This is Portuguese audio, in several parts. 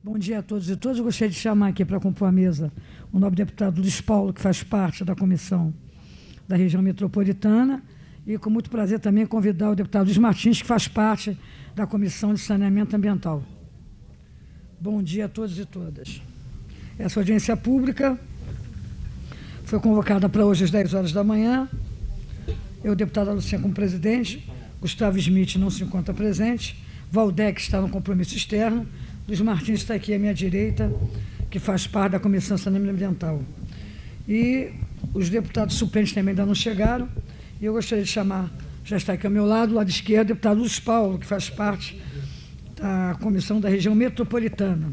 Bom dia a todos e todas. Eu gostaria de chamar aqui para compor a mesa o nobre deputado Luiz Paulo, que faz parte da comissão da região metropolitana, e com muito prazer também convidar o deputado Luiz Martins, que faz parte da comissão de saneamento ambiental. Bom dia a todos e todas. Essa audiência pública foi convocada para hoje às 10 horas da manhã. Eu, deputada Luciana, como presidente, Gustavo Smith não se encontra presente, Valdec está no compromisso externo, Luiz Martins está aqui à minha direita, que faz parte da Comissão de Saneamento Ambiental. E os deputados suplentes também ainda não chegaram, e eu gostaria de chamar, já está aqui ao meu lado esquerdo, o deputado Luiz Paulo, que faz parte da Comissão da Região Metropolitana.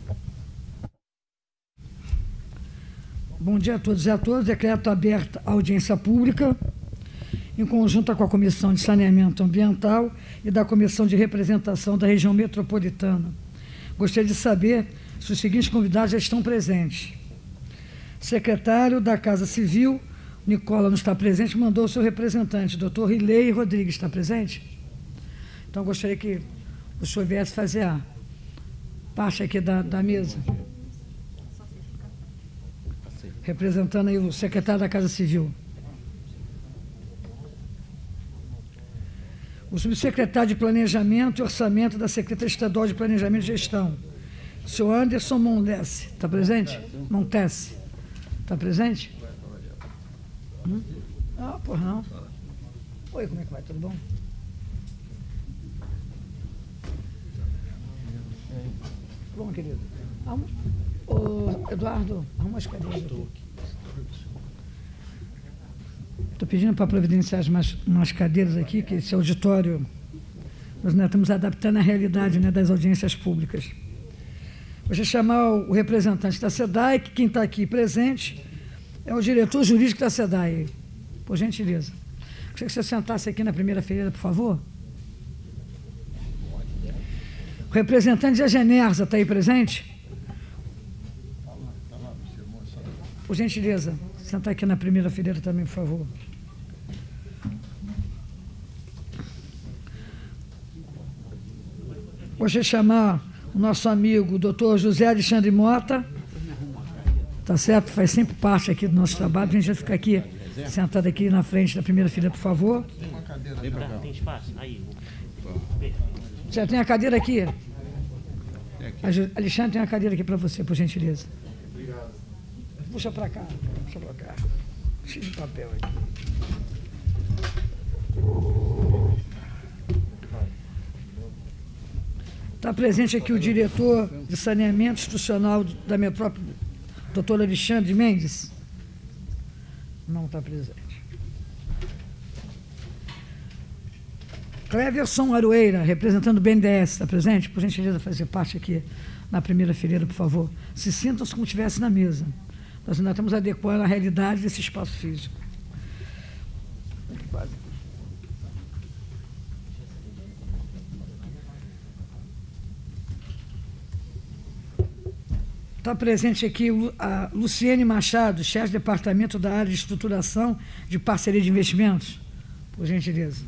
Bom dia a todos e a todas. Decreto aberta a audiência pública, em conjunto com a Comissão de Saneamento Ambiental e da Comissão de Representação da Região Metropolitana. Gostaria de saber se os seguintes convidados já estão presentes. Secretário da Casa Civil, Nicola não está presente, mandou o seu representante, doutor Rilei Rodrigues, está presente? Então, gostaria que o senhor viesse fazer a parte aqui da mesa. Representando aí o secretário da Casa Civil. O subsecretário de Planejamento e Orçamento da Secretaria Estadual de Planejamento e Gestão, o senhor Anderson Montesse, está presente? Montesse, está presente? Ah, por não. Oi, como é que vai? Tudo bom? Bom, querido. Ô, Eduardo, arruma as cadeiras aqui. Estou pedindo para providenciar umas cadeiras aqui, que esse auditório, nós ainda estamos adaptando à realidade, né, das audiências públicas. Vou chamar o representante da SEDAI, que quem está aqui presente é o diretor jurídico da SEDAI, por gentileza. Gostaria que você sentasse aqui na primeira fileira, por favor. O representante da Genersa está aí presente? Por gentileza, sentar aqui na primeira fileira também, por favor. Gostaria de chamar o nosso amigo, doutor José Alexandre Mota, tá certo? Faz sempre parte aqui do nosso trabalho. A gente vai ficar aqui, sentado aqui na frente da primeira fileira, por favor. Tem espaço? Aí. Já tem a cadeira aqui? Alexandre, tem uma cadeira aqui para você, por gentileza. Obrigado. Puxa para cá, puxa para cá. Cheio de papel aqui. Está presente aqui o diretor de saneamento institucional da metrópole, doutor Alexandre Mendes? Não está presente. Cleverson Aroeira, representando o BNDES, está presente? Por gentileza, fazer parte aqui na primeira fileira, por favor. Se sintam-se como estivesse na mesa. Nós ainda estamos adequando a realidade desse espaço físico. Está presente aqui a Luciene Machado, chefe de departamento da área de estruturação de parceria de investimentos. Por gentileza.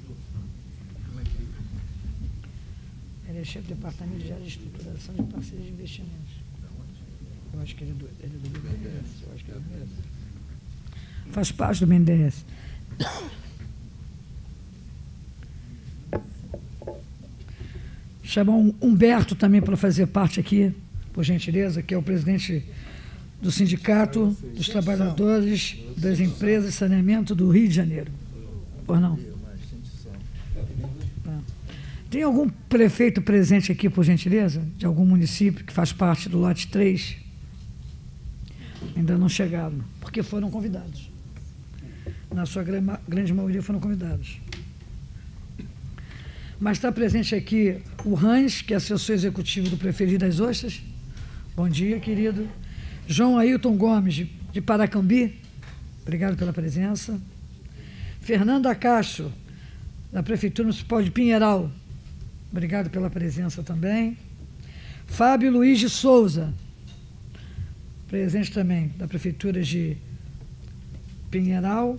Ela é chefe de departamento de área de estruturação de parceria de investimentos. Eu acho que ele é do BNDES. Eu acho que é do BNDES. Faz parte do BNDES. Chamar o Humberto também para fazer parte aqui, por gentileza, que é o presidente do Sindicato dos Trabalhadores das Empresas de Saneamento do Rio de Janeiro. Por não? Tem algum prefeito presente aqui, por gentileza, de algum município que faz parte do lote 3? Ainda não chegaram, porque foram convidados. Na sua grande maioria foram convidados. Mas está presente aqui o Hans, que é assessor executivo do Prefeito das Ostras. Bom dia, querido. João Ailton Gomes, de Paracambi. Obrigado pela presença. Fernanda Castro, da Prefeitura Municipal de Pinheiral. Obrigado pela presença também. Fábio Luiz de Souza, presente também, da Prefeitura de Pinheiral.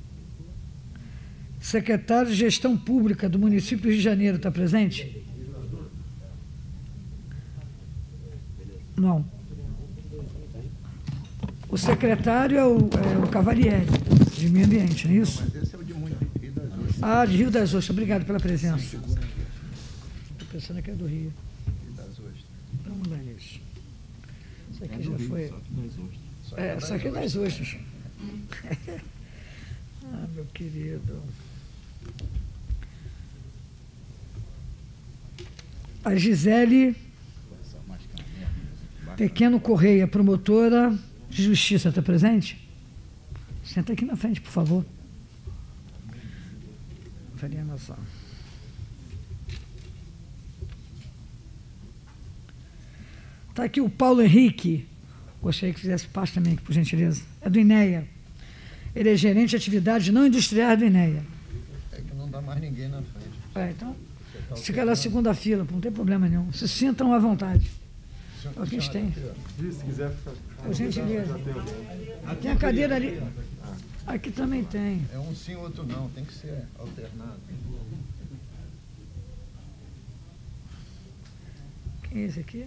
Secretário de Gestão Pública do município do Rio de Janeiro, está presente? Não. O secretário é o Cavalieri, de Meio Ambiente, não é isso? Mas esse é o de Rio das Ostras. Ah, de Rio das Ostras. Obrigado pela presença. Estou pensando que é do Rio. Rio das Ostras. Vamos lá nisso. Isso aqui já Rio, foi. Só que é das Ostras. Ah, meu querido. A Gisele Pequeno Correia, promotora de justiça, está presente? Senta aqui na frente, por favor. Faria noção. Está aqui o Paulo Henrique. Gostaria que fizesse parte também, por gentileza. É do INEA. Ele é gerente de atividades não industriais do INEA. É que não dá mais ninguém na frente. Então, fica na segunda fila, não tem problema nenhum. Se sintam à vontade. É o que a gente tem. Se quiser ficar. Por gentileza. Tem a cadeira ali. Aqui também tem. É um sim, outro não. Tem que ser alternado. Quem é esse aqui?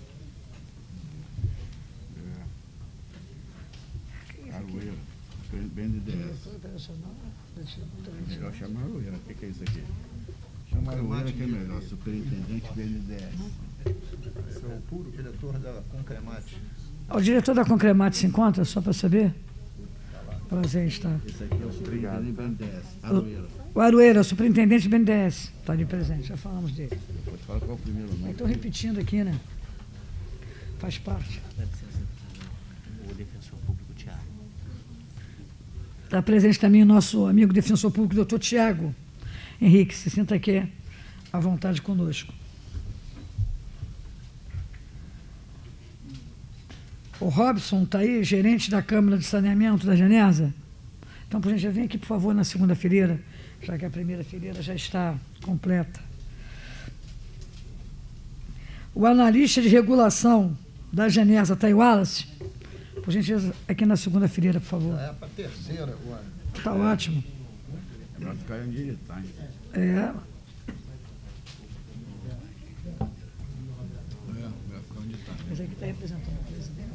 Aroeira, BNDES. Melhor chamar Aroeira. O que é isso aqui? Chama Aroeira que é melhor. Superintendente BNDES. Esse é o puro diretor da Concremate. O diretor da Concremate se encontra, só para saber? Prazer em estar. Esse aqui é o superintendente BNDES. Aroeira. O Aroeira, o superintendente BNDES. Está ali presente, já falamos dele. Depois fala qual é o primeiro nome. Estou repetindo aqui, né? Faz parte. O defensor público, Tiago. Está presente também o nosso amigo defensor público, doutor Tiago Henrique. Se sinta aqui à vontade conosco. O Robson está aí, gerente da Câmara de Saneamento da Genesa. Então, por gentileza, vem aqui, por favor, na segunda fileira, já que a primeira fileira já está completa. O analista de regulação da Genesa, Thay Wallace, por gentileza, aqui na segunda fileira, por favor. É para a terceira, o ano. Está ótimo. É para ficar onde ele está, hein? É. Vai ficar onde está. Mas aqui está representando o presidente.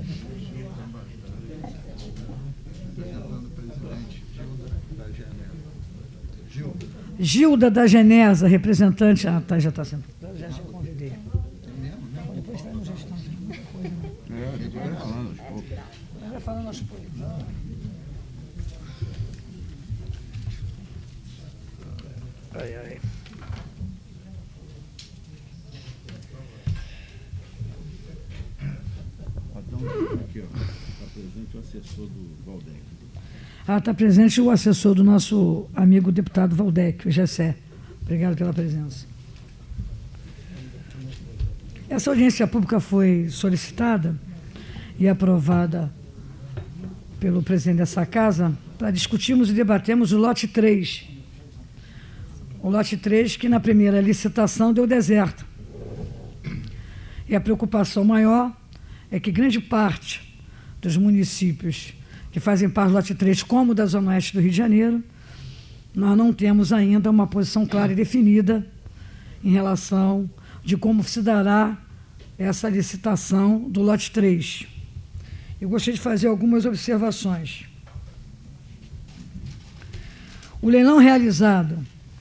Representando o presidente Gilda da Genesa. Gilda da Genesa, representante. Ah, tá, já está sendo. Já convidei. Depois vai no gestão. Muita coisa, né? É, depois vai falando aos poucos. Vai falando aos poucos. Ai, ai. Então, aqui, ó. Está presente o assessor do Valdec. Ah, está presente o assessor do nosso amigo deputado Valdec, o Gessé. Obrigado pela presença. Essa audiência pública foi solicitada e aprovada pelo presidente dessa casa para discutirmos e debatermos o lote 3. O lote 3 que na primeira licitação deu deserto. E a preocupação maior é que grande parte dos municípios que fazem parte do lote 3, como da Zona Oeste do Rio de Janeiro, nós não temos ainda uma posição clara e definida em relação de como se dará essa licitação do lote 3. Eu gostaria de fazer algumas observações. O leilão realizado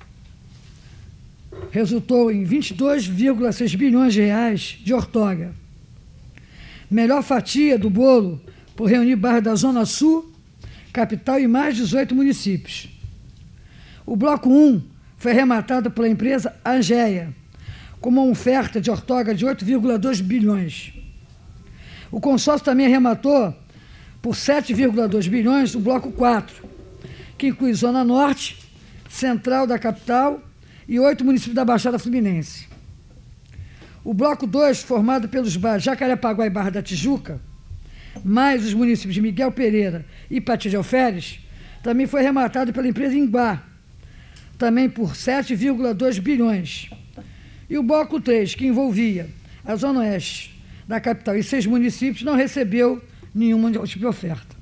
resultou em 22,6 bilhões de reais de outorga. Melhor fatia do bolo por reunir bairros da Zona Sul, capital e mais 18 municípios. O bloco 1 foi arrematado pela empresa Angeia, com uma oferta de outorga de 8,2 bilhões. O consórcio também arrematou por 7,2 bilhões o bloco 4, que inclui Zona Norte, Central da capital e 8 municípios da Baixada Fluminense. O bloco 2, formado pelos bairros Jacarepaguá e Barra da Tijuca, mais os municípios de Miguel Pereira e Pati de Alferes, também foi arrematado pela empresa Inguá, também por 7,2 bilhões. E o bloco 3, que envolvia a Zona Oeste da capital e 6 municípios, não recebeu nenhuma tipo de oferta.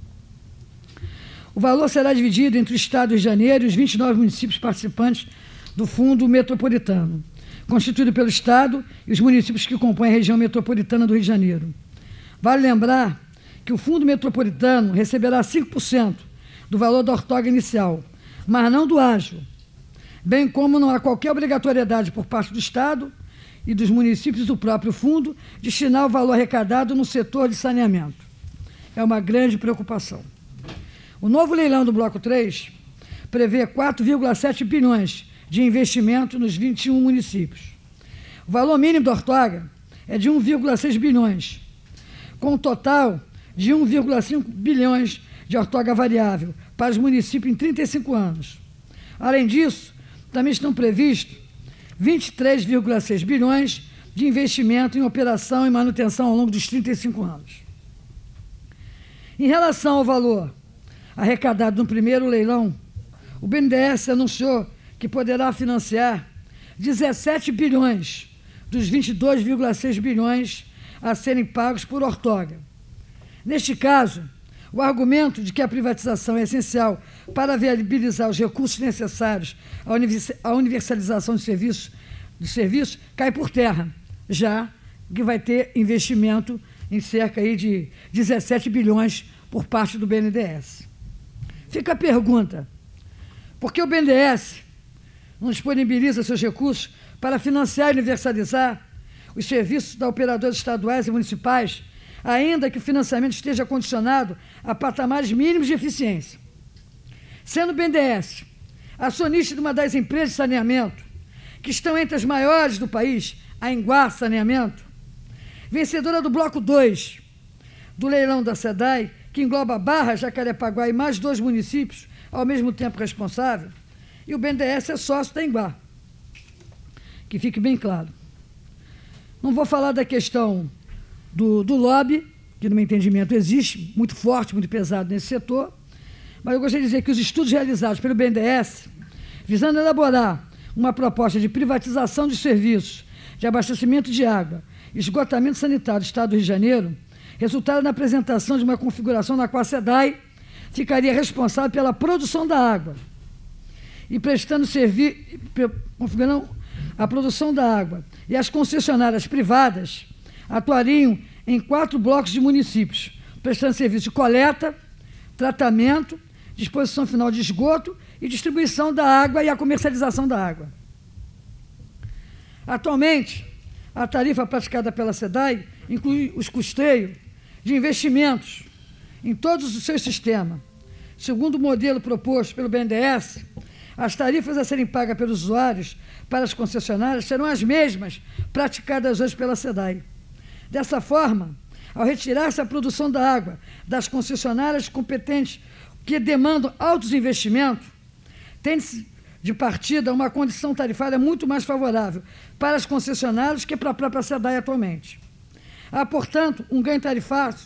O valor será dividido entre o Estado do Rio de Janeiro e os 29 municípios participantes do Fundo Metropolitano, constituído pelo Estado e os municípios que compõem a região metropolitana do Rio de Janeiro. Vale lembrar que o Fundo Metropolitano receberá 5% do valor da outorga inicial, mas não do ágio, bem como não há qualquer obrigatoriedade por parte do Estado e dos municípios do próprio fundo destinar o valor arrecadado no setor de saneamento. É uma grande preocupação. O novo leilão do Bloco 3 prevê 4,7 bilhões de investimento nos 21 municípios. O valor mínimo da outorga é de 1,6 bilhões, com um total de 1,5 bilhões de outorga variável para os municípios em 35 anos. Além disso, também estão previstos 23,6 bilhões de investimento em operação e manutenção ao longo dos 35 anos. Em relação ao valor arrecadado no primeiro leilão, o BNDES anunciou que poderá financiar 17 bilhões dos 22,6 bilhões a serem pagos por outorga. Neste caso, o argumento de que a privatização é essencial para viabilizar os recursos necessários à universalização de serviços cai por terra, já que vai ter investimento em cerca aí de 17 bilhões por parte do BNDES. Fica a pergunta, por que o BNDES não disponibiliza seus recursos para financiar e universalizar os serviços da operadores estaduais e municipais, ainda que o financiamento esteja condicionado a patamares mínimos de eficiência? Sendo o BNDES acionista de uma das empresas de saneamento, que estão entre as maiores do país, a Enguá Saneamento, vencedora do Bloco 2 do leilão da SEDAI, que engloba Barra, Jacarepaguá e mais 2 municípios, ao mesmo tempo responsável, e o BNDES é sócio da Enguá. Que fique bem claro. Não vou falar da questão do lobby, que no meu entendimento existe, muito forte, muito pesado nesse setor, mas eu gostaria de dizer que os estudos realizados pelo BNDES, visando elaborar uma proposta de privatização de serviços de abastecimento de água e esgotamento sanitário do Estado do Rio de Janeiro, resultaram na apresentação de uma configuração na qual a SEDAI ficaria responsável pela produção da água e configurando a produção da água, e as concessionárias privadas atuariam em 4 blocos de municípios, prestando serviço de coleta, tratamento, disposição final de esgoto e distribuição da água e a comercialização da água. Atualmente, a tarifa praticada pela SEDAI inclui os custeios de investimentos em todos os seus sistemas. Segundo o modelo proposto pelo BNDES, as tarifas a serem pagas pelos usuários para as concessionárias serão as mesmas praticadas hoje pela SEDAI. Dessa forma, ao retirar-se a produção da água das concessionárias competentes que demandam altos investimentos, tem-se de partida uma condição tarifária muito mais favorável para as concessionárias que para a própria SEDAI atualmente. Há, portanto, um ganho tarifário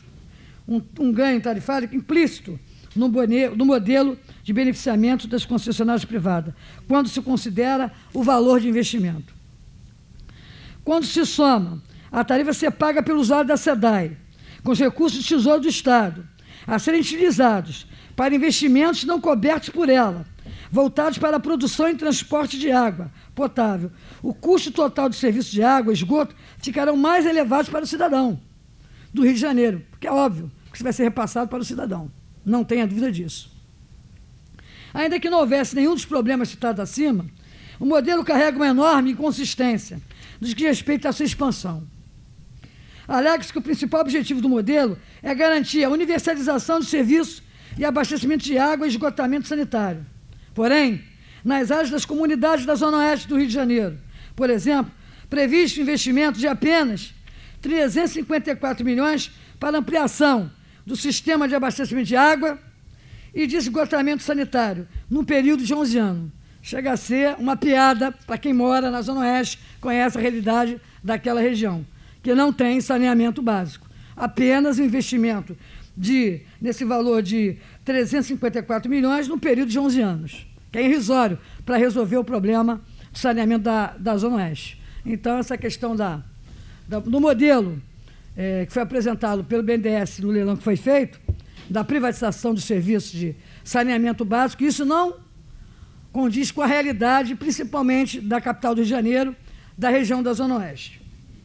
implícito no modelo de beneficiamento das concessionárias privadas, quando se considera o valor de investimento. Quando se soma a tarifa a ser paga pelo usuário da SEDAI, com os recursos do Tesouro do Estado, a serem utilizados para investimentos não cobertos por ela, voltados para a produção e transporte de água potável, o custo total do serviço de água e esgoto ficarão mais elevados para o cidadão do Rio de Janeiro, porque é óbvio que isso vai ser repassado para o cidadão, não tenha dúvida disso. Ainda que não houvesse nenhum dos problemas citados acima, o modelo carrega uma enorme inconsistência no que diz respeito à sua expansão. Alega-se que o principal objetivo do modelo é garantir a universalização de serviços e abastecimento de água e esgotamento sanitário. Porém, nas áreas das comunidades da Zona Oeste do Rio de Janeiro, por exemplo, previsto investimento de apenas 354 milhões para ampliação do sistema de abastecimento de água e de esgotamento sanitário, num período de 11 anos. Chega a ser uma piada para quem mora na Zona Oeste, conhece a realidade daquela região, que não tem saneamento básico. Apenas o investimento nesse valor de 354 milhões num período de 11 anos, que é irrisório para resolver o problema do saneamento da Zona Oeste. Então, essa questão do modelo que foi apresentado pelo BNDES no leilão que foi feito, da privatização dos serviços de saneamento básico, isso não condiz com a realidade, principalmente da capital do Rio de Janeiro, da região da Zona Oeste.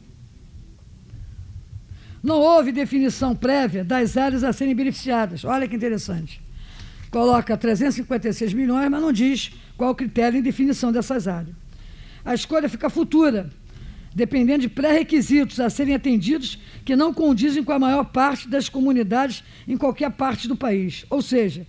Não houve definição prévia das áreas a serem beneficiadas. Olha que interessante. Coloca 356 milhões, mas não diz qual o critério em definição dessas áreas. A escolha fica futura, dependendo de pré-requisitos a serem atendidos que não condizem com a maior parte das comunidades em qualquer parte do país. Ou seja,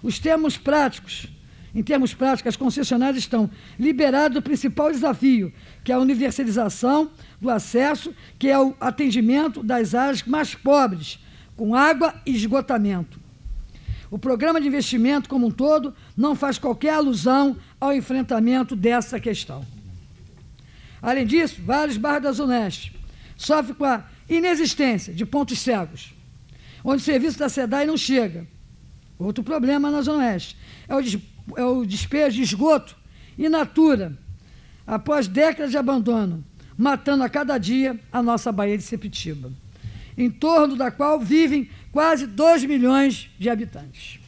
em termos práticos, as concessionárias estão liberadas do principal desafio, que é a universalização do acesso, que é o atendimento das áreas mais pobres, com água e esgotamento. O programa de investimento como um todo não faz qualquer alusão ao enfrentamento dessa questão. Além disso, vários bairros da Zona Oeste sofrem com a inexistência de pontos cegos, onde o serviço da SEDAI não chega. Outro problema na Zona Oeste é o despejo de esgoto in natura, após décadas de abandono, matando a cada dia a nossa Baía de Sepetiba, em torno da qual vivem quase 2 milhões de habitantes.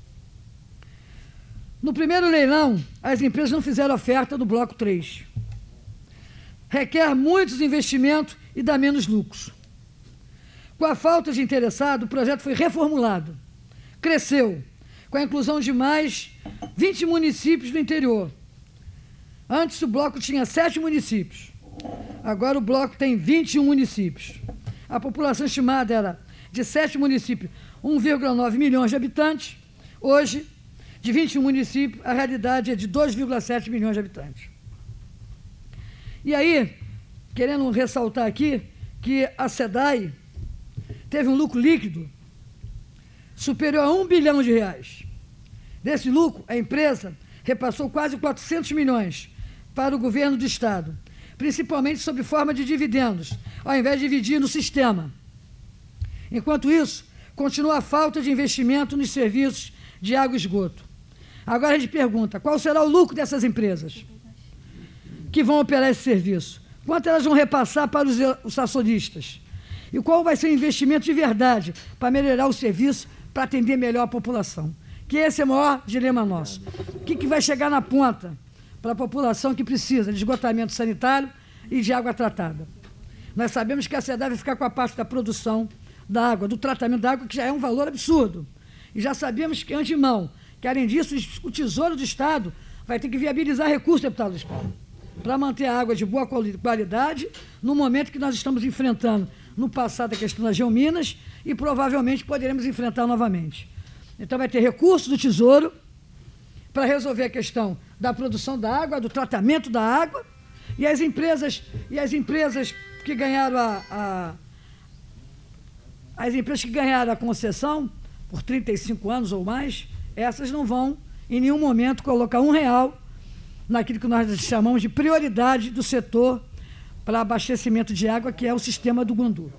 No primeiro leilão, as empresas não fizeram oferta do bloco 3. Requer muitos investimentos e dá menos lucros. Com a falta de interessado, o projeto foi reformulado. Cresceu, com a inclusão de mais 20 municípios do interior. Antes o bloco tinha 7 municípios. Agora o bloco tem 21 municípios. A população estimada era de 7 municípios, 1,9 milhões de habitantes. Hoje, de 21 municípios, a realidade é de 2,7 milhões de habitantes. E aí, querendo ressaltar aqui que a SEDAI teve um lucro líquido superior a R$1 bilhão. Desse lucro, a empresa repassou quase 400 milhões para o governo do Estado, principalmente sob forma de dividendos, ao invés de dividir no sistema. Enquanto isso, continua a falta de investimento nos serviços de água e esgoto. Agora a gente pergunta, qual será o lucro dessas empresas que vão operar esse serviço? Quanto elas vão repassar para os acionistas? E qual vai ser o investimento de verdade para melhorar o serviço, para atender melhor a população? Que esse é o maior dilema nosso. O que vai chegar na ponta para a população que precisa de esgotamento sanitário e de água tratada? Nós sabemos que a SEDAI vai ficar com a parte da produção da água, do tratamento da água, que já é um valor absurdo. E já sabemos que, antemão, que além disso, o Tesouro do Estado vai ter que viabilizar recursos, deputado Luiz Paulo, para manter a água de boa qualidade, no momento que nós estamos enfrentando, no passado, a questão das geominas, e provavelmente poderemos enfrentar novamente. Então vai ter recursos do Tesouro para resolver a questão da produção da água, do tratamento da água, e as empresas que ganharam as empresas que ganharam a concessão por 35 anos ou mais, essas não vão em nenhum momento colocar R$1 naquilo que nós chamamos de prioridade do setor para abastecimento de água, que é o sistema do Guandu.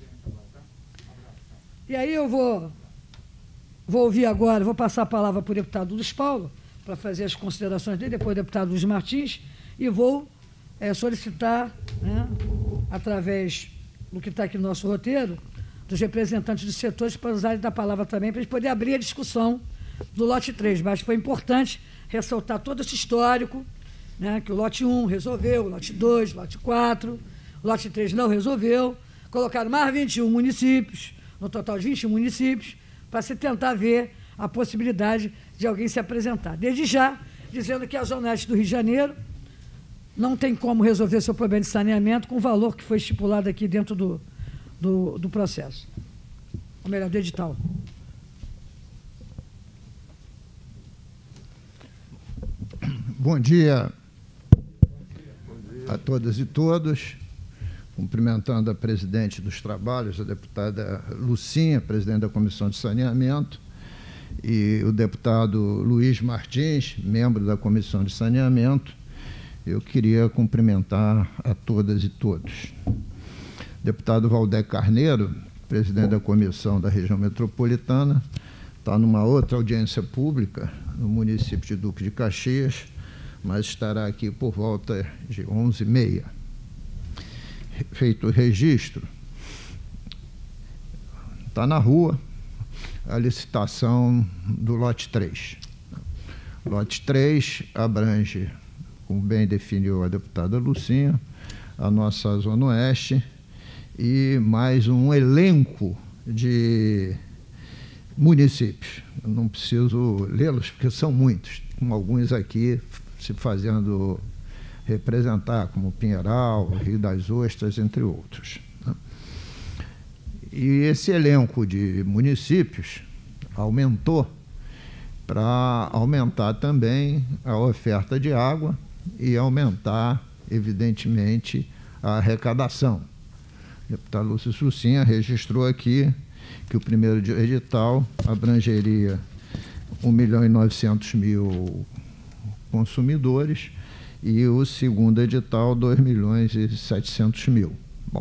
E aí eu vou ouvir agora, vou passar a palavra para o deputado Luiz Paulo, para fazer as considerações dele, depois o deputado Luiz Martins, e vou solicitar, né, através do que está aqui no nosso roteiro, dos representantes dos setores para usarem da palavra também, para a gente poder abrir a discussão do lote 3. Mas foi importante ressaltar todo esse histórico, né, que o lote 1 resolveu, o lote 2, o lote 4, o lote 3 não resolveu, colocaram mais 21 municípios, no total de 21 municípios, para se tentar ver a possibilidade de alguém se apresentar. Desde já, dizendo que a Zona Oeste do Rio de Janeiro não tem como resolver seu problema de saneamento com o valor que foi estipulado aqui dentro do processo. Ou melhor, do edital. Bom dia a todas e todos. Cumprimentando a presidente dos trabalhos, a deputada Lucinha, presidente da Comissão de Saneamento, e o deputado Luiz Martins, membro da Comissão de Saneamento. Eu queria cumprimentar a todas e todos. Deputado Valdé Carneiro, presidente da Comissão da Região Metropolitana, está numa outra audiência pública no município de Duque de Caxias, mas estará aqui por volta de 11h30. Feito o registro, está na rua a licitação do lote 3. Lote 3 abrange, como bem definiu a deputada Lucinha, a nossa Zona Oeste e mais um elenco de municípios. Eu não preciso lê-los, porque são muitos, com alguns aqui se fazendo representar, como Pinheiral, Rio das Ostras, entre outros. E esse elenco de municípios aumentou para aumentar também a oferta de água e aumentar, evidentemente, a arrecadação. O deputado Lúcio Sucinha registrou aqui que o primeiro edital abrangeria 1.900.000 consumidores e o segundo edital 2.700.000. Bom,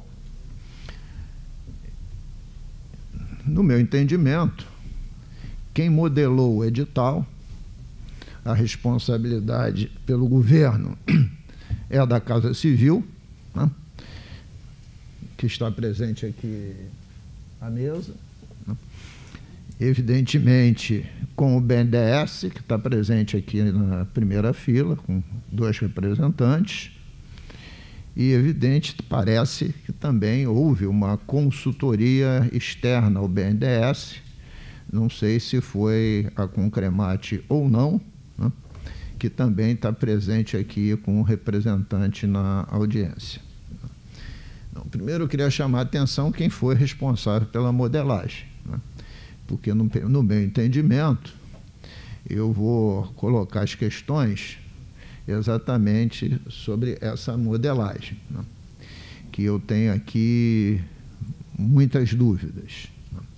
no meu entendimento, quem modelou o edital, a responsabilidade pelo governo é a da Casa Civil, né, que está presente aqui à mesa, né, evidentemente com o BNDES, que está presente aqui na primeira fila, com 2 representantes, e evidente, parece que também houve uma consultoria externa ao BNDES, não sei se foi a Concremate ou não, né, que também está presente aqui com um representante na audiência. Então, primeiro eu queria chamar a atenção quem foi responsável pela modelagem, né, porque no meu entendimento eu vou colocar as questões exatamente sobre essa modelagem, né, que eu tenho aqui muitas dúvidas.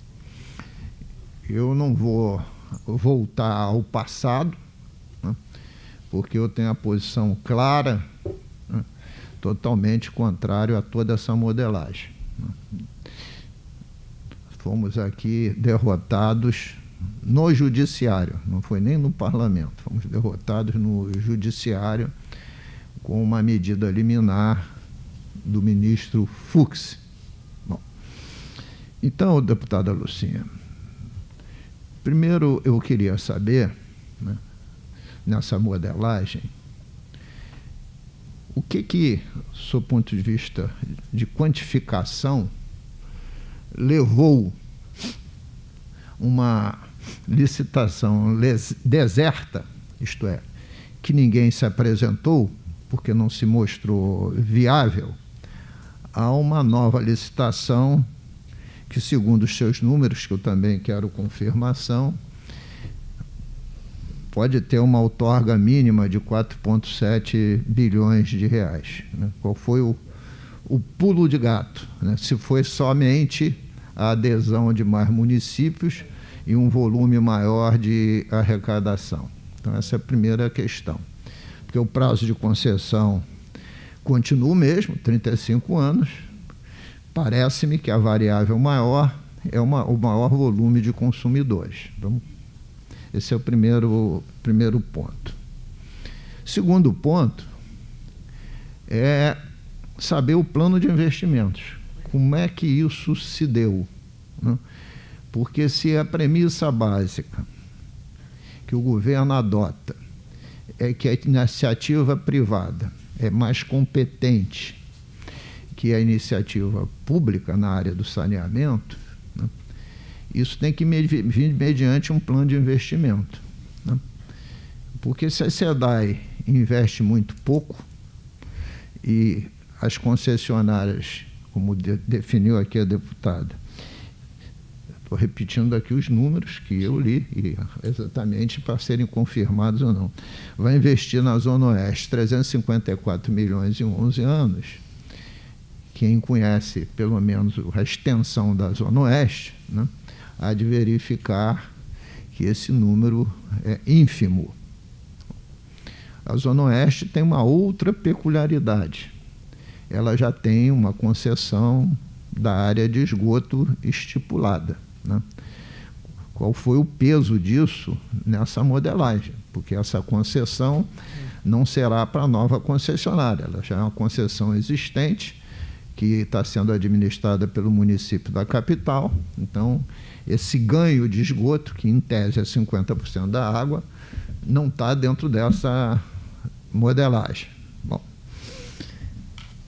Eu não vou voltar ao passado, né, porque eu tenho a posição clara, né, totalmente contrário a toda essa modelagem, né. Fomos aqui derrotados no judiciário, não foi nem no parlamento, fomos derrotados no judiciário com uma medida liminar do ministro Fux. Bom, então, deputada Lucinha, primeiro eu queria saber, né, nessa modelagem, o que, do seu ponto de vista de quantificação, levou uma licitação deserta, isto é, que ninguém se apresentou porque não se mostrou viável, a uma nova licitação que, segundo os seus números, que eu também quero confirmação, pode ter uma outorga mínima de 4,7 bilhões de reais. Né? Qual foi o pulo de gato? Né? Se foi somente a adesão de mais municípios e um volume maior de arrecadação. Então, essa é a primeira questão. Porque o prazo de concessão continua o mesmo, 35 anos. Parece-me que a variável maior é o maior volume de consumidores. Então, esse é o primeiro ponto. Segundo ponto é saber o plano de investimentos. Como é que isso se deu? Né? Porque se a premissa básica que o governo adota é que a iniciativa privada é mais competente que a iniciativa pública na área do saneamento, né, isso tem que vir mediante um plano de investimento. Né? Porque se a SEDAI investe muito pouco e as concessionárias, como definiu aqui a deputada, estou repetindo aqui os números que eu li, e exatamente para serem confirmados ou não, vai investir na Zona Oeste 354 milhões em 11 anos. Quem conhece, pelo menos, a extensão da Zona Oeste, né, há de verificar que esse número é ínfimo. A Zona Oeste tem uma outra peculiaridade. Ela já tem uma concessão da área de esgoto estipulada. Né? Qual foi o peso disso nessa modelagem? Porque essa concessão não será para a nova concessionária, ela já é uma concessão existente que está sendo administrada pelo município da capital. Então, esse ganho de esgoto, que em tese é 50% da água, não está dentro dessa modelagem. Bom,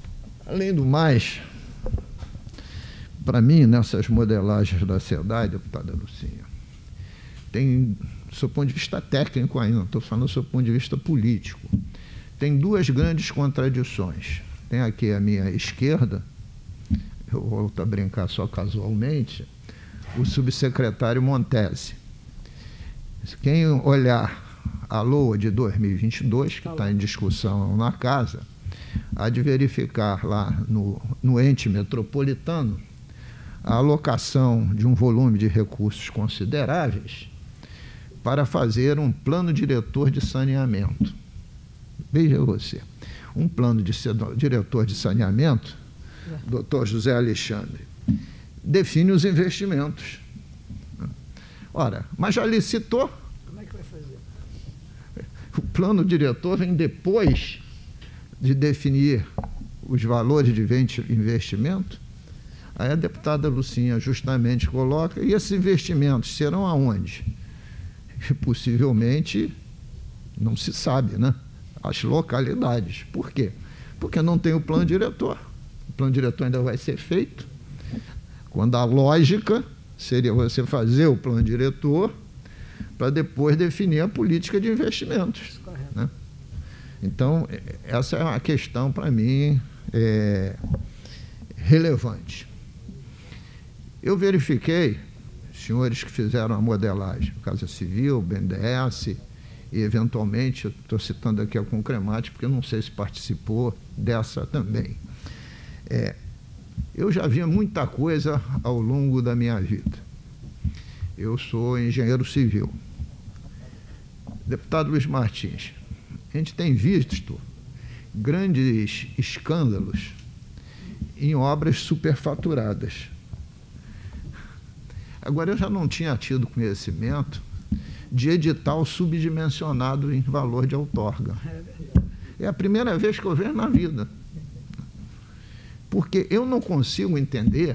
Além do mais, para mim, nessas modelagens da SEDAI, deputada Lucinha, tem, do seu ponto de vista técnico ainda, não estou falando do seu ponto de vista político, tem duas grandes contradições. Tem aqui à minha esquerda, eu volto a brincar só casualmente, o subsecretário Montesi. Quem olhar a LOA de 2022, que está em discussão na casa, há de verificar lá no ente metropolitano a alocação de um volume de recursos consideráveis para fazer um plano diretor de saneamento. Veja você, um plano de diretor de saneamento, doutor José Alexandre, define os investimentos. Ora, mas já licitou? Como é que vai fazer? O plano diretor vem depois de definir os valores de investimento. Aí a deputada Lucinha justamente coloca, e esses investimentos serão aonde? Possivelmente, não se sabe, né? As localidades. Por quê? Porque não tem o plano diretor. O plano diretor ainda vai ser feito, quando a lógica seria você fazer o plano diretor para depois definir a política de investimentos. Né? Então, essa é uma questão, para mim, relevante. Eu verifiquei, senhores que fizeram a modelagem, Casa Civil, BNDES, e, eventualmente, estou citando aqui a Concremate, porque eu não sei se participou dessa também. Eu já vi muita coisa ao longo da minha vida. Eu sou engenheiro civil. Deputado Luiz Martins, a gente tem visto grandes escândalos em obras superfaturadas. Agora, eu já não tinha tido conhecimento de edital subdimensionado em valor de outorga. É a primeira vez que eu vejo na vida. Porque eu não consigo entender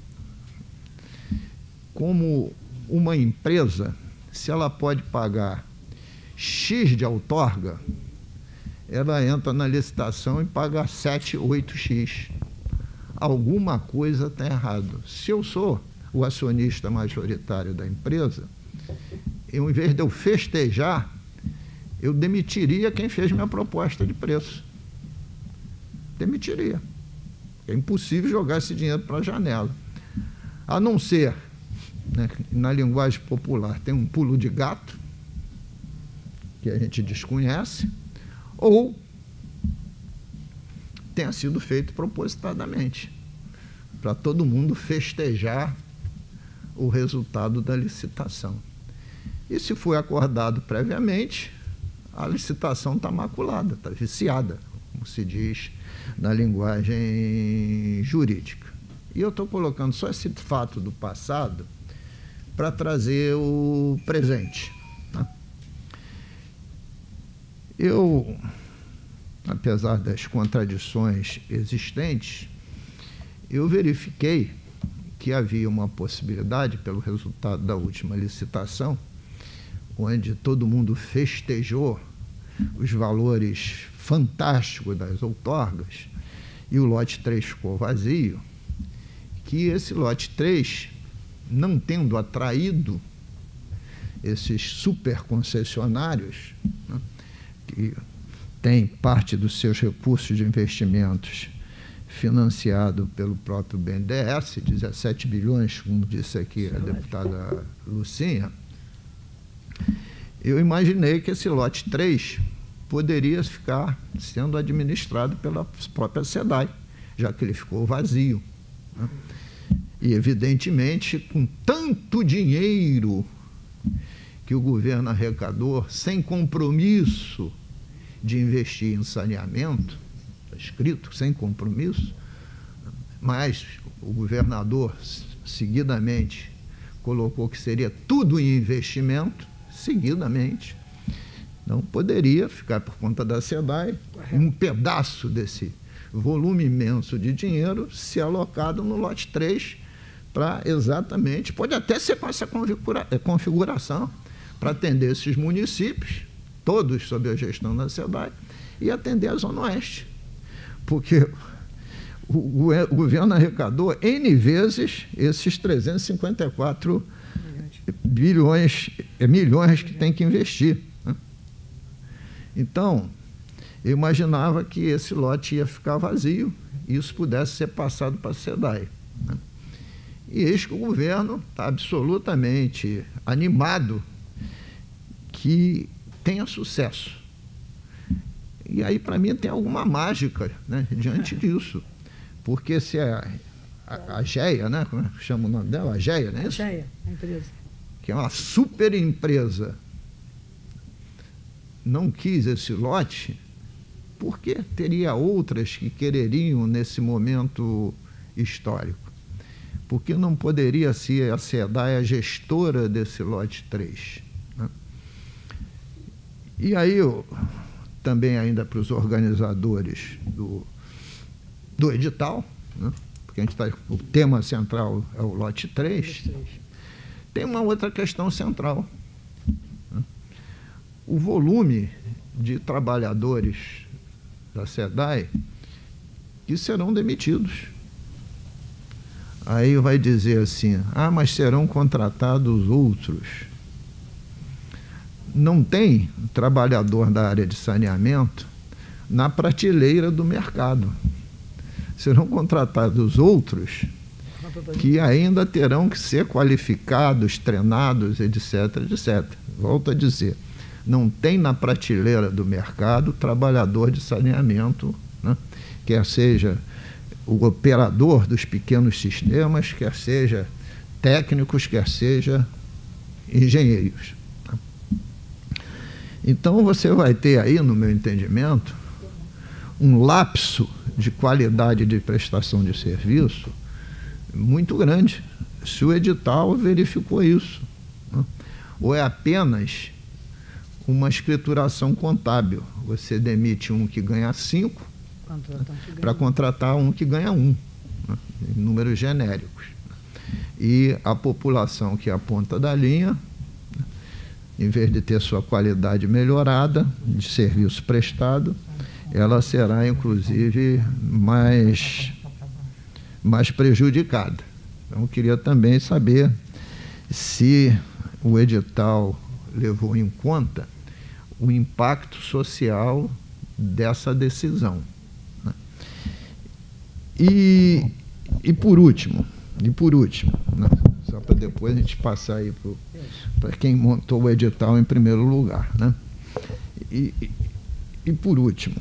como uma empresa, se ela pode pagar X de outorga, ela entra na licitação e paga 7, 8X. Alguma coisa está errado. Se eu sou o acionista majoritário da empresa, em vez de eu festejar, eu demitiria quem fez minha proposta de preço. Demitiria. É impossível jogar esse dinheiro para a janela. A não ser, né, na linguagem popular, tem um pulo de gato, que a gente desconhece, ou tenha sido feito propositadamente, para todo mundo festejar o resultado da licitação. E se foi acordado previamente, a licitação está maculada, está viciada, como se diz na linguagem jurídica. E eu estou colocando só esse fato do passado para trazer o presente. Tá? Eu, apesar das contradições existentes, eu verifiquei que havia uma possibilidade, pelo resultado da última licitação, onde todo mundo festejou os valores fantásticos das outorgas, e o lote 3 ficou vazio, que esse lote 3, não tendo atraído esses super concessionários, né, que tem parte dos seus recursos de investimentos financiado pelo próprio BNDES, 17 bilhões, como disse aqui a deputada Lucinha, eu imaginei que esse lote 3 poderia ficar sendo administrado pela própria SEDAI, já que ele ficou vazio. Né? E, evidentemente, com tanto dinheiro que o governo arrecadou, sem compromisso de investir em saneamento, está escrito, sem compromisso, mas o governador, seguidamente, colocou que seria tudo em investimento, seguidamente, não poderia ficar por conta da SEDAI um pedaço desse volume imenso de dinheiro ser alocado no lote 3 para exatamente, pode até ser com essa configuração, para atender esses municípios, todos sob a gestão da SEDAI, e atender a Zona Oeste. Porque o governo arrecadou N vezes esses 354 milhões que tem que investir, né? Então, eu imaginava que esse lote ia ficar vazio e isso pudesse ser passado para a SEDAI, né? E eis que o governo está absolutamente animado que tenha sucesso. E aí, para mim, tem alguma mágica, né, diante disso. Porque se a GEA, né, como é que chama o nome dela? A GEA, não é isso? A GEA, a empresa. Que é uma super empresa, não quis esse lote, por que teria outras que quereriam nesse momento histórico? Por que não poderia ser a SEDAI a gestora desse lote 3? Né? E aí, também ainda para os organizadores do edital, né? Porque o tema central é o lote 3, tem uma outra questão central, né? O volume de trabalhadores da SEDAI que serão demitidos. Aí vai dizer assim, mas serão contratados outros. Não tem trabalhador da área de saneamento na prateleira do mercado. Serão contratados outros que ainda terão que ser qualificados, treinados, etc, etc. Volto a dizer, não tem na prateleira do mercado trabalhador de saneamento, né? Quer seja o operador dos pequenos sistemas, quer seja técnicos, quer seja engenheiros. Então, você vai ter aí, no meu entendimento, um lapso de qualidade de prestação de serviço muito grande, se o edital verificou isso, né? Ou é apenas uma escrituração contábil. Você demite um que ganha 5 para contratar um que ganha 1, né? Em números genéricos. E a população que é a ponta da linha, em vez de ter sua qualidade melhorada de serviço prestado, ela será, inclusive, mais prejudicada. Então, eu queria também saber se o edital levou em conta o impacto social dessa decisão, né? E por último, né? Só para depois a gente passar aí para quem montou o edital em primeiro lugar, né? E por último,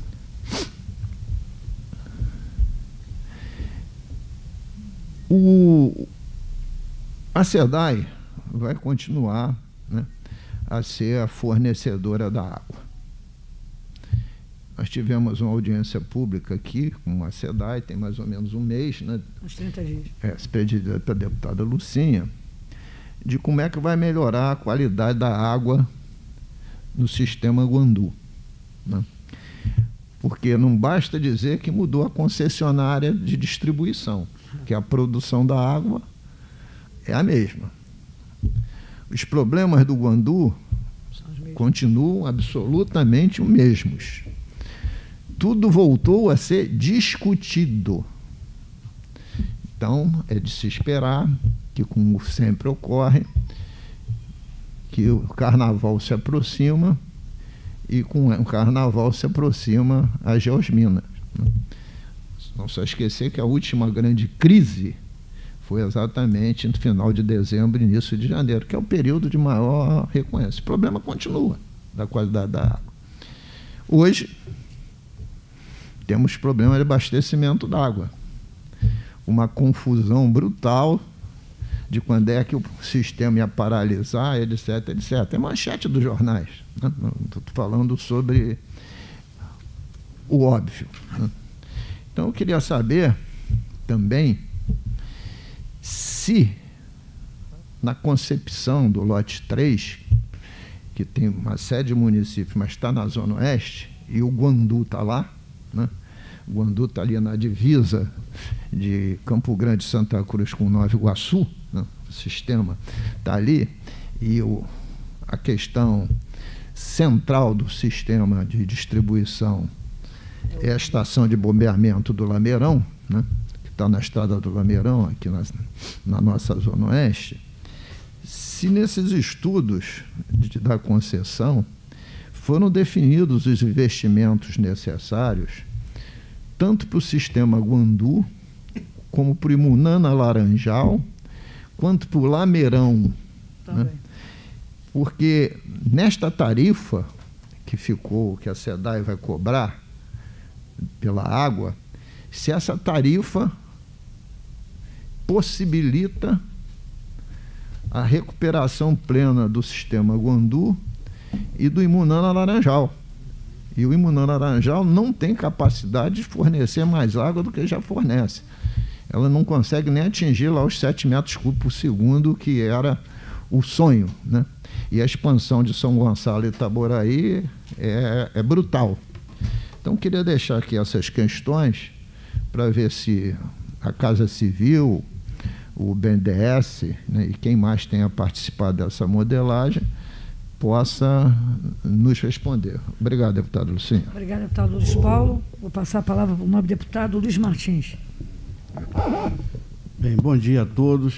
a SEDAI vai continuar, né, a ser a fornecedora da água. Nós tivemos uma audiência pública aqui com a SEDAI, tem mais ou menos um mês, né? Uns 30 dias. Expedida pela deputada Lucinha, de como é que vai melhorar a qualidade da água no sistema Guandu, né? Porque não basta dizer que mudou a concessionária de distribuição, que a produção da água é a mesma. Os problemas do Guandu continuam absolutamente os mesmos. Tudo voltou a ser discutido. Então, é de se esperar que, como sempre ocorre, que o carnaval se aproxima e com o carnaval se aproxima a Geosmina. Não só esquecer que a última grande crise foi exatamente no final de dezembro e início de janeiro, que é o período de maior reconhecimento. O problema continua da qualidade da água. Hoje, temos problema de abastecimento d'água. Uma confusão brutal de quando é que o sistema ia paralisar, etc, etc. É manchete dos jornais, né? Estou falando sobre o óbvio, né? Então, eu queria saber também se, na concepção do lote 3, que tem uma série de municípios, mas está na Zona Oeste, e o Guandu está lá, né? O Guandu está ali na divisa de Campo Grande e Santa Cruz com Nova Iguaçu, né? O sistema está ali, e a questão central do sistema de distribuição é a estação de bombeamento do Lameirão, né, que está na Estrada do Lameirão, aqui na nossa Zona Oeste, se nesses estudos da concessão foram definidos os investimentos necessários, tanto para o sistema Guandu, como para o Imunana Laranjal, quanto para o Lameirão. Né? Porque nesta tarifa que a SEDAI vai cobrar pela água, se essa tarifa possibilita a recuperação plena do sistema Guandu e do Imunana Laranjal. E o Imunana Laranjal não tem capacidade de fornecer mais água do que já fornece. Ela não consegue nem atingir lá os 7 metros cúbicos por segundo, que era o sonho, né? E a expansão de São Gonçalo e Itaboraí é brutal. Então, queria deixar aqui essas questões para ver se a Casa Civil, o BNDES, né, e quem mais tenha participado dessa modelagem, possa nos responder. Obrigado, deputado Lucinha. Obrigado, deputado Luiz Paulo. Vou passar a palavra para o nobre deputado Luiz Martins. Bem, bom dia a todos.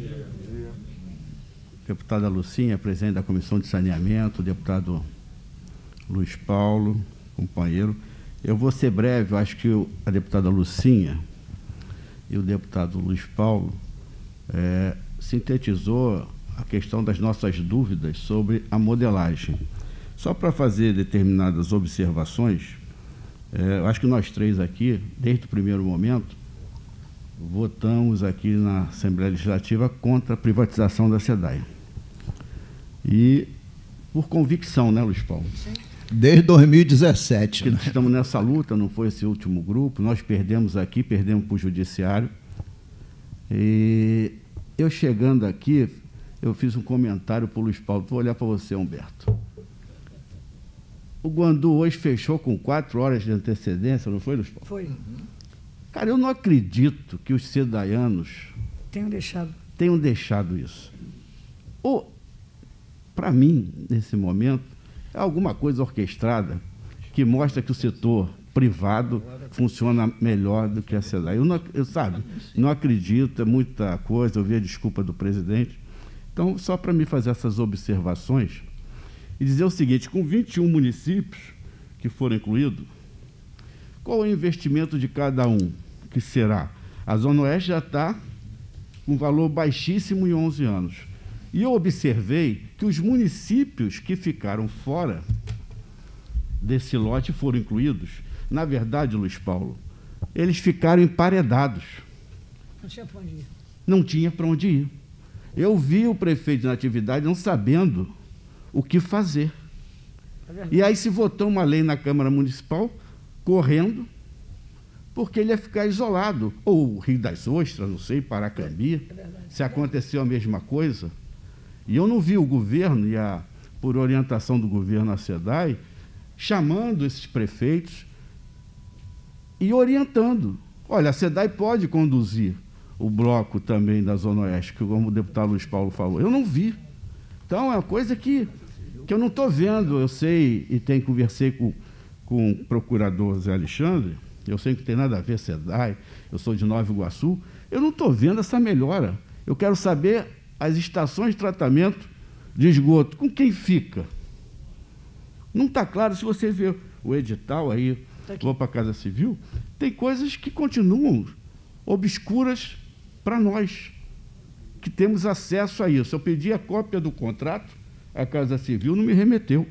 Deputada Lucinha, presidente da Comissão de Saneamento, deputado Luiz Paulo, companheiro. Eu vou ser breve, eu acho que a deputada Lucinha e o deputado Luiz Paulo sintetizou a questão das nossas dúvidas sobre a modelagem. Só para fazer determinadas observações, eu acho que nós três aqui, desde o primeiro momento, votamos aqui na Assembleia Legislativa contra a privatização da SEDAI. E por convicção, né, Luiz Paulo? Sim. Desde 2017. Porque estamos nessa luta, não foi esse último grupo, nós perdemos aqui, perdemos para o Judiciário. E eu chegando aqui, eu fiz um comentário para o Luiz Paulo, vou olhar para você, Humberto. O Guandu hoje fechou com 4 horas de antecedência, não foi, Luiz Paulo? Foi. Cara, eu não acredito que os sedaianos tenham deixado isso. Ou, para mim, nesse momento, é alguma coisa orquestrada que mostra que o setor privado funciona melhor do que a SEDAI. Não acredito, é muita coisa, eu vi a desculpa do presidente. Então, só para me fazer essas observações e dizer o seguinte, com 21 municípios que foram incluídos, qual é o investimento de cada um que será? A Zona Oeste já está com um valor baixíssimo em 11 anos. E eu observei que os municípios que ficaram fora desse lote foram incluídos. Na verdade, Luiz Paulo, eles ficaram emparedados. Não tinha para onde ir. Não tinha para onde ir. Eu vi o prefeito na atividade não sabendo o que fazer. E aí se votou uma lei na Câmara Municipal, correndo, porque ele ia ficar isolado. Ou Rio das Ostras, não sei, Paracambi, se aconteceu a mesma coisa. E eu não vi o governo, por orientação do governo, a SEDAI, chamando esses prefeitos e orientando. Olha, a SEDAI pode conduzir o bloco também da Zona Oeste, que como o deputado Luiz Paulo falou. Eu não vi. Então, é uma coisa que eu não estou vendo. Eu sei, e conversei com o procurador Zé Alexandre, eu sei que não tem nada a ver SEDAI, eu sou de Nova Iguaçu, eu não estou vendo essa melhora. Eu quero saber as estações de tratamento de esgoto, com quem fica? Não está claro. Se você vê o edital aí, vou para a Casa Civil, tem coisas que continuam obscuras para nós, que temos acesso a isso. Eu pedi a cópia do contrato, a Casa Civil não me remeteu.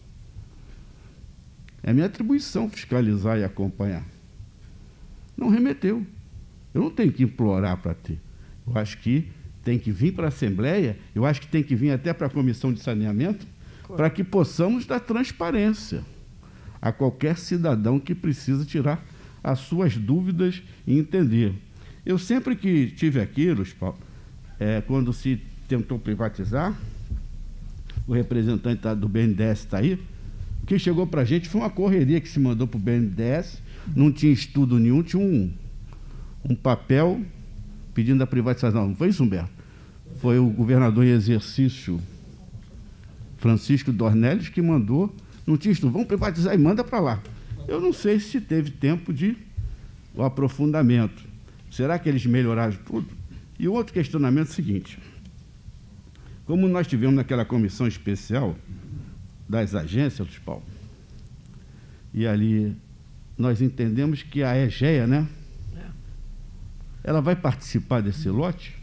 É minha atribuição fiscalizar e acompanhar. Não remeteu. Eu não tenho que implorar para ter. Eu acho que tem que vir para a Assembleia, eu acho que tem que vir até para a Comissão de Saneamento, para que possamos dar transparência a qualquer cidadão que precisa tirar as suas dúvidas e entender. Eu sempre que estive aqui, Luiz Paulo, quando se tentou privatizar, o representante do BNDES está aí, o que chegou para a gente foi uma correria que se mandou para o BNDES, não tinha estudo nenhum, tinha um papel pedindo a privatização. Não foi isso, Humberto? Foi o governador em exercício, Francisco Dornelles, que mandou, não tinha estudo, vamos privatizar e manda para lá. Eu não sei se teve tempo de o aprofundamento. Será que eles melhoraram tudo? E o outro questionamento é o seguinte: como nós tivemos naquela comissão especial das agências, Luiz Paulo, e ali nós entendemos que a EGEA, né, ela vai participar desse lote?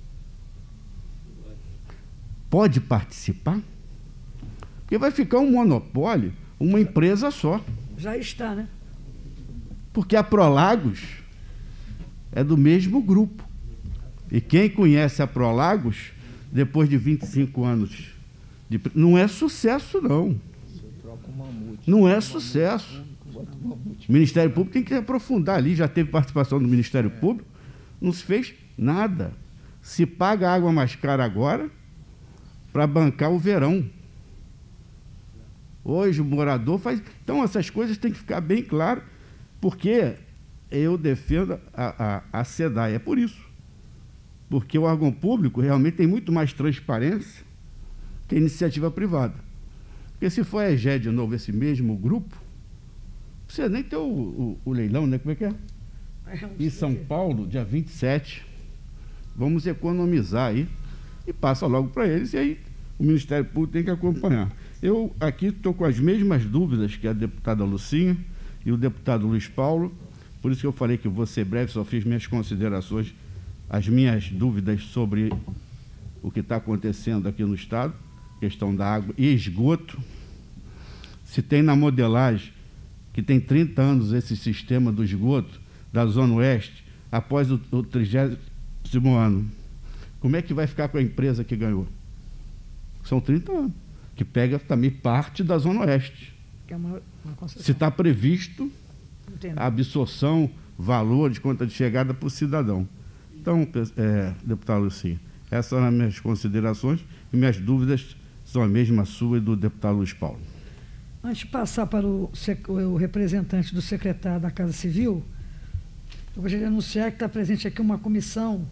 Pode participar? Porque vai ficar um monopólio, uma empresa só. Já está, né? Porque a Prolagos é do mesmo grupo. E quem conhece a Prolagos, depois de 25 anos, não é sucesso, não. Não é sucesso. O Ministério Público tem que aprofundar ali. Já teve participação do Ministério Público, não se fez nada. Se paga água mais cara agora para bancar o verão. Hoje o morador faz... Então, essas coisas têm que ficar bem claras, porque eu defendo a SEDAI. É por isso. Porque o órgão público realmente tem muito mais transparência que a iniciativa privada. Porque se for a EGE de novo, esse mesmo grupo, você nem tem o leilão, né? Como é que é? Em São Paulo, dia 27. Vamos economizar aí e passa logo para eles, e aí o Ministério Público tem que acompanhar. Eu aqui estou com as mesmas dúvidas que a deputada Lucinha e o deputado Luiz Paulo, por isso que eu falei que vou ser breve, só fiz minhas considerações, as minhas dúvidas sobre o que está acontecendo aqui no Estado, questão da água e esgoto. Se tem na modelagem, que tem 30 anos esse sistema do esgoto da Zona Oeste, após o 30º ano, como é que vai ficar com a empresa que ganhou? São 30 anos, que pega também parte da Zona Oeste. Que é uma concessão. Se está previsto a absorção, valor de conta de chegada para o cidadão. Então, deputado Lucinha, essas são as minhas considerações e minhas dúvidas são a mesma sua e do deputado Luiz Paulo. Antes de passar para o representante do secretário da Casa Civil, eu gostaria de anunciar que está presente aqui uma comissão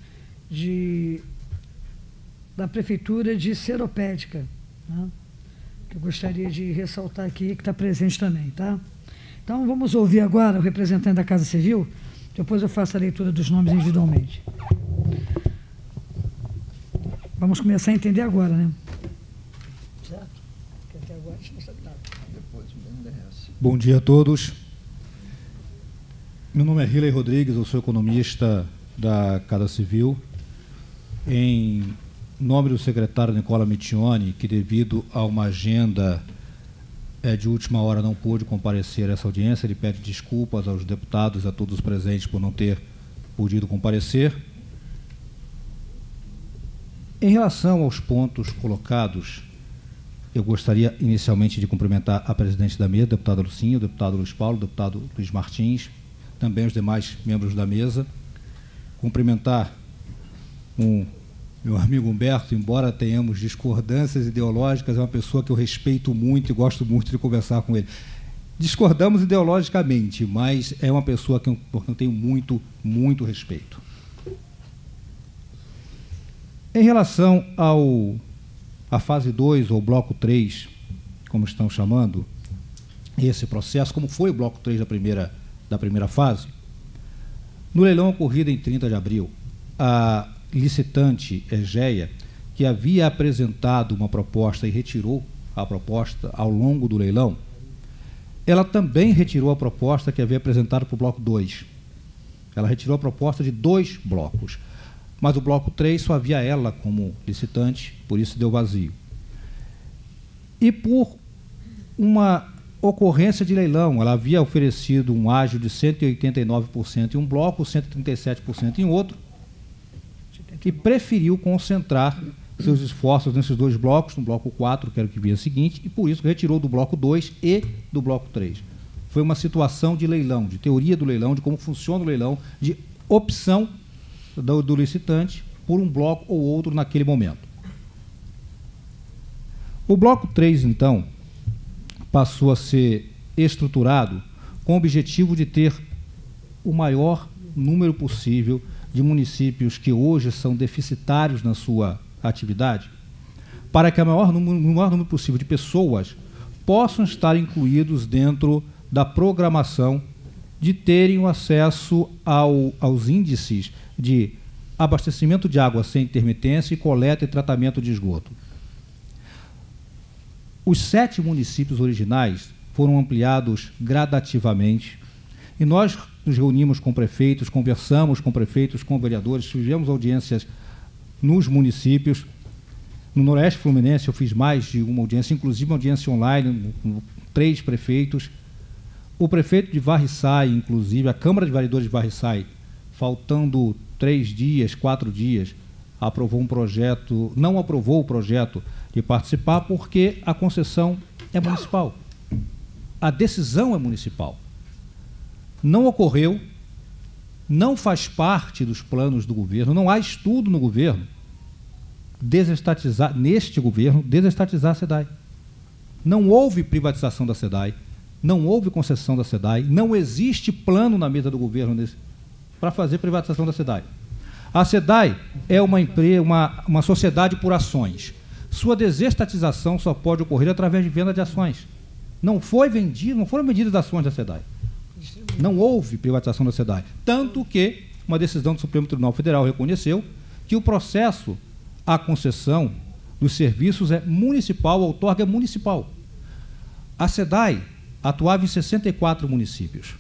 da Prefeitura de Seropédica, né? Que eu gostaria de ressaltar aqui, que está presente também, tá? Então, vamos ouvir agora o representante da Casa Civil, depois eu faço a leitura dos nomes individualmente. Vamos começar a entender agora, né? Certo? Porque até agora a gente não sabe nada. Bom dia a todos. Meu nome é Riley Rodrigues, eu sou economista da Casa Civil. Em nome do secretário Nicola Mittioni, que devido a uma agenda de última hora não pôde comparecer a essa audiência, ele pede desculpas aos deputados e a todos os presentes por não ter podido comparecer. Em relação aos pontos colocados, eu gostaria inicialmente de cumprimentar a presidente da mesa, a deputada Lucinha, o deputado Luiz Paulo, o deputado Luiz Martins, também os demais membros da mesa. Cumprimentar meu amigo Humberto, embora tenhamos discordâncias ideológicas, é uma pessoa que eu respeito muito e gosto muito de conversar com ele. Discordamos ideologicamente, mas é uma pessoa que eu tenho muito, muito respeito. Em relação à fase 2, ou bloco 3, como estão chamando, esse processo, como foi o bloco 3 da primeira fase, no leilão ocorrido em 30 de abril, a licitante EGEA, que havia apresentado uma proposta e retirou a proposta ao longo do leilão, ela também retirou a proposta que havia apresentado para o bloco 2. Ela retirou a proposta de 2 blocos, mas o bloco 3 só havia ela como licitante, por isso deu vazio. E por uma ocorrência de leilão, ela havia oferecido um ágio de 189% em um bloco, 137% em outro, e preferiu concentrar seus esforços nesses 2 blocos, no bloco 4, que era o que vinha seguinte, e por isso retirou do bloco 2 e do bloco 3. Foi uma situação de leilão, de teoria do leilão, de como funciona o leilão, de opção do licitante por um bloco ou outro naquele momento. O bloco 3, então, passou a ser estruturado com o objetivo de ter o maior número possível de municípios que hoje são deficitários na sua atividade, para que o maior número possível de pessoas possam estar incluídos dentro da programação de terem o acesso aos índices de abastecimento de água sem intermitência e coleta e tratamento de esgoto. Os 7 municípios originais foram ampliados gradativamente e nós nos reunimos com prefeitos, conversamos com prefeitos, com vereadores, fizemos audiências nos municípios. No Noroeste Fluminense eu fiz mais de uma audiência, inclusive uma audiência online com 3 prefeitos. O prefeito de Varriçai, inclusive, a Câmara de Vereadores de Varriçai, faltando 3 dias, 4 dias, aprovou um projeto, não aprovou o projeto de participar porque a concessão é municipal. A decisão é municipal. Não ocorreu, não faz parte dos planos do governo, não há estudo no governo neste governo, desestatizar a SEDAI. Não houve privatização da SEDAI, não houve concessão da SEDAI, não existe plano na mesa do governo para fazer privatização da SEDAI. A SEDAI é uma sociedade por ações. Sua desestatização só pode ocorrer através de venda de ações. Não foram vendidas ações da SEDAI. Não houve privatização da SEDAI. Tanto que uma decisão do Supremo Tribunal Federal reconheceu que o processo, a concessão dos serviços é municipal, a outorga é municipal. A SEDAI atuava em 64 municípios.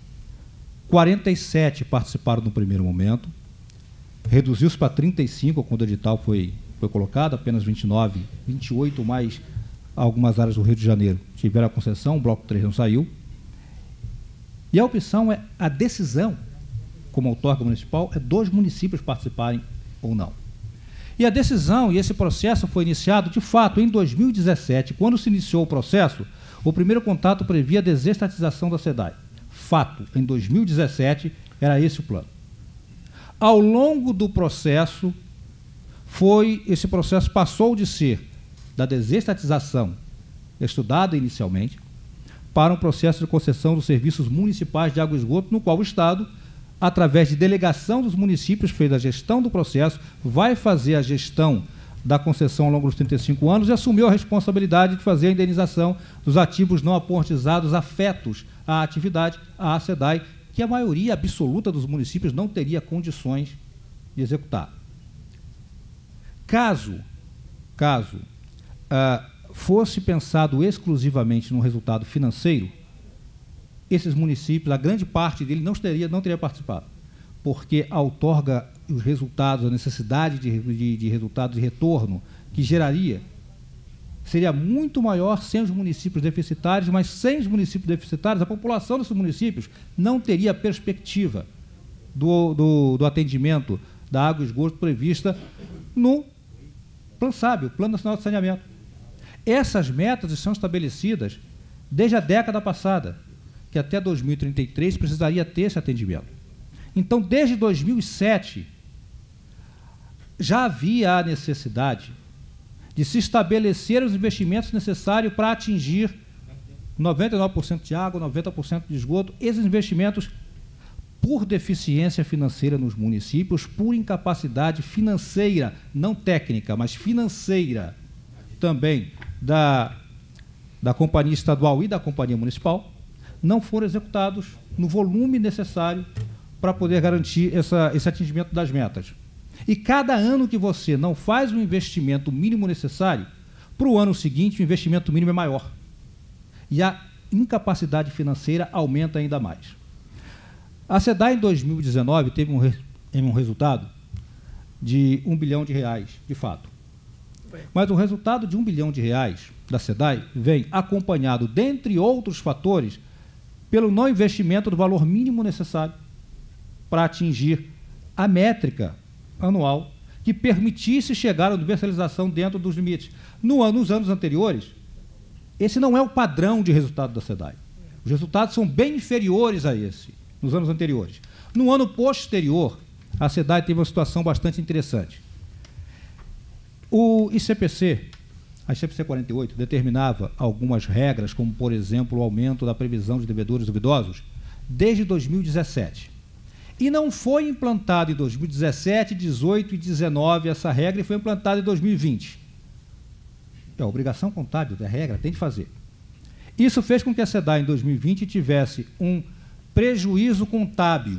47 participaram no primeiro momento, reduziu-se para 35 quando o edital foi colocado, apenas 29, 28 mais algumas áreas do Rio de Janeiro tiveram a concessão, o bloco 3 não saiu. E a opção é, a decisão, como outorga municipal, é dos municípios participarem ou não. E a decisão e esse processo foi iniciado, de fato, em 2017. Quando se iniciou o processo, o primeiro contato previa a desestatização da SEDAI. Fato, em 2017, era esse o plano. Ao longo do processo, esse processo passou de ser da desestatização, estudada inicialmente, para um processo de concessão dos serviços municipais de água e esgoto, no qual o Estado, através de delegação dos municípios, fez a gestão do processo, vai fazer a gestão da concessão ao longo dos 35 anos e assumiu a responsabilidade de fazer a indenização dos ativos não amortizados afetos à atividade, à SEDAI, que a maioria absoluta dos municípios não teria condições de executar. Caso fosse pensado exclusivamente no resultado financeiro, esses municípios, a grande parte dele não teria participado, porque a outorga, os resultados, a necessidade de resultados de retorno que geraria, seria muito maior sem os municípios deficitários, mas sem os municípios deficitários, a população desses municípios não teria perspectiva do atendimento da água e esgoto prevista no Plano SAB, o Plano Nacional de Saneamento. Essas metas estão estabelecidas desde a década passada, que até 2033 precisaria ter esse atendimento. Então, desde 2007, já havia a necessidade de se estabelecer os investimentos necessários para atingir 99% de água, 90% de esgoto. Esses investimentos, por deficiência financeira nos municípios, por incapacidade financeira, não técnica, mas financeira também da Companhia Estadual e da Companhia Municipal, não foram executados no volume necessário para poder garantir esse atingimento das metas. E cada ano que você não faz o investimento mínimo necessário, para o ano seguinte o investimento mínimo é maior. E a incapacidade financeira aumenta ainda mais. A SEDAI, em 2019, teve um resultado de R$1 bilhão, de fato. Mas o resultado de R$1 bilhão da SEDAI vem acompanhado, dentre outros fatores, pelo não investimento do valor mínimo necessário para atingir a métrica anual que permitisse chegar à universalização dentro dos limites. Nos anos anteriores, esse não é o padrão de resultado da SEDAI. Os resultados são bem inferiores a esse, nos anos anteriores. No ano posterior, a SEDAI teve uma situação bastante interessante. O ICPC, a ICPC 48, determinava algumas regras, como, por exemplo, o aumento da previsão de devedores duvidosos, desde 2017. E não foi implantada em 2017, 18 e 19 essa regra, e foi implantada em 2020. É a obrigação contábil da regra, tem de fazer. Isso fez com que a SEDAI, em 2020, tivesse um prejuízo contábil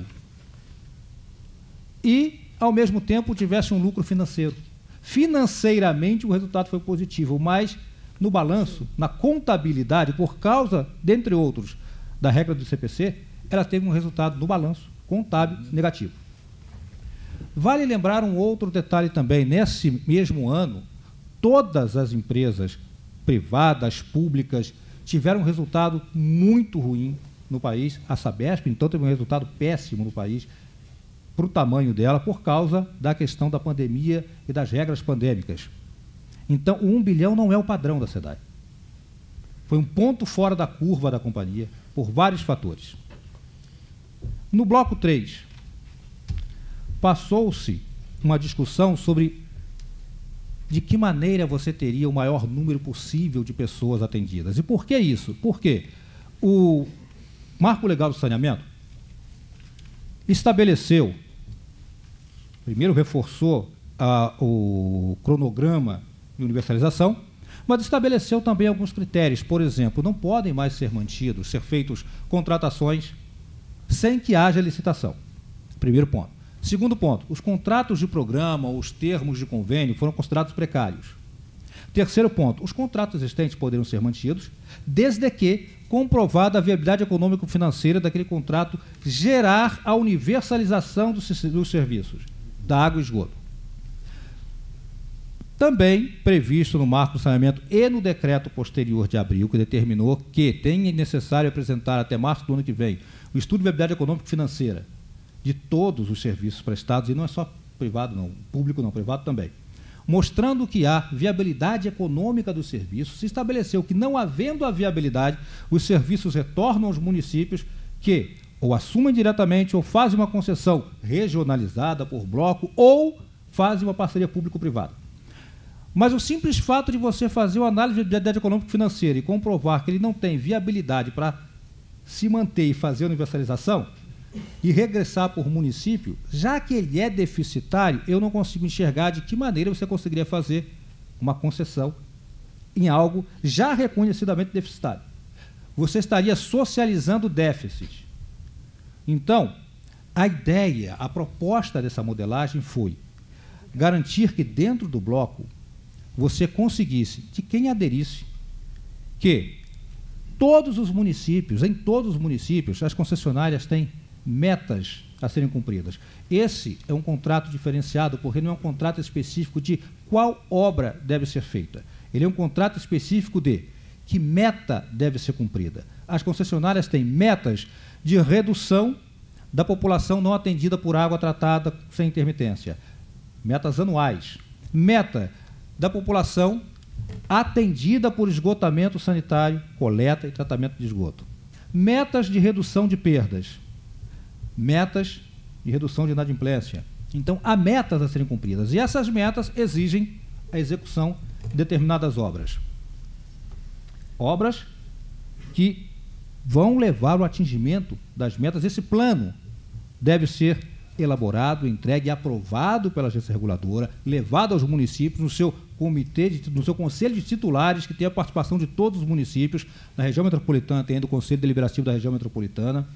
e, ao mesmo tempo, tivesse um lucro financeiro. Financeiramente, o resultado foi positivo, mas no balanço, na contabilidade, por causa, dentre outros, da regra do CPC, ela teve um resultado no balanço contábil negativo. Vale lembrar um outro detalhe também. Nesse mesmo ano, todas as empresas privadas, públicas, tiveram um resultado muito ruim no país. A Sabesp, então, teve um resultado péssimo no país para o tamanho dela, por causa da questão da pandemia e das regras pandêmicas. Então, o 1 bilhão não é o padrão da SEDAI. Foi um ponto fora da curva da companhia, por vários fatores. No bloco 3, passou-se uma discussão sobre de que maneira você teria o maior número possível de pessoas atendidas. E por que isso? Porque o Marco Legal do Saneamento estabeleceu, primeiro reforçou o cronograma de universalização, mas estabeleceu também alguns critérios. Por exemplo, não podem mais ser mantidos, ser feitos contratações sem que haja licitação. Primeiro ponto. Segundo ponto, os contratos de programa, os termos de convênio foram considerados precários. Terceiro ponto, os contratos existentes poderiam ser mantidos, desde que comprovada a viabilidade econômico-financeira daquele contrato gerar a universalização dos serviços da água e esgoto. Também previsto no Marco do Saneamento e no decreto posterior de abril, que determinou que tem necessário apresentar até março do ano que vem o estudo de viabilidade econômico-financeira de todos os serviços prestados, e não é só privado, não, público não, privado também. Mostrando que há viabilidade econômica dos serviços, se estabeleceu que, não havendo a viabilidade, os serviços retornam aos municípios que ou assumem diretamente ou fazem uma concessão regionalizada por bloco ou fazem uma parceria público-privada. Mas o simples fato de você fazer uma análise de viabilidade econômico-financeira e comprovar que ele não tem viabilidade para se manter e fazer a universalização e regressar por município, já que ele é deficitário, eu não consigo enxergar de que maneira você conseguiria fazer uma concessão em algo já reconhecidamente deficitário. Você estaria socializando o déficit. Então, a ideia, a proposta dessa modelagem foi garantir que dentro do bloco você conseguisse, de quem aderisse, que todos os municípios, em todos os municípios, as concessionárias têm metas a serem cumpridas. Esse é um contrato diferenciado, porque não é um contrato específico de qual obra deve ser feita. Ele é um contrato específico de que meta deve ser cumprida. As concessionárias têm metas de redução da população não atendida por água tratada sem intermitência. Metas anuais. Meta da população atendida por esgotamento sanitário, coleta e tratamento de esgoto. Metas de redução de perdas. Metas de redução de inadimplência. Então, há metas a serem cumpridas. E essas metas exigem a execução de determinadas obras. Obras que vão levar ao atingimento das metas. Esse plano deve ser elaborado, entregue e aprovado pela agência reguladora, levado aos municípios no seu comitê, no seu conselho de titulares, que tem a participação de todos os municípios. Na região metropolitana tem ainda o Conselho Deliberativo da região metropolitana.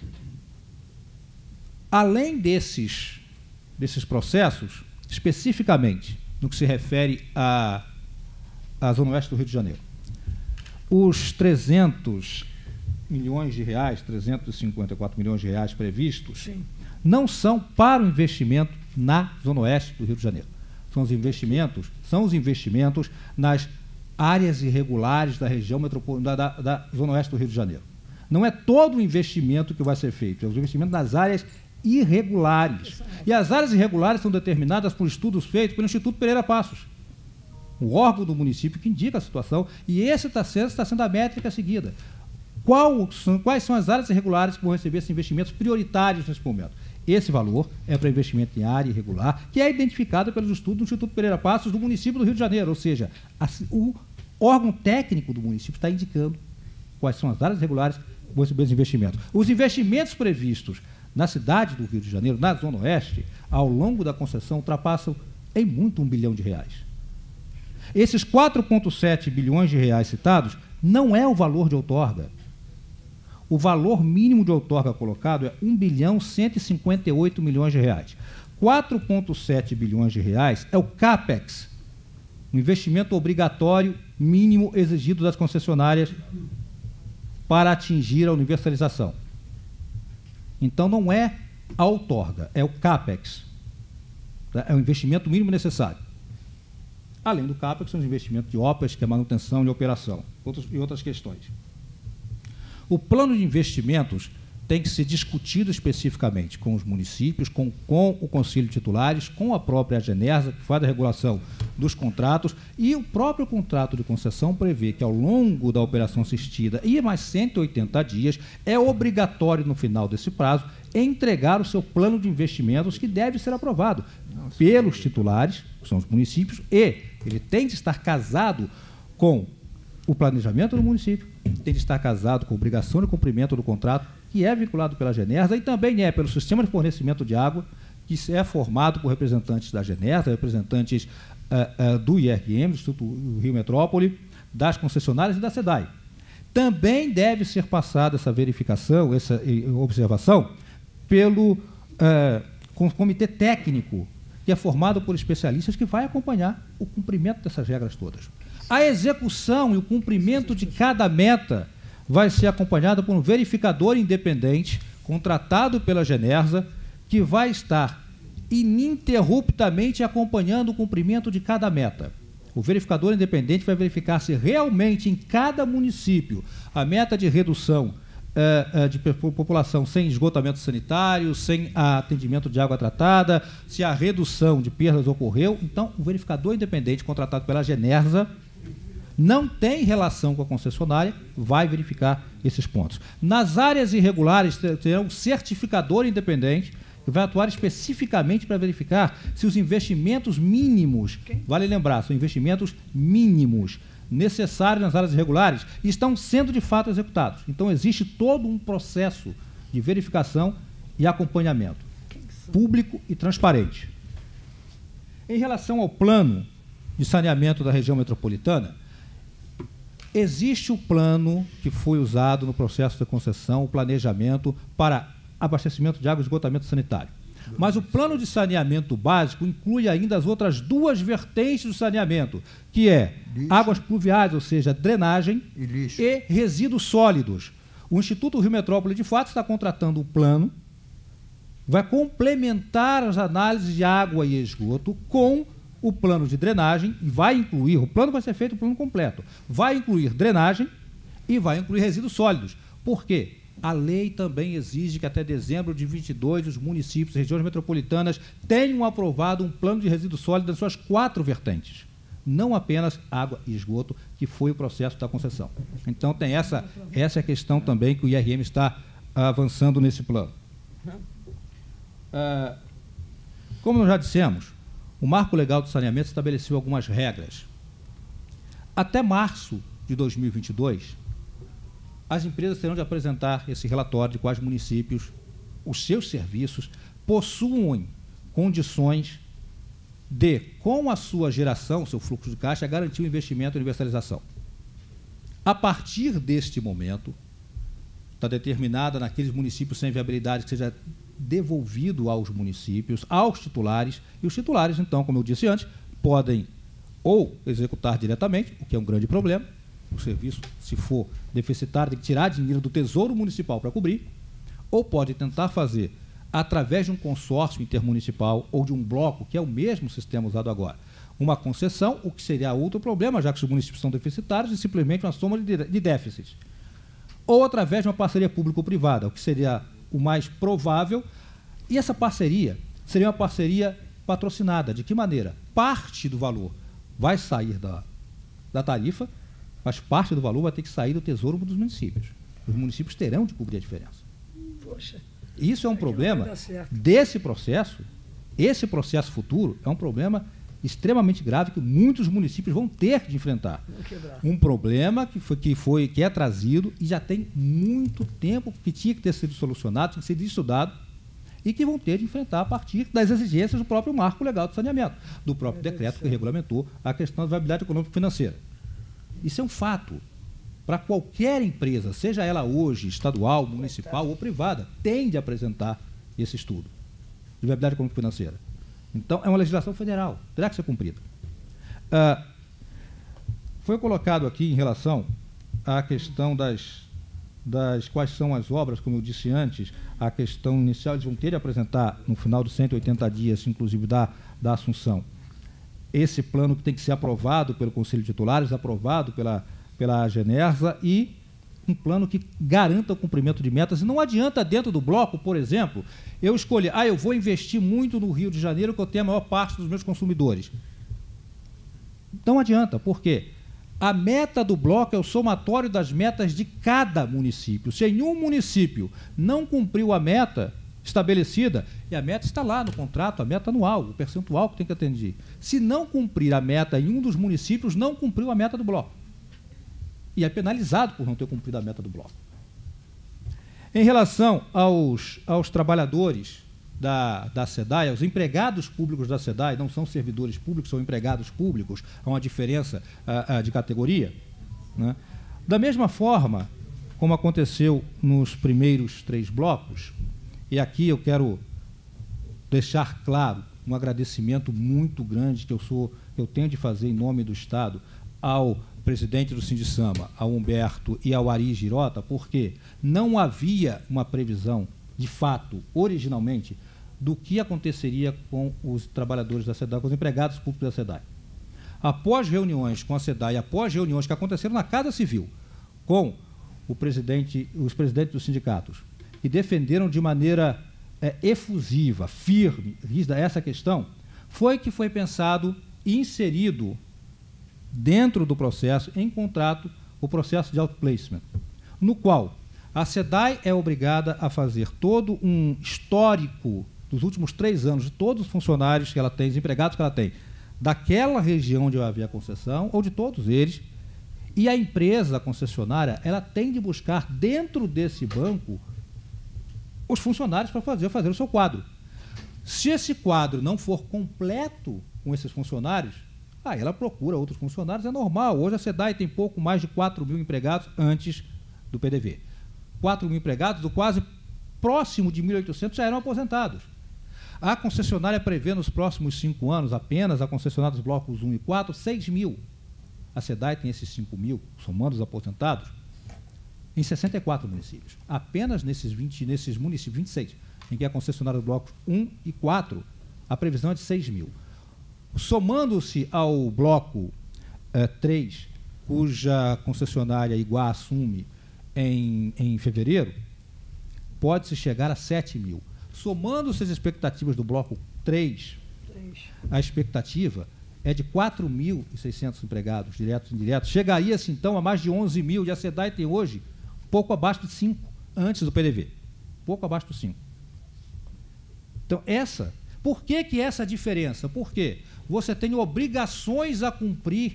Além desses processos, especificamente no que se refere à Zona Oeste do Rio de Janeiro, os 300 milhões de reais, 354 milhões de reais previstos, sim, não são para o investimento na Zona Oeste do Rio de Janeiro. São os investimentos nas áreas irregulares da região metropolitana da Zona Oeste do Rio de Janeiro. Não é todo o investimento que vai ser feito, é o investimento nas áreas irregulares. E as áreas irregulares são determinadas por estudos feitos pelo Instituto Pereira Passos, o órgão do município que indica a situação, e esse está sendo a métrica seguida. Quais são as áreas irregulares que vão receber esses investimentos prioritários nesse momento? Esse valor é para investimento em área irregular, que é identificado pelos estudos do Instituto Pereira Passos do município do Rio de Janeiro, ou seja, o órgão técnico do município está indicando quais são as áreas irregulares que vão receber esses investimentos. Os investimentos previstos na cidade do Rio de Janeiro, na Zona Oeste, ao longo da concessão, ultrapassam em muito R$1 bilhão. Esses 4,7 bilhões de reais citados não é o valor de outorga. o valor mínimo de outorga colocado é R$1.158 bilhões. 4,7 bilhões de reais é o CAPEX, o investimento obrigatório mínimo exigido das concessionárias para atingir a universalização. Então, não é a outorga, é o CAPEX. É o investimento mínimo necessário. Além do CAPEX, são os investimentos de OPEX, que é manutenção e operação, e outras questões. O plano de investimentos tem que ser discutido especificamente com os municípios, com o Conselho de Titulares, com a própria Agenersa, que faz a regulação dos contratos, e o próprio contrato de concessão prevê que, ao longo da operação assistida e mais 180 dias, é obrigatório, no final desse prazo, entregar o seu plano de investimentos, que deve ser aprovado pelos titulares, que são os municípios, e ele tem de estar casado com o planejamento do município, tem de estar casado com a obrigação de cumprimento do contrato, que é vinculado pela Agenersa, e também é pelo sistema de fornecimento de água, que é formado por representantes da Agenersa, representantes do IRM, do Instituto Rio Metrópole, das concessionárias e da SEDAI. Também deve ser passada essa verificação, essa observação, pelo comitê técnico, que é formado por especialistas, que vai acompanhar o cumprimento dessas regras todas. A execução e o cumprimento de cada meta vai ser acompanhado por um verificador independente, contratado pela Agenersa, que vai estar ininterruptamente acompanhando o cumprimento de cada meta. O verificador independente vai verificar se realmente em cada município a meta de redução de população sem esgotamento sanitário, sem atendimento de água tratada, se a redução de perdas ocorreu. Então, o verificador independente contratado pela Agenersa não tem relação com a concessionária, vai verificar esses pontos. Nas áreas irregulares, terá um certificador independente, que vai atuar especificamente para verificar se os investimentos mínimos, vale lembrar, são investimentos mínimos necessários nas áreas irregulares, estão sendo de fato executados. Então, existe todo um processo de verificação e acompanhamento público e transparente. Em relação ao plano de saneamento da região metropolitana, existe o plano que foi usado no processo de concessão, o planejamento para abastecimento de água e esgotamento sanitário. Mas o plano de saneamento básico inclui ainda as outras duas vertentes do saneamento, que é águas pluviais, ou seja, drenagem, e resíduos sólidos. O Instituto Rio Metrópole, de fato, está contratando um plano, vai complementar as análises de água e esgoto com o plano de drenagem, e vai incluir, o plano vai ser feito, o plano completo, vai incluir drenagem e vai incluir resíduos sólidos. Por quê? A lei também exige que até dezembro de 22 os municípios e regiões metropolitanas tenham aprovado um plano de resíduos sólidos nas suas 4 vertentes, não apenas água e esgoto, que foi o processo da concessão. Então, tem essa é a questão também que o IRM está avançando nesse plano. Como nós já dissemos, o Marco Legal do Saneamento estabeleceu algumas regras. Até março de 2022, as empresas terão de apresentar esse relatório de quais municípios os seus serviços possuem condições de, com a sua geração, seu fluxo de caixa, garantir o investimento e universalização. A partir deste momento, está determinada naqueles municípios sem viabilidade que seja devolvido aos municípios, aos titulares, e os titulares, então, como eu disse antes, podem ou executar diretamente, o que é um grande problema. O serviço, se for deficitário, tem que tirar dinheiro do Tesouro Municipal para cobrir, ou pode tentar fazer através de um consórcio intermunicipal ou de um bloco, que é o mesmo sistema usado agora, uma concessão, o que seria outro problema, já que os municípios são deficitários, e simplesmente uma soma de déficits. Ou através de uma parceria público-privada, o que seria o mais provável, e essa parceria seria uma parceria patrocinada. De que maneira? Parte do valor vai sair da tarifa, mas parte do valor vai ter que sair do Tesouro dos municípios. Os municípios terão de cobrir a diferença. Poxa, isso é um problema desse processo. Esse processo futuro é um problema extremamente grave que muitos municípios vão ter de enfrentar. Um problema que é trazido e já tem muito tempo, que tinha que ter sido solucionado, tinha que ser estudado, e que vão ter de enfrentar a partir das exigências do próprio Marco Legal de Saneamento, do próprio decreto que regulamentou a questão da viabilidade econômica e financeira. Isso é um fato. para qualquer empresa, seja ela hoje estadual, municipal ou privada, tem de apresentar esse estudo de viabilidade econômico-financeira. Então, é uma legislação federal, terá que ser cumprida. Foi colocado aqui em relação à questão das quais são as obras, como eu disse antes, a questão inicial, eles vão ter de apresentar no final dos 180 dias, inclusive da assunção, esse plano que tem que ser aprovado pelo Conselho de Titulares, aprovado pela Genersa, e um plano que garanta o cumprimento de metas. E não adianta, dentro do bloco, por exemplo, eu escolher, eu vou investir muito no Rio de Janeiro, que eu tenho a maior parte dos meus consumidores. Não adianta, por quê? A meta do bloco é o somatório das metas de cada município. Se em um município não cumpriu a meta estabelecida, e a meta está lá no contrato, a meta anual, o percentual que tem que atender. Se não cumprir a meta em um dos municípios, não cumpriu a meta do bloco. E é penalizado por não ter cumprido a meta do bloco. Em relação aos trabalhadores da SEDAI, aos empregados públicos da SEDAI, não são servidores públicos, são empregados públicos, há uma diferença de categoria, né? Da mesma forma como aconteceu nos primeiros 3 blocos, e aqui eu quero deixar claro um agradecimento muito grande que eu tenho de fazer em nome do Estado ao presidente do Sindicama, ao Humberto e ao Ari Girota, porque não havia uma previsão, de fato, originalmente, do que aconteceria com os trabalhadores da SEDAI, com os empregados públicos da SEDAI. Após reuniões com a SEDAI, após reuniões que aconteceram na Casa Civil, com os presidentes dos sindicatos, e defenderam de maneira efusiva, firme, rígida essa questão, foi que foi pensado e inserido dentro do processo, em contrato, o processo de outplacement, no qual a SEDAI é obrigada a fazer todo um histórico dos últimos 3 anos de todos os funcionários que ela tem, os empregados que ela tem, daquela região onde havia a concessão, ou de todos eles, e a empresa, a concessionária, ela tem de buscar dentro desse banco os funcionários para fazer o seu quadro. Se esse quadro não for completo com esses funcionários, ela procura outros funcionários, é normal. Hoje a SEDAI tem pouco mais de 4.000 empregados antes do PDV. 4.000 empregados, do quase próximo de 1.800 já eram aposentados. A concessionária prevê nos próximos 5 anos, apenas a concessionária dos blocos 1 e 4, 6.000. A SEDAI tem esses 5.000, somando os aposentados, em 64 municípios. Apenas nesses municípios, 26, em que a concessionária dos blocos 1 e 4, a previsão é de 6.000. Somando-se ao bloco 3, cuja concessionária Iguá assume em fevereiro, pode-se chegar a 7.000. Somando-se as expectativas do bloco 3, a expectativa é de 4.600 empregados, diretos e indiretos. Chegaria-se, então, a mais de 11.000, e a SEDAI tem hoje pouco abaixo de 5, antes do PDV. Pouco abaixo de 5. Então, por que essa diferença? Porque você tem obrigações a cumprir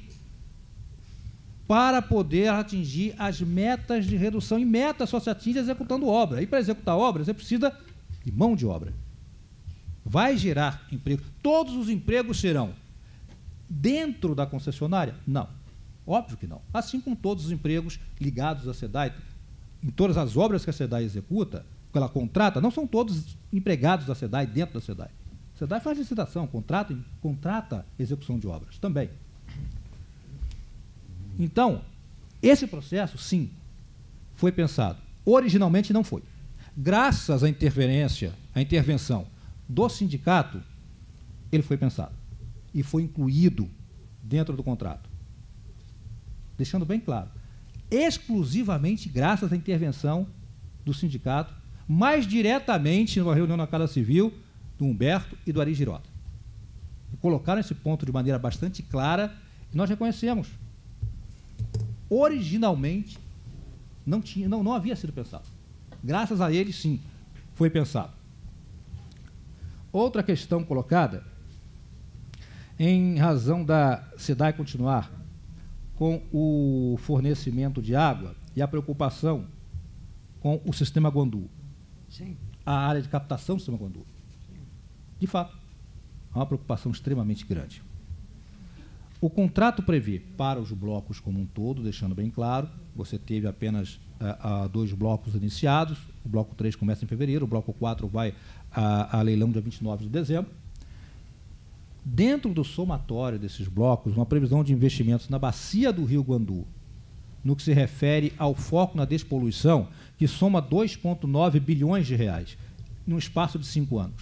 para poder atingir as metas de redução, e metas só se atinge executando obra. E para executar obra, você precisa de mão de obra. Vai gerar emprego. Todos os empregos serão dentro da concessionária? Não. Óbvio que não. Assim como todos os empregos ligados à SEDAI, em todas as obras que a SEDAI executa, que ela contrata, não são todos empregados da SEDAI dentro da SEDAI. A SEDAI faz licitação, contrata execução de obras também. Então, esse processo, sim, foi pensado. Originalmente não foi. Graças à intervenção do sindicato, ele foi pensado e foi incluído dentro do contrato. Deixando bem claro, exclusivamente graças à intervenção do sindicato, mais diretamente numa reunião na Casa Civil, do Humberto e do Ari Girota. E colocaram esse ponto de maneira bastante clara, e nós reconhecemos. Originalmente, não havia sido pensado. Graças a ele, sim, foi pensado. Outra questão colocada, em razão da SEDAI continuar com o fornecimento de água e a preocupação com o sistema Guandu. Sim. A área de captação do sistema Guandu. De fato, há uma preocupação extremamente grande. O contrato prevê para os blocos como um todo, deixando bem claro, você teve apenas 2 blocos iniciados, o bloco 3 começa em fevereiro, o bloco 4 vai a leilão dia 29 de dezembro. Dentro do somatório desses blocos, uma previsão de investimentos na bacia do Rio Guandu, no que se refere ao foco na despoluição, que soma 2,9 bilhões de reais, num espaço de 5 anos.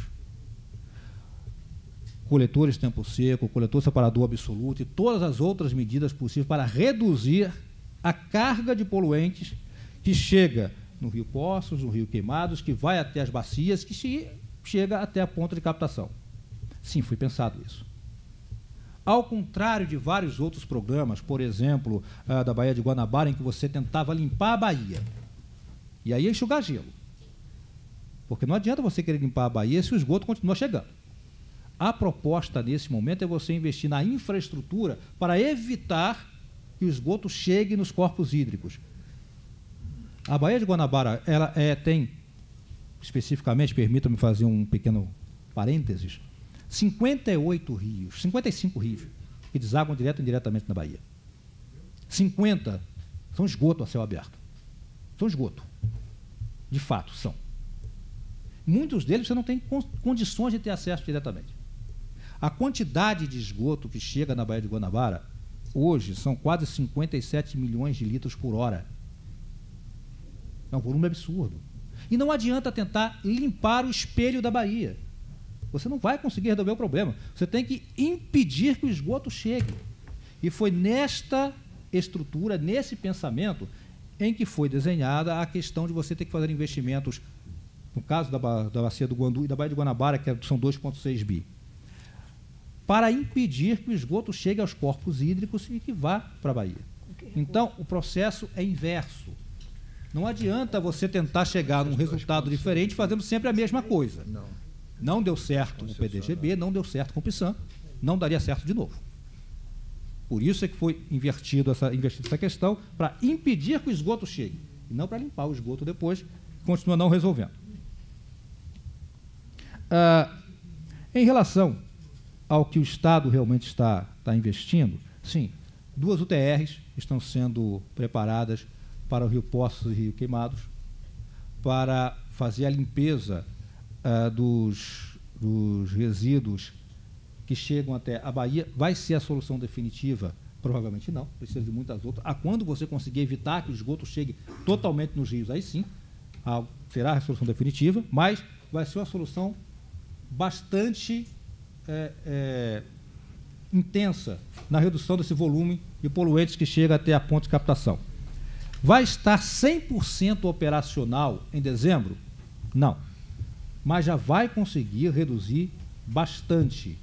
Coletores tempo seco, coletor separador absoluto e todas as outras medidas possíveis para reduzir a carga de poluentes que chega no Rio Poços, no Rio Queimados, que vai até as bacias, que chega até a ponta de captação. Sim, foi pensado isso. Ao contrário de vários outros programas, por exemplo, da Baía de Guanabara, em que você tentava limpar a baía, e aí enxugar gelo. Porque não adianta você querer limpar a baía se o esgoto continua chegando. A proposta nesse momento é você investir na infraestrutura para evitar que o esgoto chegue nos corpos hídricos. A Baía de Guanabara, ela tem, especificamente, permita-me fazer um pequeno parênteses, 55 rios que desaguam direto e indiretamente na Baía. 50 são esgoto a céu aberto. São esgoto. De fato, são. Muitos deles você não tem condições de ter acesso diretamente. A quantidade de esgoto que chega na Baía de Guanabara, hoje, são quase 57 milhões de litros por hora. É um volume absurdo. E não adianta tentar limpar o espelho da Baía. Você não vai conseguir resolver o problema. Você tem que impedir que o esgoto chegue. E foi nesta estrutura, nesse pensamento, em que foi desenhada a questão de você ter que fazer investimentos, no caso da Bacia do Guandu e da Baía de Guanabara, que são 2,6 bi, para impedir que o esgoto chegue aos corpos hídricos e que vá para a Baía. Então, o processo é inverso. Não adianta você tentar chegar num resultado diferente fazendo sempre a mesma coisa. Não deu certo no PDGB, não deu certo com o PISAM, não daria certo de novo. Por isso é que foi investida essa questão, para impedir que o esgoto chegue, e não para limpar o esgoto depois, que continua não resolvendo. Em relação ao que o Estado realmente está investindo, sim, 2 UTRs estão sendo preparadas para o Rio Poços e Rio Queimados, para fazer a limpeza dos resíduos que chegam até a Baía. Vai ser a solução definitiva? Provavelmente não, precisa de muitas outras. Quando você conseguir evitar que o esgoto chegue totalmente nos rios, aí sim, será a solução definitiva, mas vai ser uma solução bastante intensa na redução desse volume de poluentes que chega até a ponte de captação. Vai estar 100% operacional em dezembro? Não. Mas já vai conseguir reduzir bastante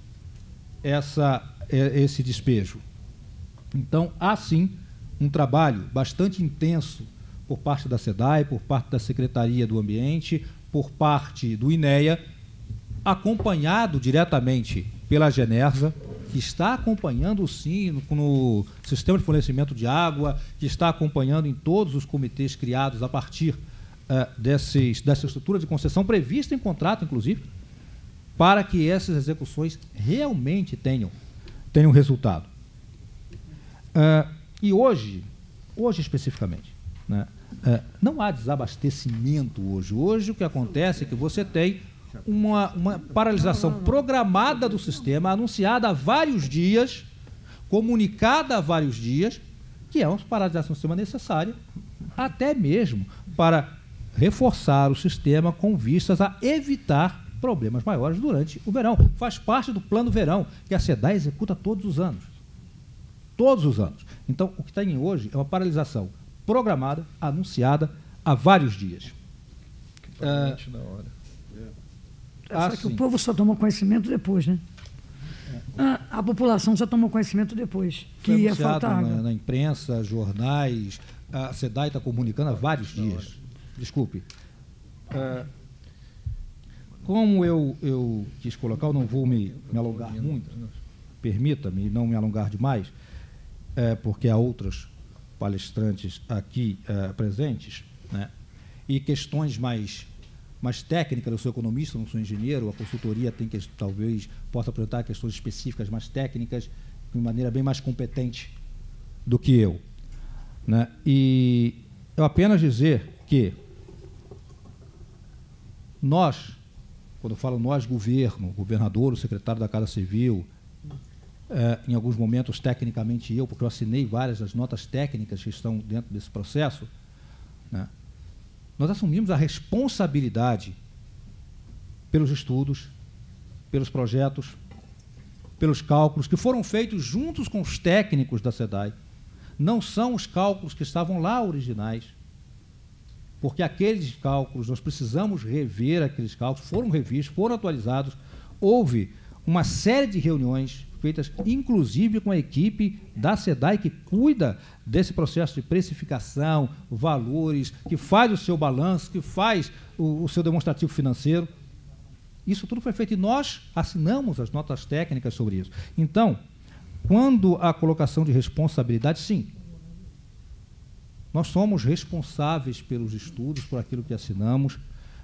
esse despejo. Então, há sim um trabalho bastante intenso por parte da SEDAI, por parte da Secretaria do Ambiente, por parte do INEA, acompanhado diretamente pela Genersa, que está acompanhando, sim, no sistema de fornecimento de água, que está acompanhando em todos os comitês criados a partir dessa estrutura de concessão prevista em contrato, inclusive, para que essas execuções realmente tenham resultado. E hoje especificamente, né, não há desabastecimento hoje. Hoje o que acontece é que você tem uma paralisação programada do sistema, anunciada há vários dias, comunicada há vários dias, que é uma paralisação do sistema necessária, até mesmo para reforçar o sistema com vistas a evitar problemas maiores durante o verão. Faz parte do plano verão, que a SEDAI executa todos os anos. Todos os anos. Então, o que tem hoje é uma paralisação programada, anunciada há vários dias. Na hora. Só que o povo só tomou conhecimento depois, né? A população só tomou conhecimento depois, que ia faltar água. Na imprensa, jornais, a SEDAI está comunicando há vários dias. Desculpe. Como eu quis colocar, eu não vou me alongar muito, permita-me não me alongar demais, porque há outros palestrantes aqui presentes, né? E questões mais técnicas. Eu sou economista, não sou engenheiro, a consultoria talvez possa apresentar questões específicas mais técnicas, de maneira bem mais competente do que eu, né? E eu apenas dizer que nós, quando eu falo nós, governo, o governador, o secretário da Casa Civil, em alguns momentos, tecnicamente eu, porque eu assinei várias das notas técnicas que estão dentro desse processo, né? Nós assumimos a responsabilidade pelos estudos, pelos projetos, pelos cálculos que foram feitos juntos com os técnicos da SEDAI. Não são os cálculos que estavam lá originais, porque aqueles cálculos, nós precisamos rever aqueles cálculos, foram revistos, foram atualizados, houve uma série de reuniões feitas, inclusive com a equipe da SEDAI, que cuida desse processo de precificação, valores, que faz o seu balanço, que faz o seu demonstrativo financeiro. Isso tudo foi feito e nós assinamos as notas técnicas sobre isso. Então, quando a colocação de responsabilidade, sim, nós somos responsáveis pelos estudos, por aquilo que assinamos,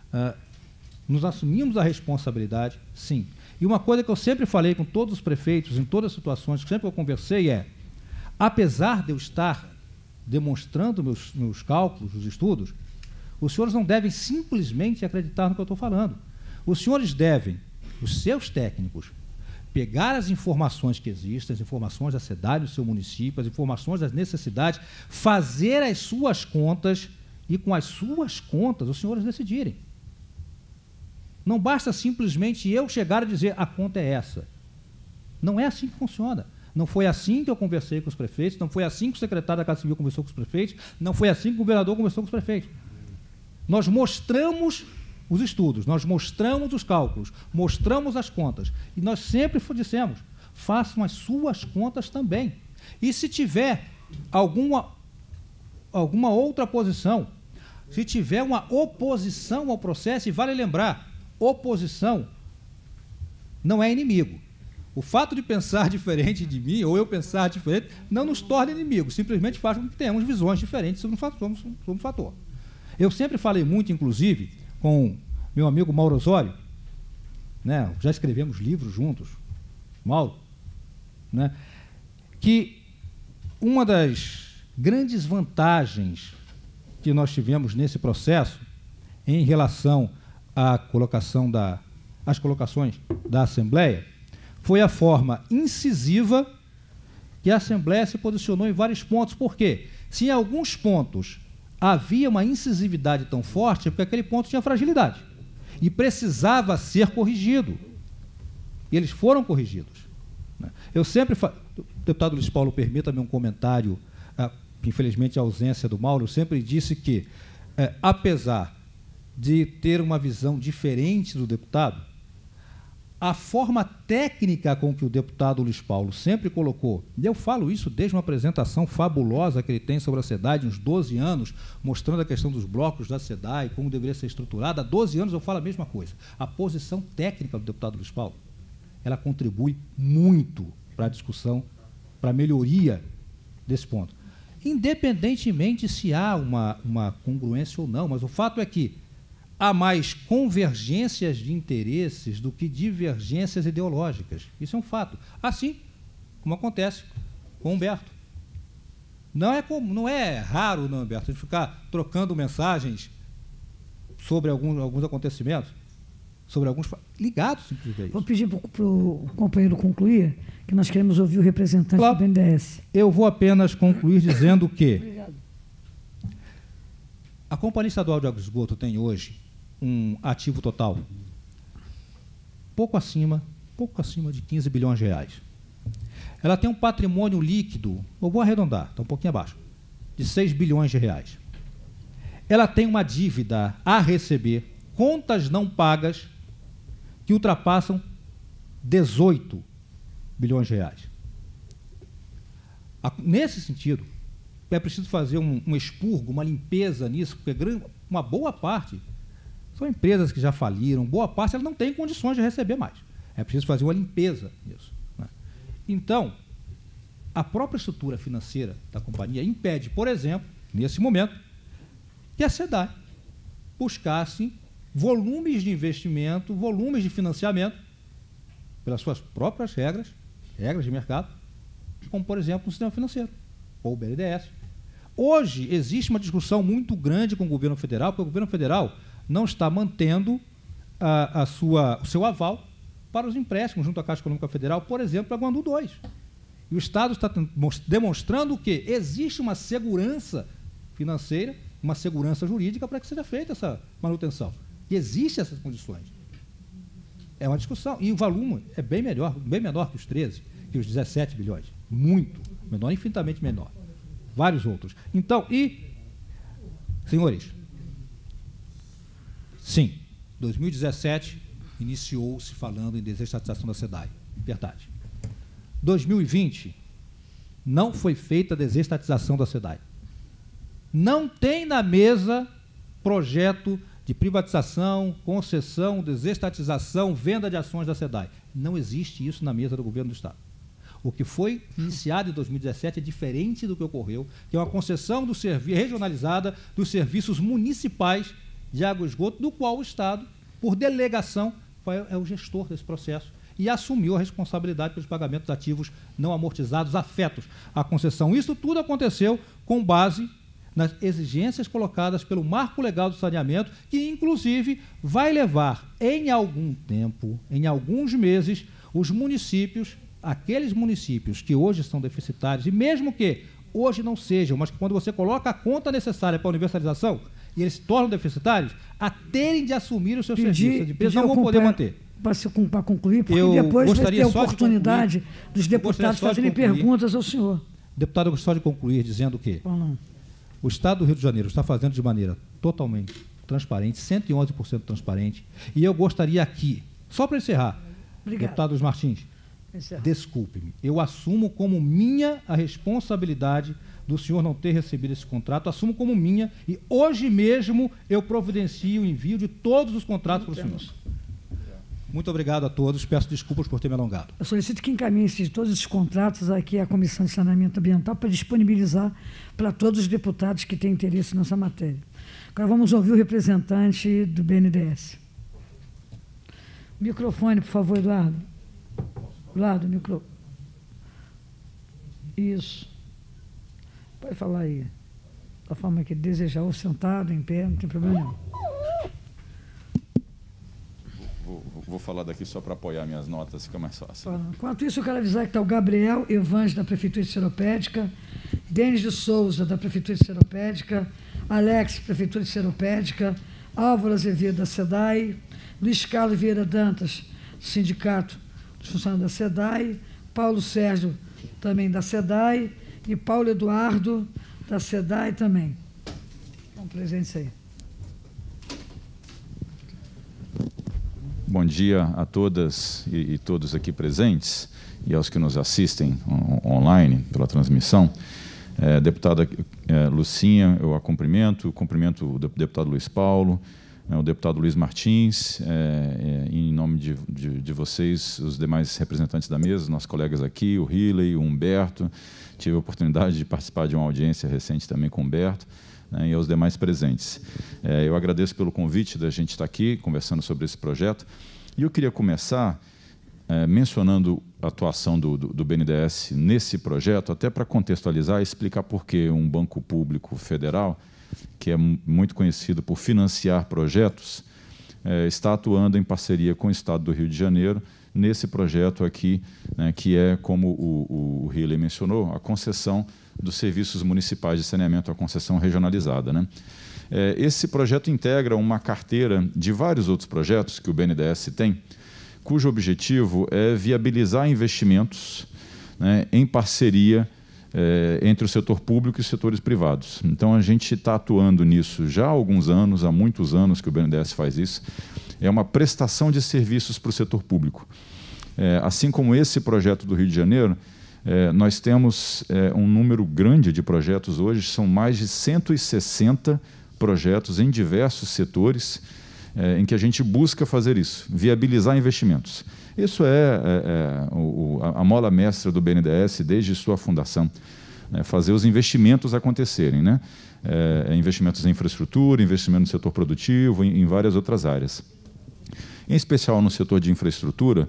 nos assumimos a responsabilidade, sim. E uma coisa que eu sempre falei com todos os prefeitos, em todas as situações, que sempre eu conversei apesar de eu estar demonstrando meus cálculos, os estudos, os senhores não devem simplesmente acreditar no que eu estou falando. Os senhores devem, os seus técnicos, pegar as informações que existem, as informações da SEDAI do seu município, as informações das necessidades, fazer as suas contas e, com as suas contas, os senhores decidirem. Não basta simplesmente eu chegar a dizer a conta é essa. Não é assim que funciona. Não foi assim que eu conversei com os prefeitos, não foi assim que o secretário da Casa Civil conversou com os prefeitos, não foi assim que o governador conversou com os prefeitos. Nós mostramos os estudos, nós mostramos os cálculos, mostramos as contas. E nós sempre dissemos, façam as suas contas também. E se tiver alguma outra posição, se tiver uma oposição ao processo, e vale lembrar, oposição não é inimigo. O fato de pensar diferente de mim, ou eu pensar diferente, não nos torna inimigos, simplesmente faz com que tenhamos visões diferentes sobre um fator. Eu sempre falei muito, inclusive, com meu amigo Mauro Osório, né, já escrevemos livros juntos, Mauro, né, que uma das grandes vantagens que nós tivemos nesse processo em relação à colocação às colocações da Assembleia foi a forma incisiva que a Assembleia se posicionou em vários pontos. Por quê? Se em alguns pontos havia uma incisividade tão forte, é porque aquele ponto tinha fragilidade e precisava ser corrigido. E eles foram corrigidos. Eu sempre falo, deputado Luiz Paulo, permita-me um comentário, infelizmente a ausência do Mauro, eu sempre disse que, apesar de ter uma visão diferente do deputado, a forma técnica com que o deputado Luiz Paulo sempre colocou, e eu falo isso desde uma apresentação fabulosa que ele tem sobre a SEDAI, de uns 12 anos, mostrando a questão dos blocos da SEDAI, como deveria ser estruturada. Há 12 anos eu falo a mesma coisa. A posição técnica do deputado Luiz Paulo, ela contribui muito para a discussão, para a melhoria desse ponto. Independentemente se há uma congruência ou não, mas o fato é que há mais convergências de interesses do que divergências ideológicas. Isso é um fato. Assim como acontece com o Humberto. Não é raro, não, Humberto, de ficar trocando mensagens sobre alguns acontecimentos, sobre alguns ligados, simplesmente. Vou pedir para o companheiro concluir, que nós queremos ouvir o representante do BNDES. Eu vou apenas concluir dizendo que obrigado. A Companhia Estadual de Água e Esgoto tem hoje um ativo total pouco acima de 15 bilhões de reais. Ela tem um patrimônio líquido, eu vou arredondar, está um pouquinho abaixo, de 6 bilhões de reais. Ela tem uma dívida a receber, contas não pagas, que ultrapassam 18 bilhões de reais. Nesse sentido, é preciso fazer um expurgo, uma limpeza nisso, porque uma boa parte são empresas que já faliram, boa parte elas não têm condições de receber mais. É preciso fazer uma limpeza nisso, né? Então, a própria estrutura financeira da companhia impede, por exemplo, nesse momento, que a SEDAI buscasse volumes de investimento, volumes de financiamento, pelas suas próprias regras de mercado, como, por exemplo, no sistema financeiro, ou o BNDES. Hoje, existe uma discussão muito grande com o governo federal, porque o governo federal não está mantendo o seu aval para os empréstimos junto à Caixa Econômica Federal, por exemplo, para Guandu 2. E o Estado está demonstrando que existe uma segurança financeira, uma segurança jurídica para que seja feita essa manutenção. E existem essas condições. É uma discussão. E o volume é bem menor que os 13, que os 17 bilhões. Muito menor, infinitamente menor. Vários outros. Então, senhores, sim, 2017 iniciou-se falando em desestatização da SEDAI. Verdade. 2020 não foi feita a desestatização da SEDAI. Não tem na mesa projeto de privatização, concessão, desestatização, venda de ações da SEDAI. Não existe isso na mesa do governo do Estado. O que foi iniciado em 2017 é diferente do que ocorreu, que é uma concessão regionalizada dos serviços municipais de água e esgoto, do qual o Estado, por delegação, é o gestor desse processo e assumiu a responsabilidade pelos pagamentos ativos não amortizados afetos à concessão. Isso tudo aconteceu com base nas exigências colocadas pelo Marco Legal do Saneamento, que, inclusive, vai levar, em algum tempo, em alguns meses, os municípios, aqueles municípios que hoje são deficitários, e mesmo que hoje não sejam, mas que quando você coloca a conta necessária para a universalização, e eles se tornam deficitários, a terem de assumir os seus serviços. Eles não vão poder manter. Para concluir, porque depois vai ter a oportunidade dos deputados fazerem perguntas ao senhor. Deputado, eu gostaria de concluir dizendo que o Estado do Rio de Janeiro está fazendo de maneira totalmente transparente, 111% transparente, e eu gostaria aqui, só para encerrar, deputado Martins, desculpe-me, eu assumo como minha a responsabilidade do senhor não ter recebido esse contrato, assumo como minha, e hoje mesmo eu providencio o envio de todos os contratos para o senhor. Muito obrigado a todos, peço desculpas por ter me alongado. Eu solicito que encaminhe todos esses contratos aqui à Comissão de Saneamento Ambiental para disponibilizar para todos os deputados que têm interesse nessa matéria. Agora vamos ouvir o representante do BNDES. Microfone, por favor, Eduardo. Eduardo, microfone. Isso. Pode falar aí. Da forma que desejar, ou sentado, em pé, não tem problema nenhum. Vou falar daqui só para apoiar minhas notas, fica mais fácil. Enquanto isso, eu quero avisar que está o Gabriel Evans, da Prefeitura de Seropédica, Denis de Souza, da Prefeitura de Seropédica, Alex, Prefeitura de Seropédica, Álvaro Azevedo, da SEDAI, Luiz Carlos Vieira Dantas, do Sindicato dos Funcionários da SEDAI, Paulo Sérgio, também da SEDAI, e Paulo Eduardo, da SEDAI também. Estão presentes aí. Bom dia a todas e todos aqui presentes e aos que nos assistem online pela transmissão. Deputada Lucinha, eu a cumprimento o deputado Luiz Paulo, o deputado Luiz Martins, em nome de vocês, os demais representantes da mesa, nossos colegas aqui, o Riley, o Humberto. Tive a oportunidade de participar de uma audiência recente também com o Humberto, e aos demais presentes. Eu agradeço pelo convite da gente estar aqui conversando sobre esse projeto. E eu queria começar mencionando a atuação do BNDES nesse projeto, até para contextualizar e explicar por que um banco público federal, que é muito conhecido por financiar projetos, está atuando em parceria com o Estado do Rio de Janeiro nesse projeto aqui, que é, como o Riley mencionou, a concessão dos serviços municipais de saneamento, a concessão regionalizada. Esse projeto integra uma carteira de vários outros projetos que o BNDES tem, cujo objetivo é viabilizar investimentos em parceria entre o setor público e os setores privados. Então, a gente está atuando nisso já há alguns anos, há muitos anos que o BNDES faz isso. É uma prestação de serviços para o setor público. Assim como esse projeto do Rio de Janeiro, nós temos um número grande de projetos hoje, são mais de 160 projetos em diversos setores em que a gente busca fazer isso, viabilizar investimentos. Isso é a mola mestra do BNDES desde sua fundação, fazer os investimentos acontecerem, investimentos em infraestrutura, investimento no setor produtivo, em várias outras áreas. Em especial no setor de infraestrutura,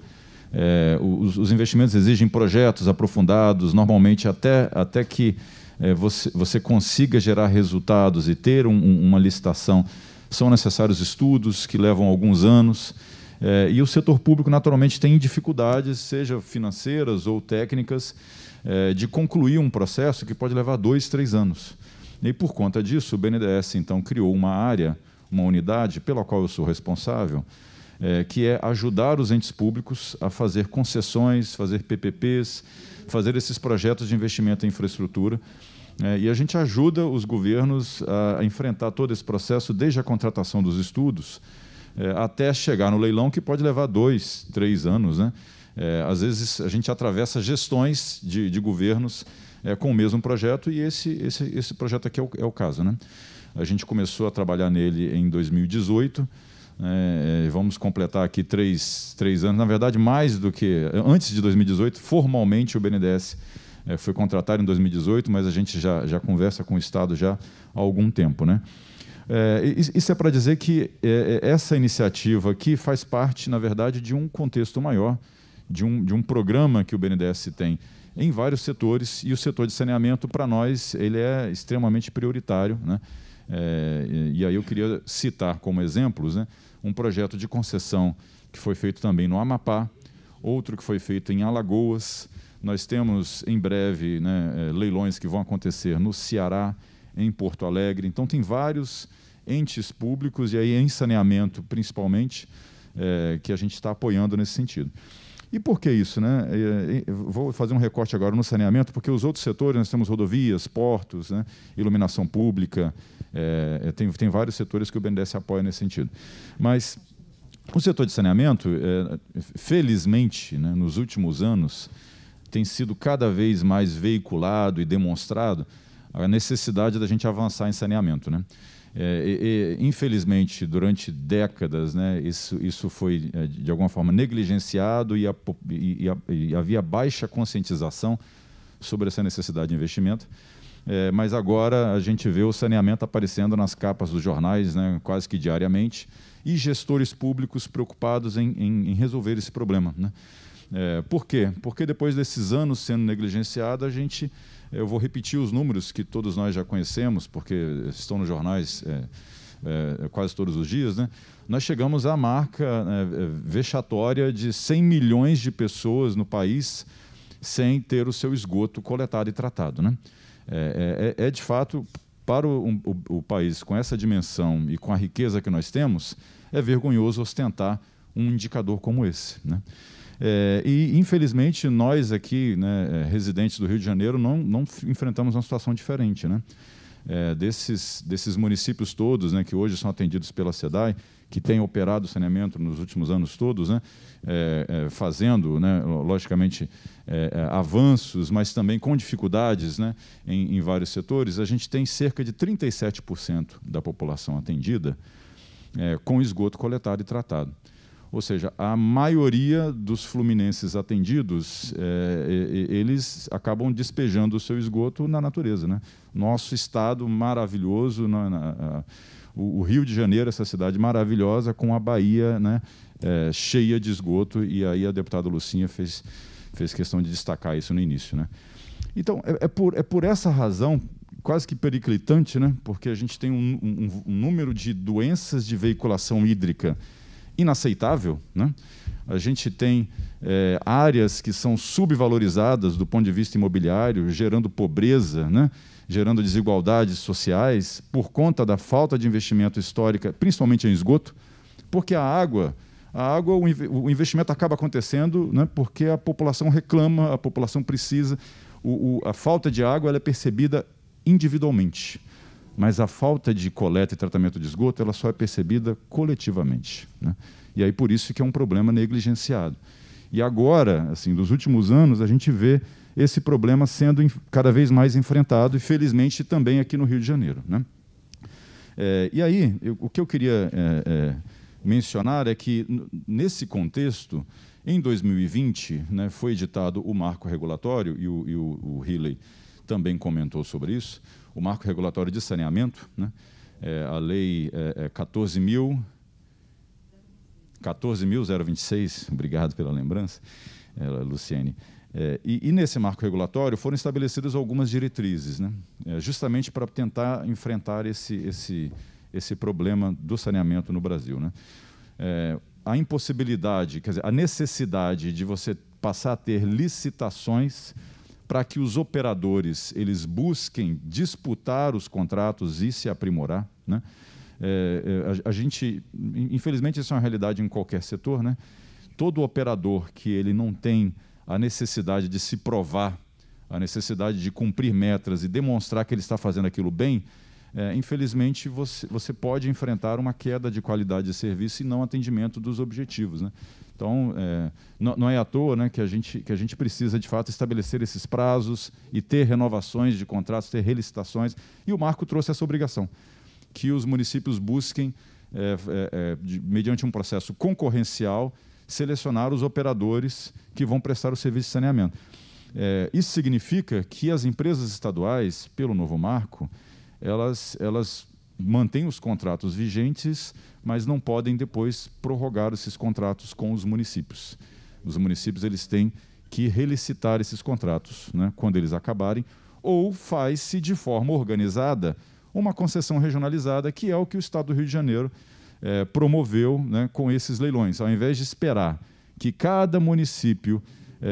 Os investimentos exigem projetos aprofundados, normalmente até que você consiga gerar resultados e ter uma licitação, são necessários estudos que levam alguns anos. E o setor público, naturalmente, tem dificuldades, seja financeiras ou técnicas, de concluir um processo que pode levar 2, 3 anos. E, por conta disso, o BNDES, então, criou uma área, uma unidade, pela qual eu sou responsável, que é ajudar os entes públicos a fazer concessões, fazer PPPs, fazer esses projetos de investimento em infraestrutura. E a gente ajuda os governos a enfrentar todo esse processo, desde a contratação dos estudos até chegar no leilão, que pode levar 2, 3 anos, né? Às vezes, a gente atravessa gestões de governos com o mesmo projeto, e esse projeto aqui é o caso, né? A gente começou a trabalhar nele em 2018, vamos completar aqui 3 anos, na verdade, mais do que antes de 2018. Formalmente, o BNDES foi contratado em 2018, mas a gente já conversa com o Estado já há algum tempo, né? Isso é para dizer que essa iniciativa aqui faz parte, na verdade, de um contexto maior, de um programa que o BNDES tem em vários setores, e o setor de saneamento, para nós, ele é extremamente prioritário, né? E aí eu queria citar como exemplos, né, um projeto de concessão que foi feito também no Amapá, outro que foi feito em Alagoas. Nós temos, em breve, né, leilões que vão acontecer no Ceará, em Porto Alegre. Então, tem vários entes públicos, e aí em saneamento, principalmente, que a gente está apoiando nesse sentido. E por que isso, né? Vou fazer um recorte agora no saneamento, porque os outros setores, nós temos rodovias, portos, né, iluminação pública, tem vários setores que o BNDES apoia nesse sentido. Mas o setor de saneamento, felizmente, né, nos últimos anos, tem sido cada vez mais veiculado e demonstrado a necessidade da gente avançar em saneamento, né? Infelizmente, durante décadas, né, isso foi, de alguma forma, negligenciado, e havia baixa conscientização sobre essa necessidade de investimento. Mas agora a gente vê o saneamento aparecendo nas capas dos jornais, né, quase que diariamente, e gestores públicos preocupados em resolver esse problema, né? Por quê? Porque depois desses anos sendo negligenciado, eu vou repetir os números que todos nós já conhecemos, porque estão nos jornais quase todos os dias, né? Nós chegamos à marca vexatória de 100 milhões de pessoas no país sem ter o seu esgoto coletado e tratado, né? De fato, para o país com essa dimensão e com a riqueza que nós temos, é vergonhoso ostentar um indicador como esse, né? E, infelizmente, nós aqui, né, residentes do Rio de Janeiro, não enfrentamos uma situação diferente, né? Desses municípios todos, né, que hoje são atendidos pela SEDAI, que têm operado o saneamento nos últimos anos todos, né, fazendo, né, logicamente, avanços, mas também com dificuldades, né, em vários setores. A gente tem cerca de 37% da população atendida com esgoto coletado e tratado. Ou seja, a maioria dos fluminenses atendidos, eles acabam despejando o seu esgoto na natureza, né? Nosso estado maravilhoso, o Rio de Janeiro, essa cidade maravilhosa, com a Bahia, né, cheia de esgoto, e aí a deputada Lucinha fez questão de destacar isso no início, né? Então, é por essa razão, quase que periclitante, né, porque a gente tem um número de doenças de veiculação hídrica inaceitável, né? A gente tem áreas que são subvalorizadas do ponto de vista imobiliário, gerando pobreza, né? Gerando desigualdades sociais por conta da falta de investimento histórica, principalmente em esgoto, porque a água, o investimento acaba acontecendo, né, porque a população reclama, a população precisa. A falta de água ela é percebida individualmente, mas a falta de coleta e tratamento de esgoto ela só é percebida coletivamente, né? E aí por isso que é um problema negligenciado. E agora, assim, nos últimos anos, a gente vê esse problema sendo cada vez mais enfrentado, e felizmente também aqui no Rio de Janeiro, né? E aí, o que eu queria mencionar é que, nesse contexto, em 2020, né, foi editado o marco regulatório, e o Riley também comentou sobre isso, o marco regulatório de saneamento, né? A lei 14.000... 14.026, obrigado pela lembrança, Luciene. E nesse marco regulatório foram estabelecidas algumas diretrizes, né? Justamente para tentar enfrentar esse problema do saneamento no Brasil, né? A impossibilidade, quer dizer, a necessidade de você passar a ter licitações para que os operadores eles busquem disputar os contratos e se aprimorar, né? A gente, infelizmente, isso é uma realidade em qualquer setor, né? Todo operador que ele não tem a necessidade de se provar, a necessidade de cumprir metas e demonstrar que ele está fazendo aquilo bem, infelizmente você pode enfrentar uma queda de qualidade de serviço e não atendimento dos objetivos, né? Então, não é à toa, né, que a gente precisa, de fato, estabelecer esses prazos e ter renovações de contratos, ter relicitações, e o marco trouxe essa obrigação, que os municípios busquem, mediante um processo concorrencial, selecionar os operadores que vão prestar o serviço de saneamento. Isso significa que as empresas estaduais, pelo novo marco, elas mantêm os contratos vigentes, mas não podem depois prorrogar esses contratos com os municípios. Os municípios eles têm que relicitar esses contratos, né, quando eles acabarem, ou faz-se de forma organizada uma concessão regionalizada, que é o que o Estado do Rio de Janeiro promoveu, né, com esses leilões. Ao invés de esperar que cada município,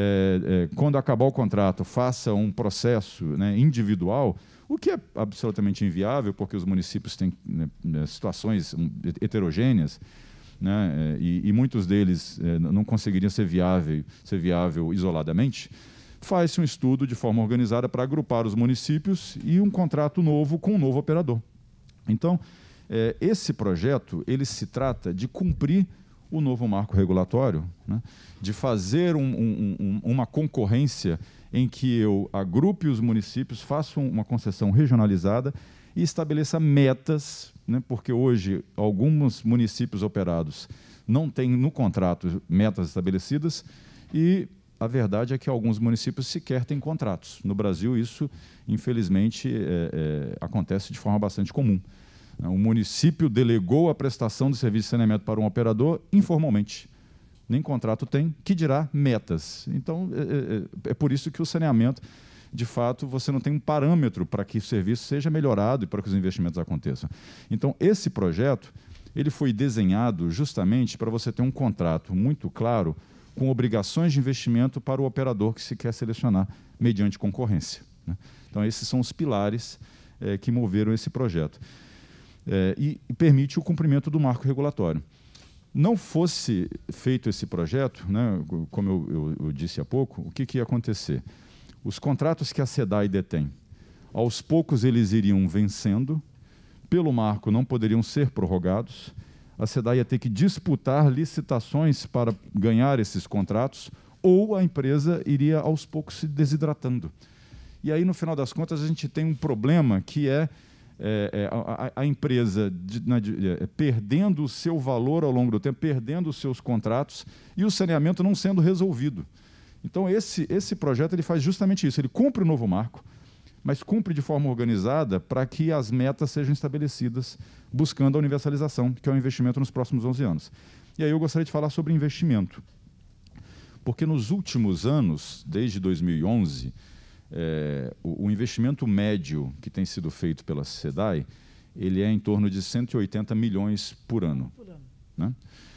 quando acabar o contrato, faça um processo, né, individual, o que é absolutamente inviável, porque os municípios têm, né, situações heterogêneas, né, e muitos deles não conseguiriam ser viável isoladamente, faz-se um estudo de forma organizada para agrupar os municípios e um contrato novo com um novo operador. Então, esse projeto ele se trata de cumprir o novo marco regulatório, né, de fazer uma concorrência em que eu agrupe os municípios, faça uma concessão regionalizada e estabeleça metas, né, porque hoje alguns municípios operados não têm no contrato metas estabelecidas e a verdade é que alguns municípios sequer têm contratos. No Brasil, isso, infelizmente, acontece de forma bastante comum. O município delegou a prestação de serviço de saneamento para um operador informalmente. Nem contrato tem, que dirá metas. Então, é por isso que o saneamento, de fato, você não tem um parâmetro para que o serviço seja melhorado e para que os investimentos aconteçam. Então, esse projeto ele foi desenhado justamente para você ter um contrato muito claro com obrigações de investimento para o operador que se quer selecionar mediante concorrência, né? Então, esses são os pilares que moveram esse projeto. E permite o cumprimento do marco regulatório. Não fosse feito esse projeto, né, como eu disse há pouco, o que ia acontecer? Os contratos que a SEDAI detém, aos poucos eles iriam vencendo, pelo marco não poderiam ser prorrogados, a SEDAI ia ter que disputar licitações para ganhar esses contratos, ou a empresa iria aos poucos se desidratando. E aí, no final das contas, a gente tem um problema que a empresa perdendo o seu valor ao longo do tempo, perdendo os seus contratos e o saneamento não sendo resolvido. Então, esse projeto ele faz justamente isso, ele cumpre o novo marco, mas cumpre de forma organizada para que as metas sejam estabelecidas, buscando a universalização, que é o investimento nos próximos 11 anos. E aí eu gostaria de falar sobre investimento, porque nos últimos anos, desde 2011, o investimento médio que tem sido feito pela SEDAI, ele é em torno de 180 milhões por ano. Né?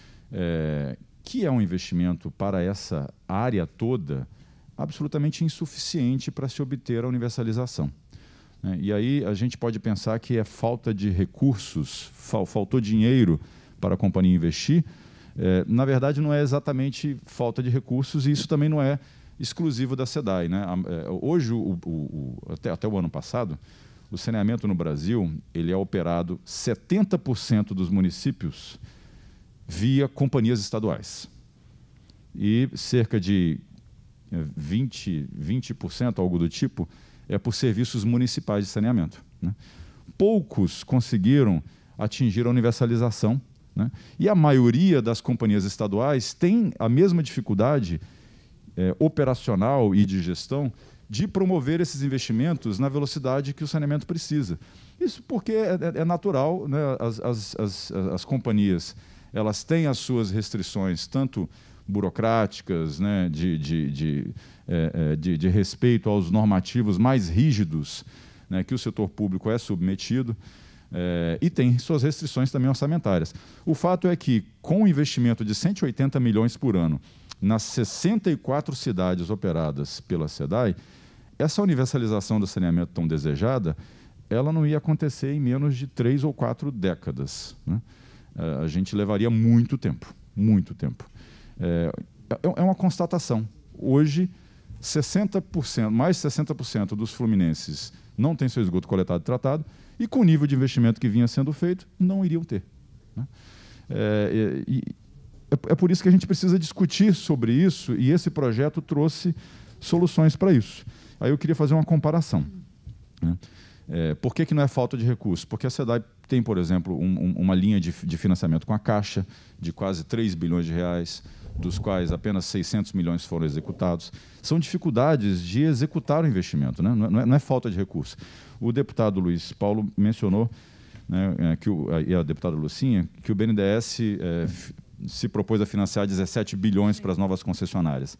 Que é um investimento para essa área toda absolutamente insuficiente para se obter a universalização. Né? E aí a gente pode pensar que é falta de recursos, faltou dinheiro para a companhia investir. Na verdade, não é exatamente falta de recursos e isso também não é exclusivo da SEDAI, né? Hoje, até o ano passado, o saneamento no Brasil ele é operado 70% dos municípios via companhias estaduais e cerca de 20%, algo do tipo, por serviços municipais de saneamento, né? Poucos conseguiram atingir a universalização, né? E a maioria das companhias estaduais tem a mesma dificuldade operacional e de gestão de promover esses investimentos na velocidade que o saneamento precisa. Isso porque é natural, né? As companhias elas têm as suas restrições, tanto burocráticas, né, de respeito aos normativos mais rígidos, né, que o setor público é submetido, e tem suas restrições também orçamentárias. O fato é que, com o investimento de 180 milhões por ano nas 64 cidades operadas pela SEDAI, essa universalização do saneamento tão desejada, ela não ia acontecer em menos de 3 ou 4 décadas, né? A gente levaria muito tempo, muito tempo. É uma constatação. Hoje, 60%, mais de 60% dos fluminenses não têm seu esgoto coletado e tratado, e com o nível de investimento que vinha sendo feito, não iriam ter, né? É por isso que a gente precisa discutir sobre isso, e esse projeto trouxe soluções para isso. Aí eu queria fazer uma comparação, né? Por que não é falta de recursos? Porque a SEDAI tem, por exemplo, uma linha de financiamento com a Caixa de quase 3 bilhões de reais, dos quais apenas 600 milhões foram executados. São dificuldades de executar o investimento, né? Não é falta de recursos. O deputado Luiz Paulo mencionou, né, e a deputada Lucinha, que o BNDES se propôs a financiar 17 bilhões para as novas concessionárias.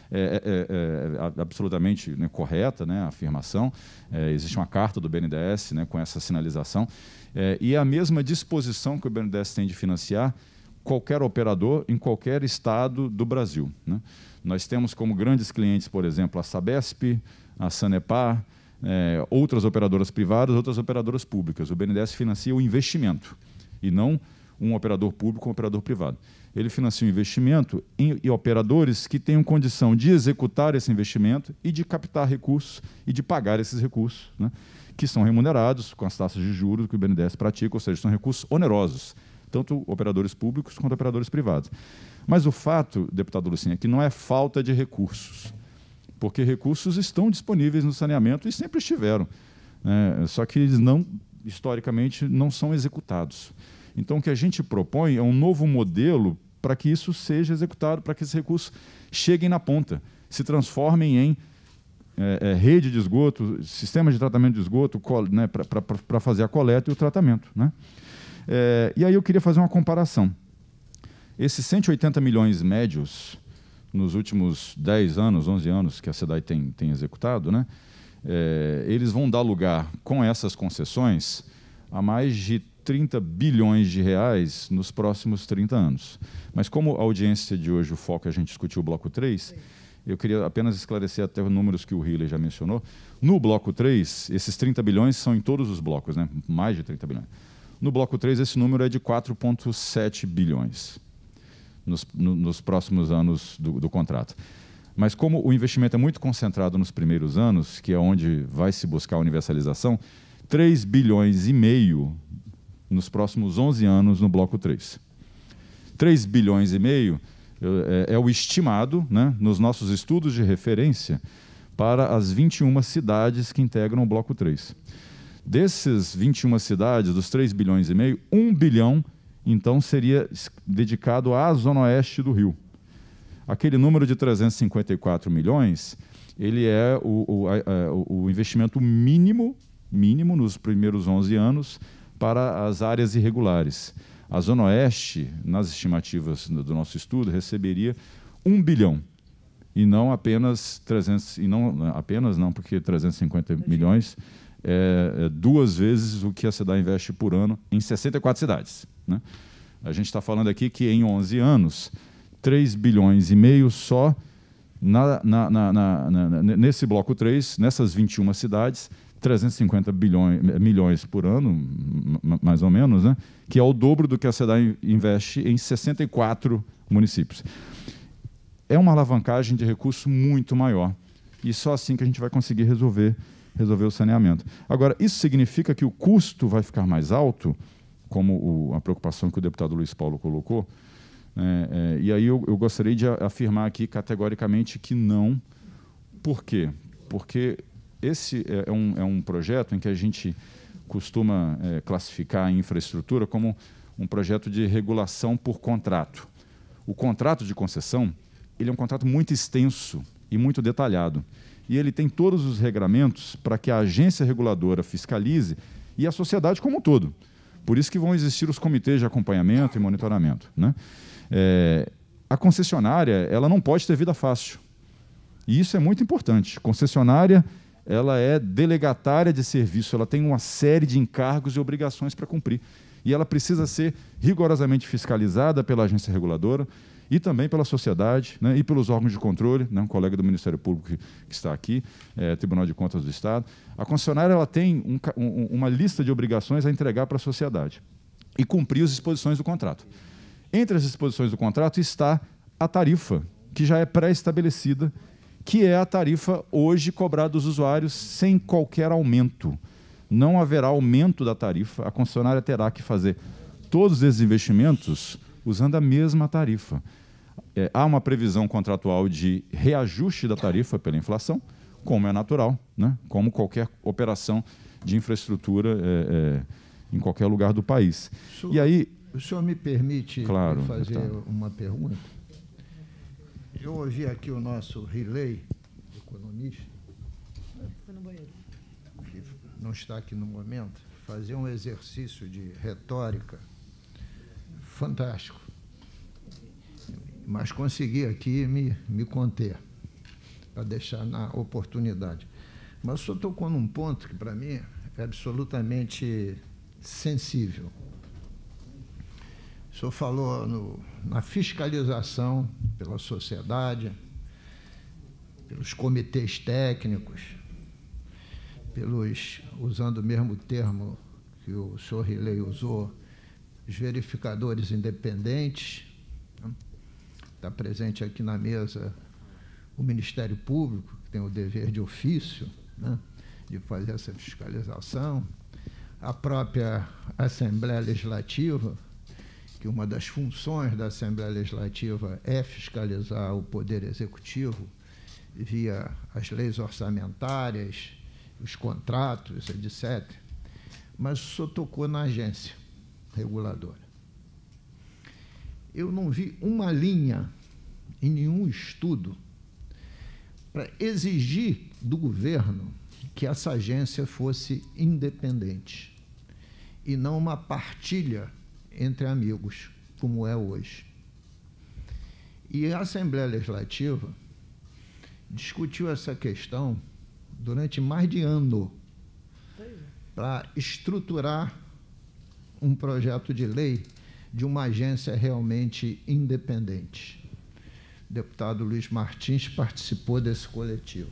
Absolutamente, né, correta, né, a afirmação. Existe uma carta do BNDES, né, com essa sinalização. E a mesma disposição que o BNDES tem de financiar qualquer operador em qualquer estado do Brasil, né? Nós temos como grandes clientes, por exemplo, a Sabesp, a Sanepar, outras operadoras privadas, outras operadoras públicas. O BNDES financia o investimento e não um operador público ou um operador privado. Ele financia o investimento em operadores que tenham condição de executar esse investimento e de captar recursos e de pagar esses recursos, né, que são remunerados com as taxas de juros que o BNDES pratica, ou seja, são recursos onerosos, tanto operadores públicos quanto operadores privados. Mas o fato, deputado Lucinha, é que não é falta de recursos, porque recursos estão disponíveis no saneamento e sempre estiveram, né, só que eles historicamente, não são executados. Então, o que a gente propõe é um novo modelo para que isso seja executado, para que esses recursos cheguem na ponta, se transformem em rede de esgoto, sistema de tratamento de esgoto, né, para fazer a coleta e o tratamento, né? E aí eu queria fazer uma comparação. Esses 180 milhões médios, nos últimos 10 anos, 11 anos que a SEDAI tem executado, né, eles vão dar lugar, com essas concessões, a mais de 30 bilhões de reais nos próximos 30 anos. Mas como a audiência de hoje, o foco a gente discutiu o bloco 3, eu queria apenas esclarecer até os números que o Hiller já mencionou. No bloco 3, esses 30 bilhões são em todos os blocos, né? Mais de 30 bilhões. No bloco 3, esse número é de 4,7 bilhões nos próximos anos do contrato. Mas como o investimento é muito concentrado nos primeiros anos, que é onde vai se buscar a universalização, 3 bilhões e meio nos próximos 11 anos no bloco 3. 3 bilhões e meio é o estimado, né, nos nossos estudos de referência para as 21 cidades que integram o bloco 3. Desses 21 cidades, dos 3 bilhões e meio, 1 bilhão, então, seria dedicado à zona oeste do Rio. Aquele número de 354 milhões, ele é o investimento mínimo nos primeiros 11 anos para as áreas irregulares. A Zona Oeste, nas estimativas do nosso estudo, receberia 1 bilhão, e não apenas 300, e não apenas não, porque 350 milhões é 2 vezes o que a SEDAI investe por ano em 64 cidades, né? A gente está falando aqui que em 11 anos, 3 bilhões e meio só nesse bloco 3, nessas 21 cidades, 350 milhões por ano, mais ou menos, né? Que é o dobro do que a SEDAI investe em 64 municípios. É uma alavancagem de recurso muito maior, e só assim que a gente vai conseguir resolver o saneamento. Agora, isso significa que o custo vai ficar mais alto, como a preocupação que o deputado Luiz Paulo colocou, né? E aí eu gostaria de afirmar aqui categoricamente que não. Por quê? Porque esse é um projeto em que a gente costuma classificar a infraestrutura como um projeto de regulação por contrato. O contrato de concessão, ele é um contrato muito extenso e muito detalhado. E ele tem todos os regramentos para que a agência reguladora fiscalize e a sociedade como um todo. Por isso que vão existir os comitês de acompanhamento e monitoramento, né? A concessionária, ela não pode ter vida fácil. E isso é muito importante. Concessionária, ela é delegatária de serviço, ela tem uma série de encargos e obrigações para cumprir. E ela precisa ser rigorosamente fiscalizada pela agência reguladora e também pela sociedade, né, e pelos órgãos de controle, né, um colega do Ministério Público que está aqui, Tribunal de Contas do Estado. A concessionária ela tem uma lista de obrigações a entregar para a sociedade e cumprir as disposições do contrato. Entre as disposições do contrato está a tarifa, que já é pré-estabelecida, que é a tarifa hoje cobrada dos usuários sem qualquer aumento. Não haverá aumento da tarifa, a concessionária terá que fazer todos esses investimentos usando a mesma tarifa. Há uma previsão contratual de reajuste da tarifa pela inflação, como é natural, né? Como qualquer operação de infraestrutura em qualquer lugar do país. E aí, o senhor me permite fazer uma pergunta? Eu ouvi aqui o nosso Riley, economista, que não está aqui no momento, fazer um exercício de retórica fantástico, mas consegui aqui me conter, para deixar na oportunidade. Mas o senhor tocou num ponto que, para mim, é absolutamente sensível. O senhor falou na fiscalização pela sociedade, pelos comitês técnicos, usando o mesmo termo que o senhor Riley usou, os verificadores independentes. Está presente aqui na mesa o Ministério Público, que tem o dever de ofício, né, de fazer essa fiscalização, a própria Assembleia Legislativa, que uma das funções da Assembleia Legislativa é fiscalizar o Poder Executivo via as leis orçamentárias, os contratos, etc. Mas o senhor tocou na agência reguladora. Eu não vi uma linha em nenhum estudo para exigir do governo que essa agência fosse independente e não uma partilha entre amigos, como é hoje. E a Assembleia Legislativa discutiu essa questão durante mais de ano para estruturar um projeto de lei de uma agência realmente independente. O deputado Luiz Martins participou desse coletivo.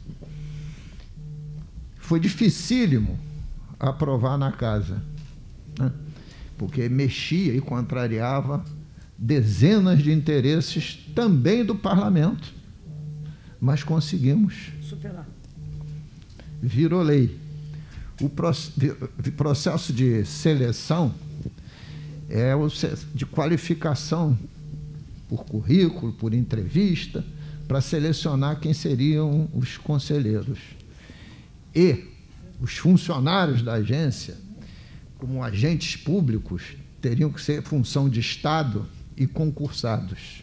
Foi dificílimo aprovar na casa, né? Porque mexia e contrariava dezenas de interesses também do parlamento. Mas conseguimos superar. Virou lei. O processo de seleção é o de qualificação por currículo, por entrevista, para selecionar quem seriam os conselheiros. E os funcionários da agência, como agentes públicos, teriam que ser função de Estado e concursados.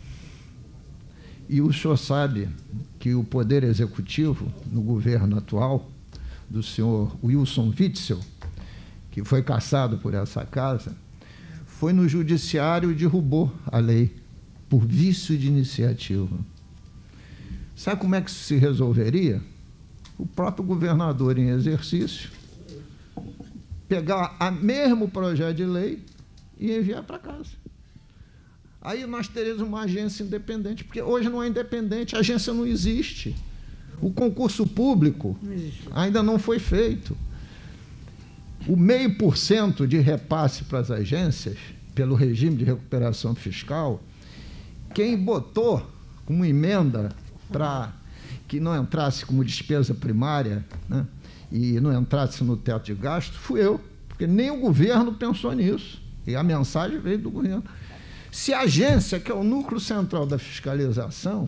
E o senhor sabe que o Poder Executivo, no governo atual, do senhor Wilson Witzel, que foi cassado por essa casa, foi no judiciário e derrubou a lei por vício de iniciativa. Sabe como é que isso se resolveria? O próprio governador em exercício pegar o mesmo projeto de lei e enviar para casa. Aí nós teríamos uma agência independente, porque hoje não é independente, a agência não existe. O concurso público ainda não foi feito. O 0,5% de repasse para as agências, pelo regime de recuperação fiscal, quem botou como emenda para que não entrasse como despesa primária, né, e não entrasse no teto de gasto, fui eu, porque nem o governo pensou nisso. E a mensagem veio do governo. Se a agência, que é o núcleo central da fiscalização,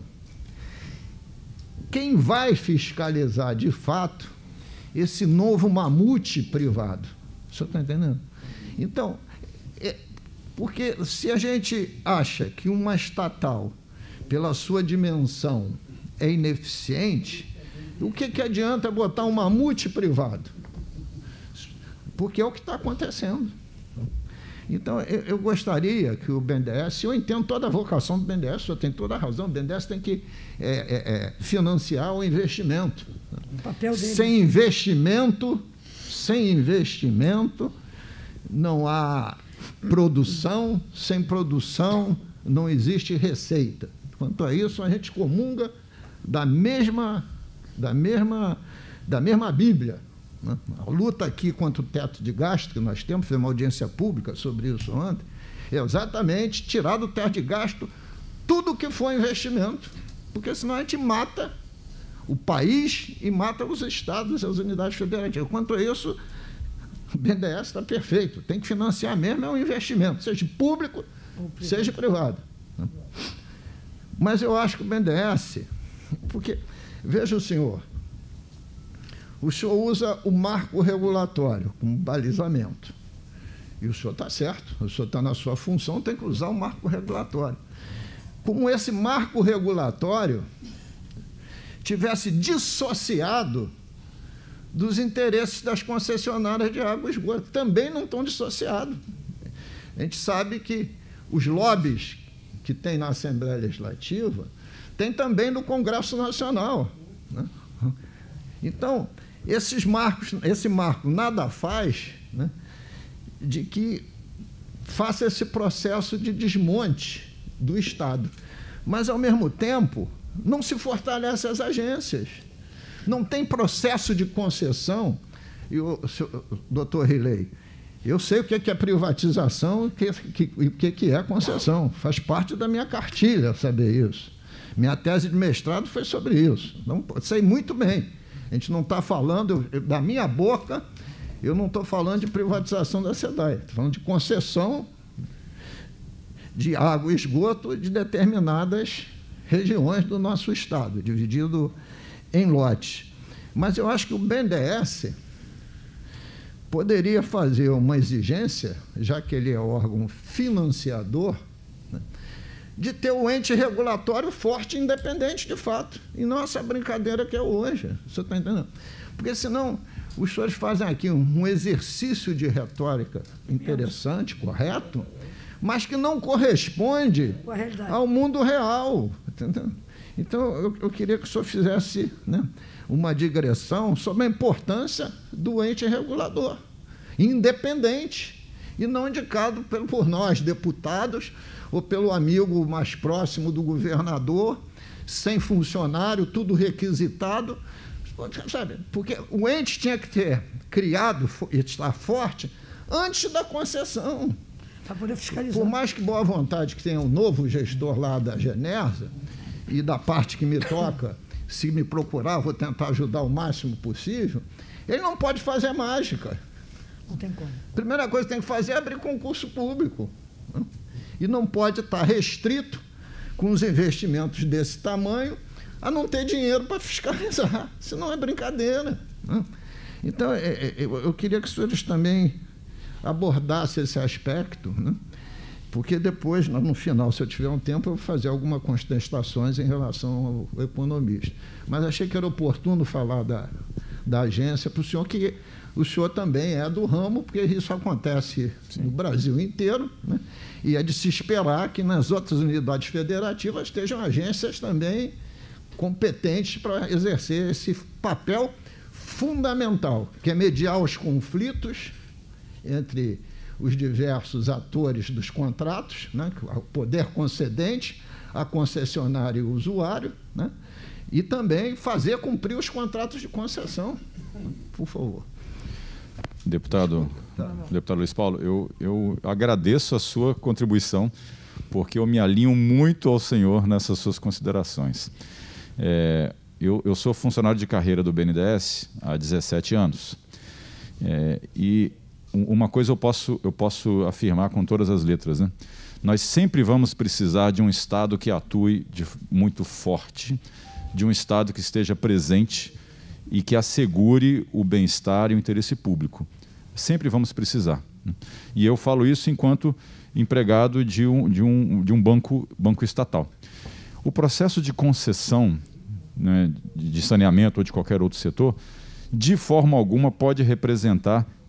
quem vai fiscalizar de fato esse novo mamute privado? O senhor está entendendo? Então, porque se a gente acha que uma estatal, pela sua dimensão, é ineficiente, o que adianta botar um mamute privado? porque é o que está acontecendo. Então, eu gostaria que o BNDES, eu entendo toda a vocação do BNDES, o senhor tem toda a razão, o BNDES tem que financiar o investimento. O papel dele. Sem investimento, não há produção, sem produção não existe receita. Quanto a isso, a gente comunga da mesma Bíblia. Né? A luta aqui contra o teto de gasto que nós temos, fizemos uma audiência pública sobre isso ontem, é exatamente tirar do teto de gasto tudo que for investimento, porque senão a gente mata o país e mata os estados e as unidades federativas. Quanto a isso, o BNDES está perfeito, tem que financiar mesmo, é um investimento, seja público, seja privado. Mas eu acho que o BNDES, porque, veja o senhor usa o marco regulatório como balizamento. E o senhor está certo, o senhor está na sua função, tem que usar o marco regulatório. Como esse marco regulatório tivesse dissociado dos interesses das concessionárias de água e esgoto. Também não estão dissociados. A gente sabe que os lobbies que tem na Assembleia Legislativa tem também no Congresso Nacional. Né? Então, esse marco nada faz, né, de que faça esse processo de desmonte do Estado. Mas, ao mesmo tempo, não se fortalece as agências. Não tem processo de concessão. E doutor Riley, eu sei o que é privatização e o que é concessão. Faz parte da minha cartilha saber isso. Minha tese de mestrado foi sobre isso. Então, sei muito bem. A gente não está falando, da minha boca, eu não estou falando de privatização da SEDAI. Estou falando de concessão de água e esgoto de determinadas regiões do nosso Estado, dividido em lotes. Mas eu acho que o BNDES poderia fazer uma exigência, já que ele é órgão financiador, né, de ter um ente regulatório forte e independente, de fato, e não essa brincadeira que é hoje. Você está entendendo? Porque, senão, os senhores fazem aqui um exercício de retórica interessante, correto, mas que não corresponde ao mundo real. Entendeu? Então, eu queria que o senhor fizesse, né, uma digressão sobre a importância do ente regulador, independente, e não indicado por nós, deputados, ou pelo amigo mais próximo do governador, sem funcionário, tudo requisitado, sabe? Porque o ente tinha que ter criado e estar forte antes da concessão. Para poder fiscalizar. Por mais que boa vontade que tenha um novo gestor lá da Genersa, e da parte que me toca, se me procurar, eu vou tentar ajudar o máximo possível, ele não pode fazer mágica. Não tem como. A primeira coisa que tem que fazer é abrir concurso público. Né? E não pode estar restrito, com os investimentos desse tamanho, a não ter dinheiro para fiscalizar. Senão é brincadeira. Né? Então, eu queria que os senhores também abordassem esse aspecto, né? Porque depois, no final, se eu tiver um tempo, eu vou fazer algumas contestações em relação ao economista. Mas achei que era oportuno falar da agência para o senhor, que o senhor também é do ramo, porque isso acontece no Brasil inteiro, né? E é de se esperar que nas outras unidades federativas estejam agências também competentes para exercer esse papel fundamental, que é mediar os conflitos entre os diversos atores dos contratos, né, o poder concedente, a concessionária e o usuário, né, e também fazer cumprir os contratos de concessão. Por favor. Deputado Luiz Paulo, eu agradeço a sua contribuição, porque eu me alinho muito ao senhor nessas suas considerações. Eu sou funcionário de carreira do BNDES há 17 anos. E uma coisa eu posso afirmar com todas as letras, né? Nós sempre vamos precisar de um Estado que atue muito forte, de um Estado que esteja presente e que assegure o bem-estar e o interesse público. Sempre vamos precisar. Né? E eu falo isso enquanto empregado de um banco estatal. O processo de concessão, né, de saneamento ou de qualquer outro setor, de forma alguma pode representar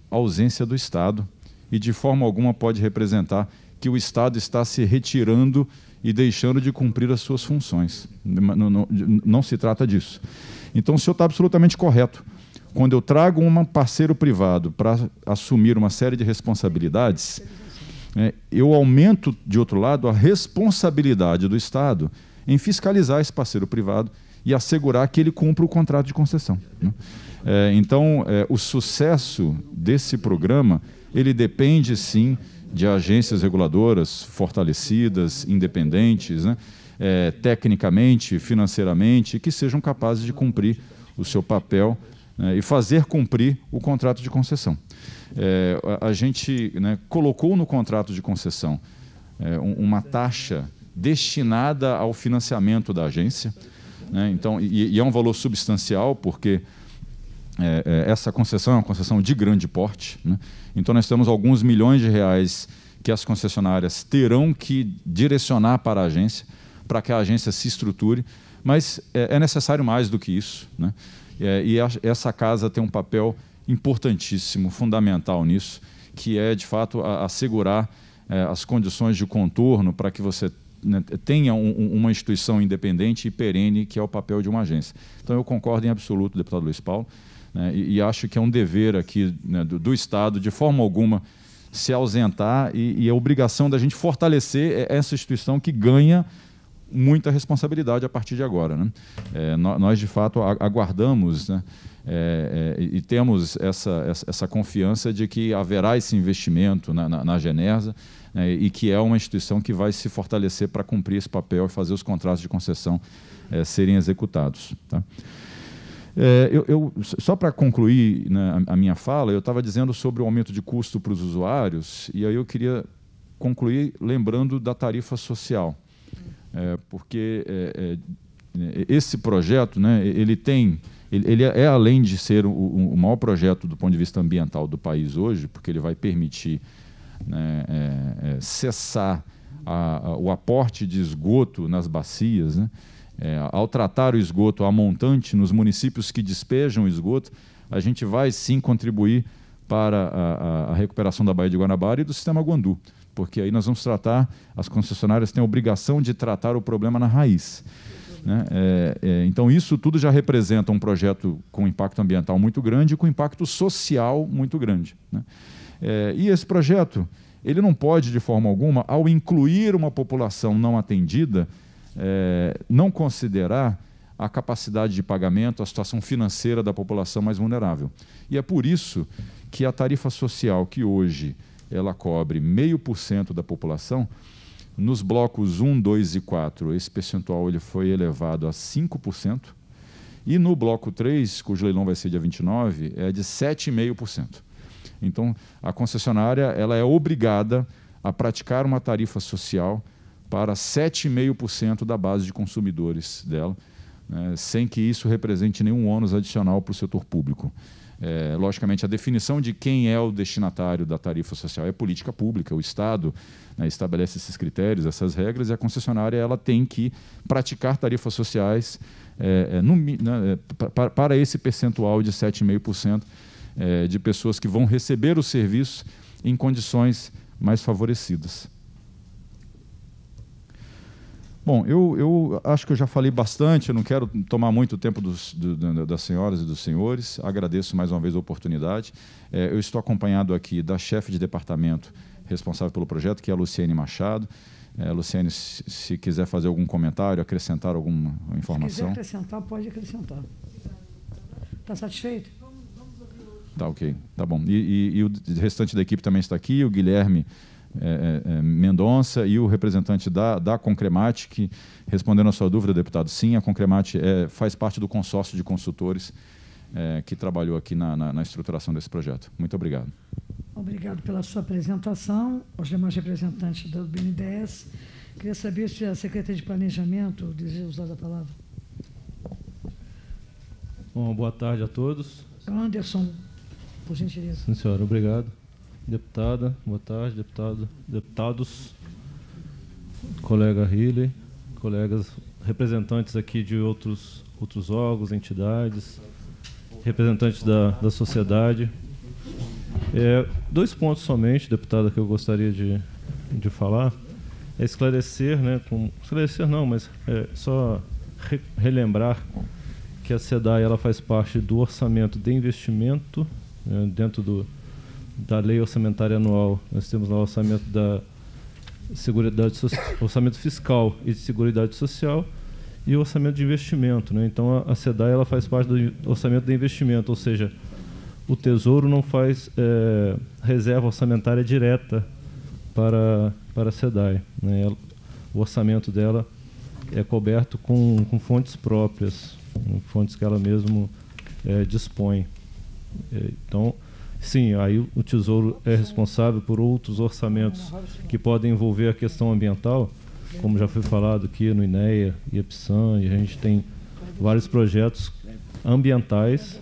ausência do Estado e de forma alguma pode representar que o Estado está se retirando e deixando de cumprir as suas funções. Não se trata disso. Então, o senhor está absolutamente correto. Quando eu trago um parceiro privado para assumir uma série de responsabilidades, eu aumento, de outro lado, a responsabilidade do Estado em fiscalizar esse parceiro privado e assegurar que ele cumpra o contrato de concessão. Então, o sucesso desse programa, ele depende, sim, de agências reguladoras fortalecidas, independentes, tecnicamente, financeiramente, que sejam capazes de cumprir o seu papel e fazer cumprir o contrato de concessão. A gente colocou no contrato de concessão uma taxa destinada ao financiamento da agência, então, e é um valor substancial, porque essa concessão é uma concessão de grande porte, então nós temos alguns milhões de reais que as concessionárias terão que direcionar para a agência, para que a agência se estruture, mas é necessário mais do que isso, e essa casa tem um papel importantíssimo, fundamental nisso, que é, de fato, assegurar as condições de contorno para que você tenha uma instituição independente e perene, que é o papel de uma agência. Então, eu concordo em absoluto, deputado Luiz Paulo, e acho que é um dever aqui do Estado, de forma alguma, se ausentar, e a obrigação da gente fortalecer essa instituição que ganha muita responsabilidade a partir de agora. Nós, de fato, aguardamos e temos essa confiança de que haverá esse investimento na Genersa, e que é uma instituição que vai se fortalecer para cumprir esse papel e fazer os contratos de concessão serem executados. Tá? Só para concluir a minha fala, eu estava dizendo sobre o aumento de custo para os usuários, e aí eu queria concluir lembrando da tarifa social, porque esse projeto, ele é, além de ser o maior projeto do ponto de vista ambiental do país hoje, porque ele vai permitir cessar o aporte de esgoto nas bacias, ao tratar o esgoto a montante nos municípios que despejam o esgoto, a gente vai sim contribuir para a recuperação da Baía de Guanabara e do sistema Guandu, porque aí nós vamos tratar, as concessionárias têm a obrigação de tratar o problema na raiz. Então, isso tudo já representa um projeto com impacto ambiental muito grande e com impacto social muito grande. E esse projeto, ele não pode, de forma alguma, ao incluir uma população não atendida, não considerar a capacidade de pagamento, a situação financeira da população mais vulnerável. E é por isso que a tarifa social, que hoje ela cobre 0,5% da população, nos blocos 1, 2 e 4, esse percentual ele foi elevado a 5%, e no bloco 3, cujo leilão vai ser dia 29, é de 7,5%. Então, a concessionária ela é obrigada a praticar uma tarifa social para 7,5% da base de consumidores dela, sem que isso represente nenhum ônus adicional para o setor público. Logicamente, a definição de quem é o destinatário da tarifa social é política pública, o Estado estabelece esses critérios, essas regras, e a concessionária ela tem que praticar tarifas sociais para esse percentual de 7,5% de pessoas que vão receber o serviço em condições mais favorecidas. Bom, eu acho que eu já falei bastante, eu não quero tomar muito tempo das senhoras e dos senhores, agradeço mais uma vez a oportunidade. Eu estou acompanhado aqui da chefe de departamento responsável pelo projeto, que é a Luciene Machado. Luciene, se quiser fazer algum comentário, acrescentar alguma informação. Se quiser acrescentar, pode acrescentar. Está satisfeito? Tá, ok, tá bom. E o restante da equipe também está aqui, o Guilherme Mendonça e o representante da Concremate, que, respondendo a sua dúvida, deputado, sim, a Concremate faz parte do consórcio de consultores que trabalhou aqui na estruturação desse projeto. Muito obrigado. Obrigado pela sua apresentação, aos demais representantes do BNDES. Queria saber se a Secretaria de Planejamento deseja usar a palavra. Bom, boa tarde a todos. Anderson, por gentileza. Sim, senhora, obrigado. Deputada, boa tarde, deputados, colega Riley, colegas representantes aqui de outros órgãos, entidades, representantes da sociedade. Dois pontos somente, deputada, que eu gostaria de falar. É esclarecer, né, esclarecer não, mas só relembrar que a SEDAI ela faz parte do orçamento de investimento, dentro da lei orçamentária anual. Nós temos lá o orçamento da orçamento fiscal e de seguridade social e o orçamento de investimento, né? Então a SEDAI ela faz parte do orçamento de investimento, ou seja, o Tesouro não faz reserva orçamentária direta para a SEDAI, né? O orçamento dela é coberto com fontes próprias, fontes que ela mesmo dispõe. Então, sim, aí o Tesouro é responsável por outros orçamentos que podem envolver a questão ambiental, como já foi falado aqui no INEA e EPSAN, e a gente tem vários projetos ambientais,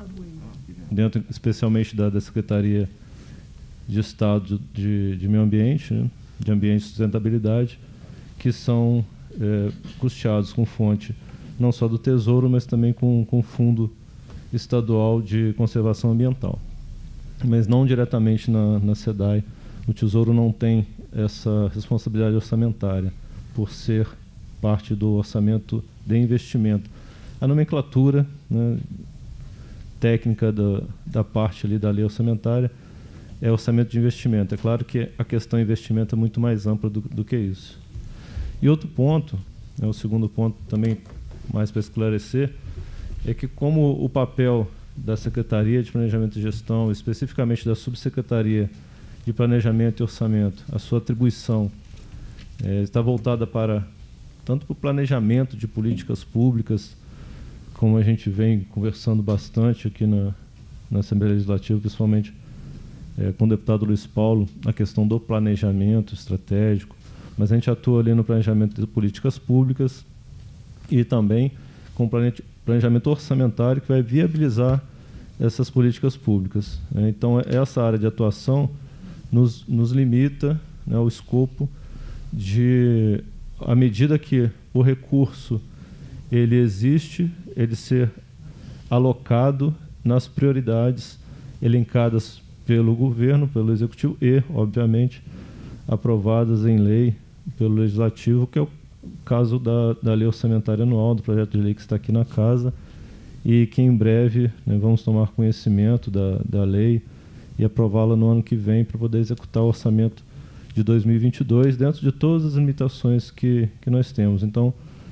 dentro especialmente da Secretaria de Estado de Meio Ambiente, né, de Ambiente e Sustentabilidade, que são custeados com fonte não só do Tesouro, mas também com Fundo Estadual de Conservação Ambiental. Mas não diretamente na SEDAI. O Tesouro não tem essa responsabilidade orçamentária, por ser parte do orçamento de investimento. A nomenclatura, né, técnica da parte ali da lei orçamentária é orçamento de investimento. É claro que a questão investimento é muito mais ampla do que isso. E outro ponto, o segundo ponto também mais para esclarecer, é que como o papel da Secretaria de Planejamento e Gestão, especificamente da Subsecretaria de Planejamento e Orçamento, a sua atribuição está voltada tanto para o planejamento de políticas públicas, como a gente vem conversando bastante aqui na Assembleia Legislativa, principalmente com o deputado Luiz Paulo, a questão do planejamento estratégico, mas a gente atua ali no planejamento de políticas públicas e também com planejamento orçamentário que vai viabilizar essas políticas públicas. Então, essa área de atuação nos limita, né, ao escopo de, à medida que o recurso ele existe, ele ser alocado nas prioridades elencadas pelo governo, pelo executivo e, obviamente, aprovadas em lei pelo legislativo, que é o caso da lei orçamentária anual, do projeto de lei que está aqui na casa, e que em breve, né, vamos tomar conhecimento da lei e aprová-la no ano que vem para poder executar o orçamento de 2022 dentro de todas as limitações que nós temos. Então,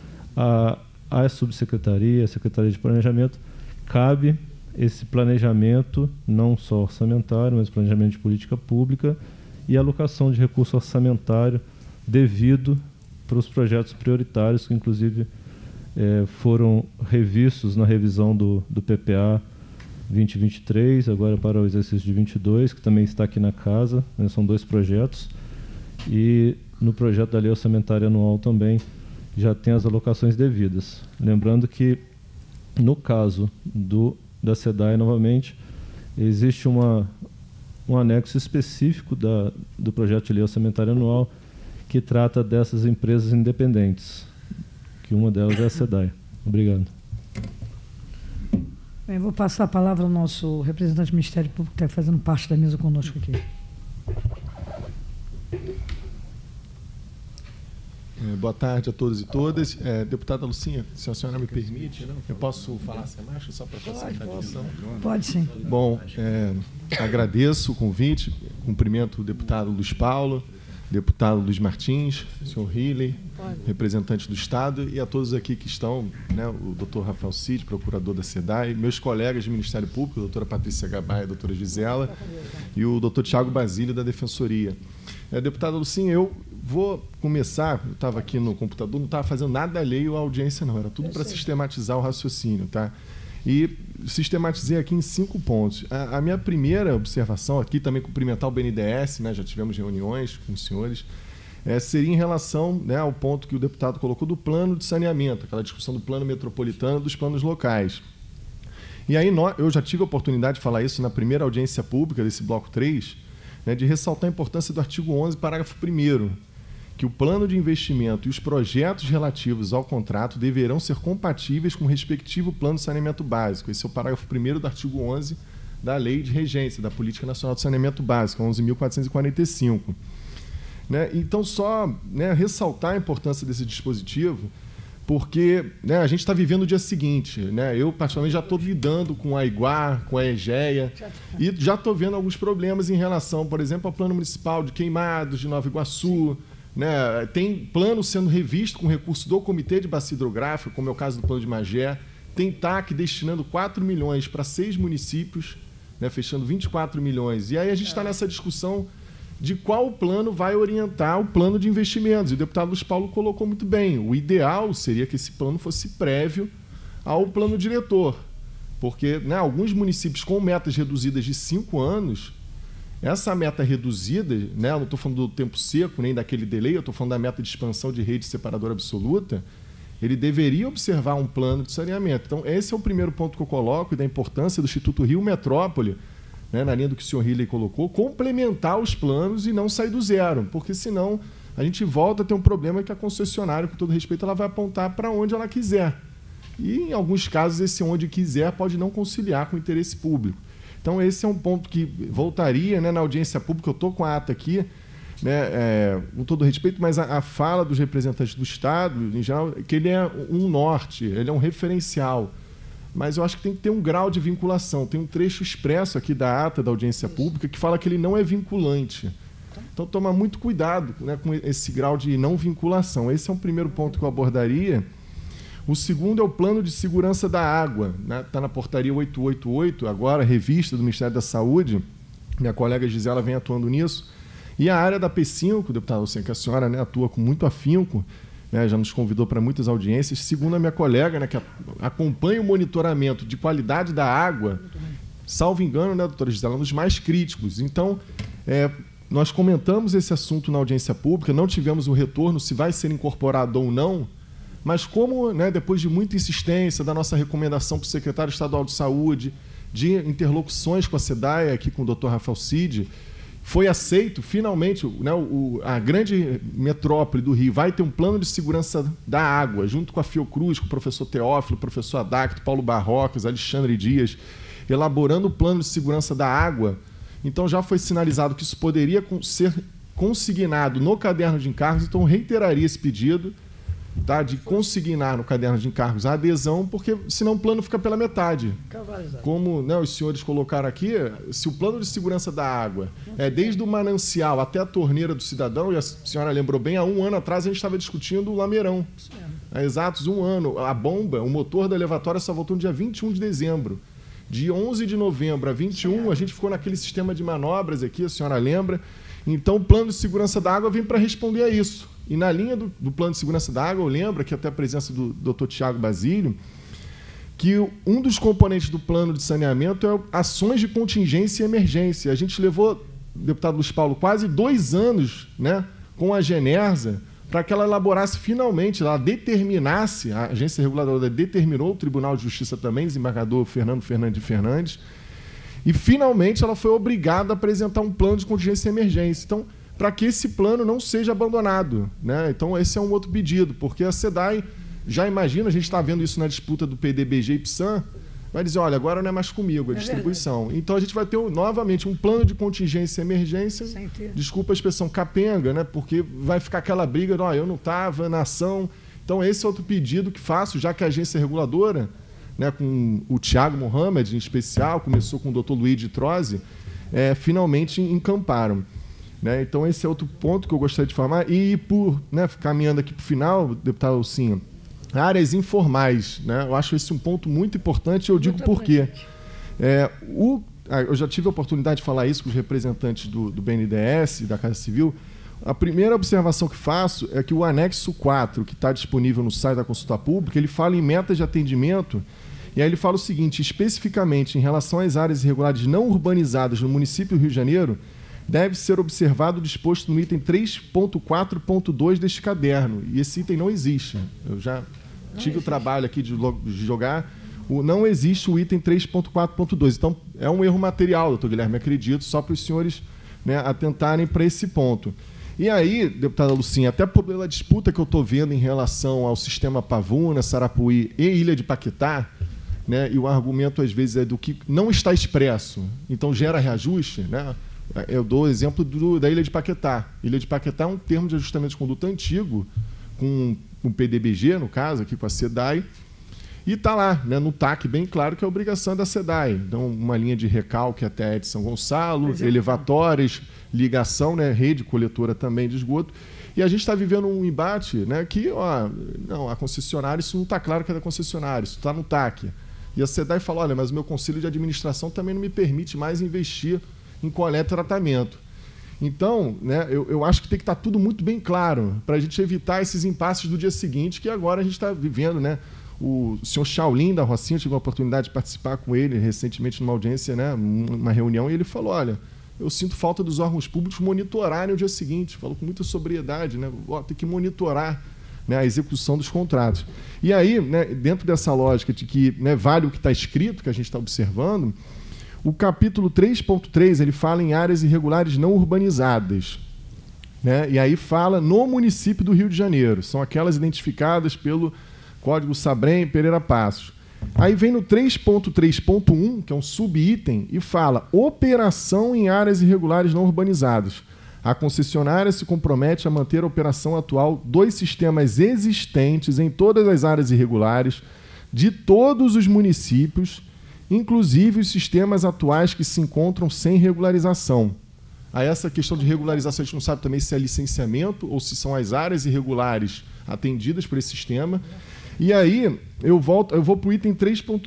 a subsecretaria, a Secretaria de Planejamento, cabe esse planejamento não só orçamentário, mas planejamento de política pública e alocação de recurso orçamentário devido para os projetos prioritários que, inclusive, foram revistos na revisão do PPA 2023, agora para o exercício de 22, que também está aqui na casa, né, são 2 projetos, e no projeto da lei orçamentária anual também já tem as alocações devidas. Lembrando que, no caso da SEDAI, novamente, existe um anexo específico do projeto de lei orçamentária anual que trata dessas empresas independentes, que uma delas é a SEDAI. Obrigado. Bem, vou passar a palavra ao nosso representante do Ministério Público, que está fazendo parte da mesa conosco aqui. Boa tarde a todos e todas. Deputada Lucinha, se a senhora me permite, eu posso falar sem marcha só para facilitar a discussão? Pode sim. Bom, agradeço o convite, cumprimento o deputado Luiz Paulo, deputado Luiz Martins, senhor Riley, representante do Estado, e a todos aqui que estão, né, o doutor Rafael Cid, procurador da SEDAI, meus colegas do Ministério Público, a doutora Patrícia Gabay, a doutora Gisela, e o doutor Tiago Basílio, da Defensoria. Deputada Lucinha, eu vou começar, eu estava aqui no computador, não estava fazendo nada alheio à audiência, não, era tudo para sistematizar o raciocínio, tá? E sistematizei aqui em 5 pontos. A minha primeira observação aqui, também cumprimentar o BNDES, né, já tivemos reuniões com os senhores, seria em relação, né, ao ponto que o deputado colocou do plano de saneamento, aquela discussão do plano metropolitano, dos planos locais. E aí eu já tive a oportunidade de falar isso na primeira audiência pública desse bloco 3, né, de ressaltar a importância do artigo 11, parágrafo 1º, que o plano de investimento e os projetos relativos ao contrato deverão ser compatíveis com o respectivo plano de saneamento básico. Esse é o parágrafo 1º do artigo 11 da Lei de Regência, da Política Nacional de Saneamento Básico, 11.445. Né? Então, só, né, ressaltar a importância desse dispositivo, porque, né, a gente está vivendo o dia seguinte. Né? Eu, particularmente, já estou lidando com a Iguar, com a EGEA, e já estou vendo alguns problemas em relação, por exemplo, ao plano municipal de Queimados, de Nova Iguaçu. Né? Tem plano sendo revisto com recurso do Comitê de Bacia Hidrográfica, como é o caso do plano de Magé. Tem TAC destinando 4 milhões para 6 municípios, né, fechando 24 milhões. E aí a gente está nessa discussão de qual plano vai orientar o plano de investimentos. E o deputado Luiz Paulo colocou muito bem. O ideal seria que esse plano fosse prévio ao plano diretor. Porque, né, alguns municípios com metas reduzidas de 5 anos, essa meta reduzida, né, eu não estou falando do tempo seco, nem daquele delay, eu estou falando da meta de expansão de rede separadora absoluta, ele deveria observar um plano de saneamento. Então, esse é o primeiro ponto que eu coloco, e da importância do Instituto Rio Metrópole, né, na linha do que o senhor Riley colocou, complementar os planos e não sair do zero, porque senão a gente volta a ter um problema que a concessionária, com todo respeito, ela vai apontar para onde ela quiser. E, em alguns casos, esse onde quiser pode não conciliar com o interesse público. Então, esse é um ponto que voltaria, né, na audiência pública. Eu estou com a ata aqui, né, com todo respeito, mas a fala dos representantes do Estado, em geral, que ele é um norte, ele é um referencial. Mas eu acho que tem que ter um grau de vinculação. Tem um trecho expresso aqui da ata da audiência pública que fala que ele não é vinculante. Então, toma muito cuidado, né, com esse grau de não vinculação. Esse é um primeiro ponto que eu abordaria. O segundo é o plano de segurança da água. Está, né, na portaria 888, agora revista do Ministério da Saúde. Minha colega Gisela vem atuando nisso. E a área da P5, deputado Lucien, que a senhora, né, atua com muito afinco, né, já nos convidou para muitas audiências. Segundo a minha colega, né, que acompanha o monitoramento de qualidade da água, salvo engano, né, doutora Gisela, um dos mais críticos. Então, nós comentamos esse assunto na audiência pública, não tivemos um retorno se vai ser incorporado ou não, mas como, né, depois de muita insistência da nossa recomendação para o secretário estadual de saúde, de interlocuções com a SEDAI, aqui com o doutor Rafael Cid, foi aceito, finalmente, né, a grande metrópole do Rio vai ter um plano de segurança da água, junto com a Fiocruz, com o professor Teófilo, o professor Adacto, Paulo Barrocas, Alexandre Dias, elaborando o plano de segurança da água. Então, já foi sinalizado que isso poderia ser consignado no caderno de encargos, então reiteraria esse pedido, tá, de consignar no caderno de encargos a adesão, porque senão o plano fica pela metade. Como, né, os senhores colocaram aqui, se o plano de segurança da água é desde o manancial até a torneira do cidadão, e a senhora lembrou bem, há 1 ano atrás a gente estava discutindo o lameirão. Há exatos 1 ano. A bomba, o motor da elevatória só voltou no dia 21 de dezembro. De 11 de novembro a 21, a gente ficou naquele sistema de manobras aqui, a senhora lembra. Então, o plano de segurança da água vem para responder a isso. E na linha do plano de segurança da água, eu lembro que até a presença do Dr. Tiago Basílio, que um dos componentes do plano de saneamento é ações de contingência e emergência. A gente levou, deputado Luiz Paulo, quase 2 anos, né, com a Genersa para que ela elaborasse finalmente, ela determinasse, a agência reguladora determinou, o Tribunal de Justiça também, desembargador Fernando Fernandes, e finalmente ela foi obrigada a apresentar um plano de contingência e emergência. Então, para que esse plano não seja abandonado, né? Então, esse é um outro pedido, porque a SEDAI já imagina, a gente está vendo isso na disputa do PDBG e PSAN, vai dizer, olha, agora não é mais comigo a distribuição. Então, a gente vai ter novamente um plano de contingência e emergência, desculpa a expressão capenga, né? Porque vai ficar aquela briga, ó, eu não estava na ação. Então, esse é outro pedido que faço, já que a agência reguladora, né, com o Tiago Mohamed, em especial, começou com o Dr. Luigi Trozzi, finalmente encamparam. Né? Então, esse é outro ponto que eu gostaria de falar. E, né, caminhando aqui para o final, deputado Alcinha, áreas informais. Né? Eu acho esse um ponto muito importante, eu digo por quê. Eu já tive a oportunidade de falar isso com os representantes do BNDES, da Casa Civil. A primeira observação que faço é que o anexo 4, que está disponível no site da consulta pública, ele fala em metas de atendimento, e aí ele fala o seguinte, especificamente em relação às áreas irregulares não urbanizadas no município do Rio de Janeiro, deve ser observado o disposto no item 3.4.2 deste caderno. E esse item não existe. Eu já tive o trabalho aqui de jogar. Não existe o item 3.4.2. Então, é um erro material, doutor Guilherme, acredito, só para os senhores, né, atentarem para esse ponto. E aí, deputada Lucinha, até pela disputa que eu estou vendo em relação ao sistema Pavuna, Sarapuí e Ilha de Paquetá, né, e o argumento, às vezes, é do que não está expresso, então gera reajuste, né? Eu dou o exemplo da Ilha de Paquetá. Ilha de Paquetá é um termo de ajustamento de conduta antigo, com o PDBG, no caso, aqui com a SEDAI, e está lá, né, no TAC, bem claro que é a obrigação da SEDAI. Então, uma linha de recalque até de São Gonçalo, elevatórios, ligação, né, rede coletora também de esgoto. E a gente está vivendo um embate, né, que não, a concessionária, isso não está claro que é da concessionária, isso está no TAC. E a SEDAI fala, olha, mas o meu conselho de administração também não me permite mais investir em coleta e tratamento. Então, né, eu acho que tem que estar tudo muito bem claro para a gente evitar esses impasses do dia seguinte, que agora a gente está vivendo, né? O senhor Shaolin da Rocinha, tive a oportunidade de participar com ele recentemente numa audiência, né, uma reunião, e ele falou, olha, eu sinto falta dos órgãos públicos monitorarem o dia seguinte. Falou com muita sobriedade, né? Tem que monitorar, né, a execução dos contratos. E aí, né, dentro dessa lógica de que, né, vale o que está escrito, que a gente está observando, o capítulo 3.3 ele fala em áreas irregulares não urbanizadas, né? E aí fala no município do Rio de Janeiro. São aquelas identificadas pelo Código Sabrem Pereira Passos. Aí vem no 3.3.1, que é um subitem, e fala operação em áreas irregulares não urbanizadas. A concessionária se compromete a manter a operação atual dos sistemas existentes em todas as áreas irregulares de todos os municípios, inclusive os sistemas atuais que se encontram sem regularização. Aí essa questão de regularização a gente não sabe também se é licenciamento ou se são as áreas irregulares atendidas por esse sistema. E aí eu vou para o item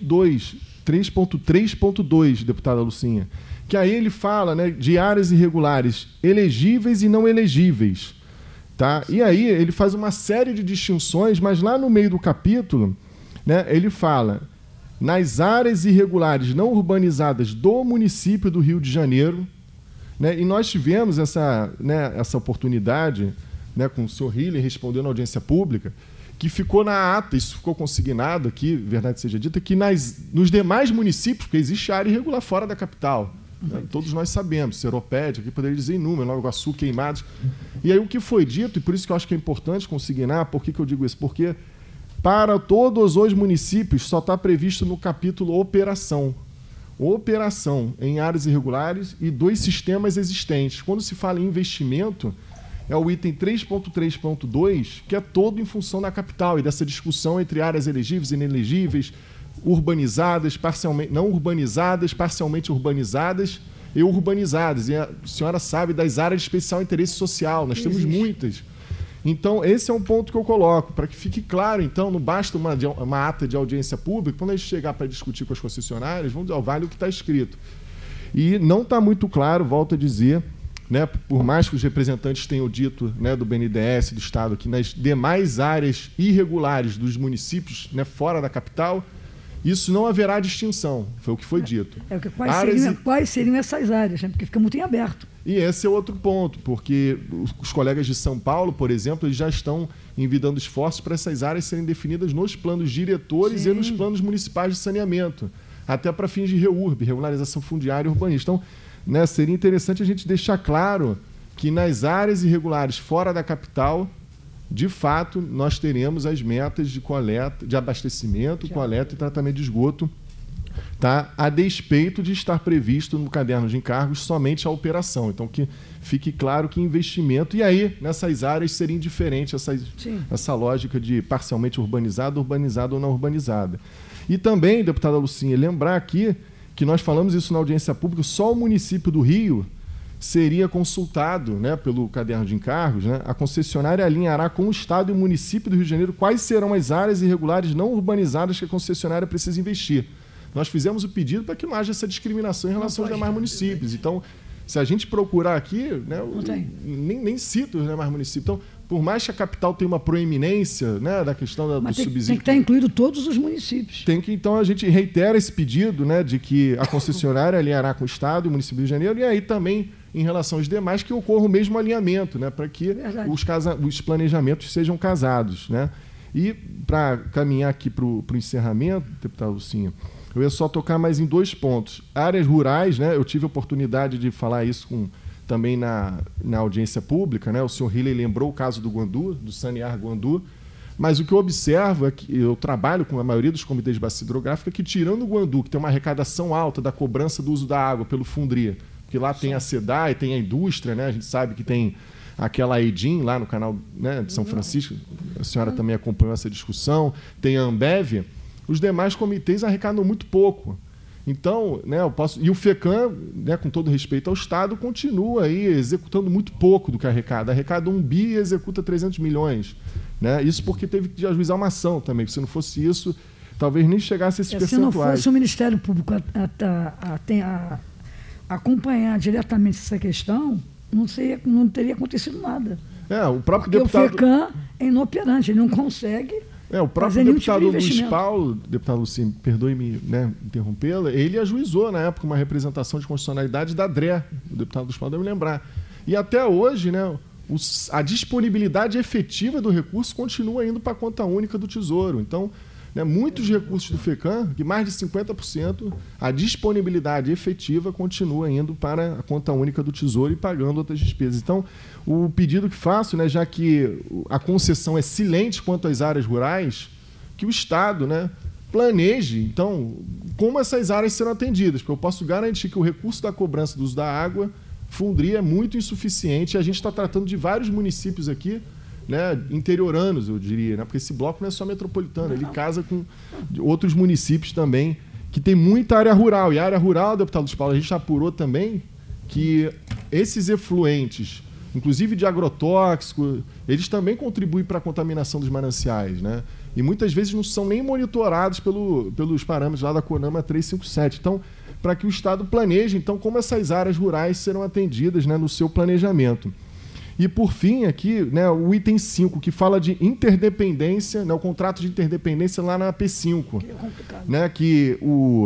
3.3.2, deputada Lucinha, que aí ele fala, né, de áreas irregulares elegíveis e não elegíveis. Tá? E aí ele faz uma série de distinções, mas lá no meio do capítulo, né, ele fala nas áreas irregulares não urbanizadas do município do Rio de Janeiro, né, e nós tivemos essa oportunidade, né, com o senhor Hiller respondendo à audiência pública, que ficou na ata, isso ficou consignado aqui, verdade seja dita, que nos demais municípios, porque existe área irregular fora da capital, né, todos nós sabemos, Seropédia, aqui poderia dizer inúmero, Nova Iguaçu, Queimados. E aí o que foi dito, e por isso que eu acho que é importante consignar, por que eu digo isso? Porque para todos os municípios só está previsto no capítulo operação. Operação em áreas irregulares e dos sistemas existentes. Quando se fala em investimento, é o item 3.3.2, que é todo em função da capital e dessa discussão entre áreas elegíveis e inelegíveis, urbanizadas, parcialmente não urbanizadas, parcialmente urbanizadas e urbanizadas. E a senhora sabe das áreas de especial interesse social, nós temos muitas. Então, esse é um ponto que eu coloco, para que fique claro, então, não basta uma ata de audiência pública, quando a gente chegar para discutir com as concessionárias, vamos dizer, vale o que está escrito. E não está muito claro, volto a dizer, né, por mais que os representantes tenham dito, né, do BNDES, do Estado, que nas demais áreas irregulares dos municípios, né, fora da capital, isso não haverá distinção, foi o que foi dito. Quais seriam essas áreas, né? Porque fica muito em aberto. E esse é outro ponto, porque os colegas de São Paulo, por exemplo, eles já estão envidando esforços para essas áreas serem definidas nos planos diretores e nos planos municipais de saneamento, até para fins de REURB, regularização fundiária e urbanística. Então, né, seria interessante a gente deixar claro que nas áreas irregulares fora da capital, de fato, nós teremos as metas de coleta, de abastecimento, coleta e tratamento de esgoto, tá? A despeito de estar previsto no caderno de encargos somente a operação. Então, que fique claro que investimento, e aí, nessas áreas, seria indiferente essa lógica de parcialmente urbanizada, urbanizada ou não urbanizada. E também, deputada Lucinha, lembrar aqui que nós falamos isso na audiência pública, só o município do Rio seria consultado, né, pelo caderno de encargos, né, a concessionária alinhará com o Estado e o município do Rio de Janeiro quais serão as áreas irregulares não urbanizadas que a concessionária precisa investir. Nós fizemos o pedido para que não haja essa discriminação em relação aos demais municípios. Então, se a gente procurar aqui, né, nem cito os demais municípios. Então, por mais que a capital tenha uma proeminência, né, da questão do subsídio... Tem que estar incluído todos os municípios. Então, a gente reitera esse pedido, né, de que a concessionária alinhará com o Estado e o município do Rio de Janeiro, e aí também, em relação aos demais, que ocorra o mesmo alinhamento, né, para que os planejamentos sejam casados. Né? E, para caminhar aqui para o encerramento, deputada Lucinha, eu ia só tocar mais em 2 pontos. Áreas rurais, né, eu tive a oportunidade de falar isso também na audiência pública, né? O senhor Hiller lembrou o caso do Guandu, do Sanear Guandu, Mas o que eu observo é que eu trabalho com a maioria dos comitês de bacia hidrográfica que, tirando o Guandu, que tem uma arrecadação alta da cobrança do uso da água pelo Fundria, porque lá tem a SEDAI, tem a indústria, né? A gente sabe que tem aquela EDIM lá no canal, né, de São Francisco, a senhora também acompanhou essa discussão, tem a Ambev, os demais comitês arrecadam muito pouco. Então, né, e o FECAM, né, com todo respeito ao Estado, continua aí executando muito pouco do que arrecada. Arrecada 1 bi e executa 300 milhões. Né? Isso porque teve que ajuizar uma ação também, porque se não fosse isso, talvez nem chegasse a esses percentuais. Se não fosse o Ministério Público acompanhar diretamente essa questão, não teria acontecido nada. O próprio porque deputado... o FECAM é inoperante, ele não consegue... o próprio deputado municipal, deputado Lucinho, perdoe-me, né, interrompê-la, ele ajuizou na época uma representação de constitucionalidade da DRE, o deputado municipal deve me lembrar. E até hoje, né, a disponibilidade efetiva do recurso continua indo para a conta única do Tesouro. Então, né, muitos recursos do FECAM, que mais de 50%, a disponibilidade efetiva continua indo para a conta única do Tesouro e pagando outras despesas. Então, o pedido que faço, né, já que a concessão é silente quanto às áreas rurais, que o Estado, né, planeje, então, como essas áreas serão atendidas, porque eu posso garantir que o recurso da cobrança do uso da água, Fundria, é muito insuficiente, e a gente está tratando de vários municípios aqui, né, interioranos, eu diria, né, porque esse bloco não é só metropolitano, ele casa com outros municípios também, que tem muita área rural. E a área rural, deputado Luiz Paulo, a gente apurou também que esses efluentes, inclusive de agrotóxico, eles também contribuem para a contaminação dos mananciais, né? E muitas vezes não são nem monitorados pelos parâmetros lá da CONAMA 357. Então, para que o Estado planeje, então, como essas áreas rurais serão atendidas, né, no seu planejamento. E, por fim, aqui, né, o item 5, que fala de interdependência, né, o contrato de interdependência lá na P5. Que é complicado. Né, que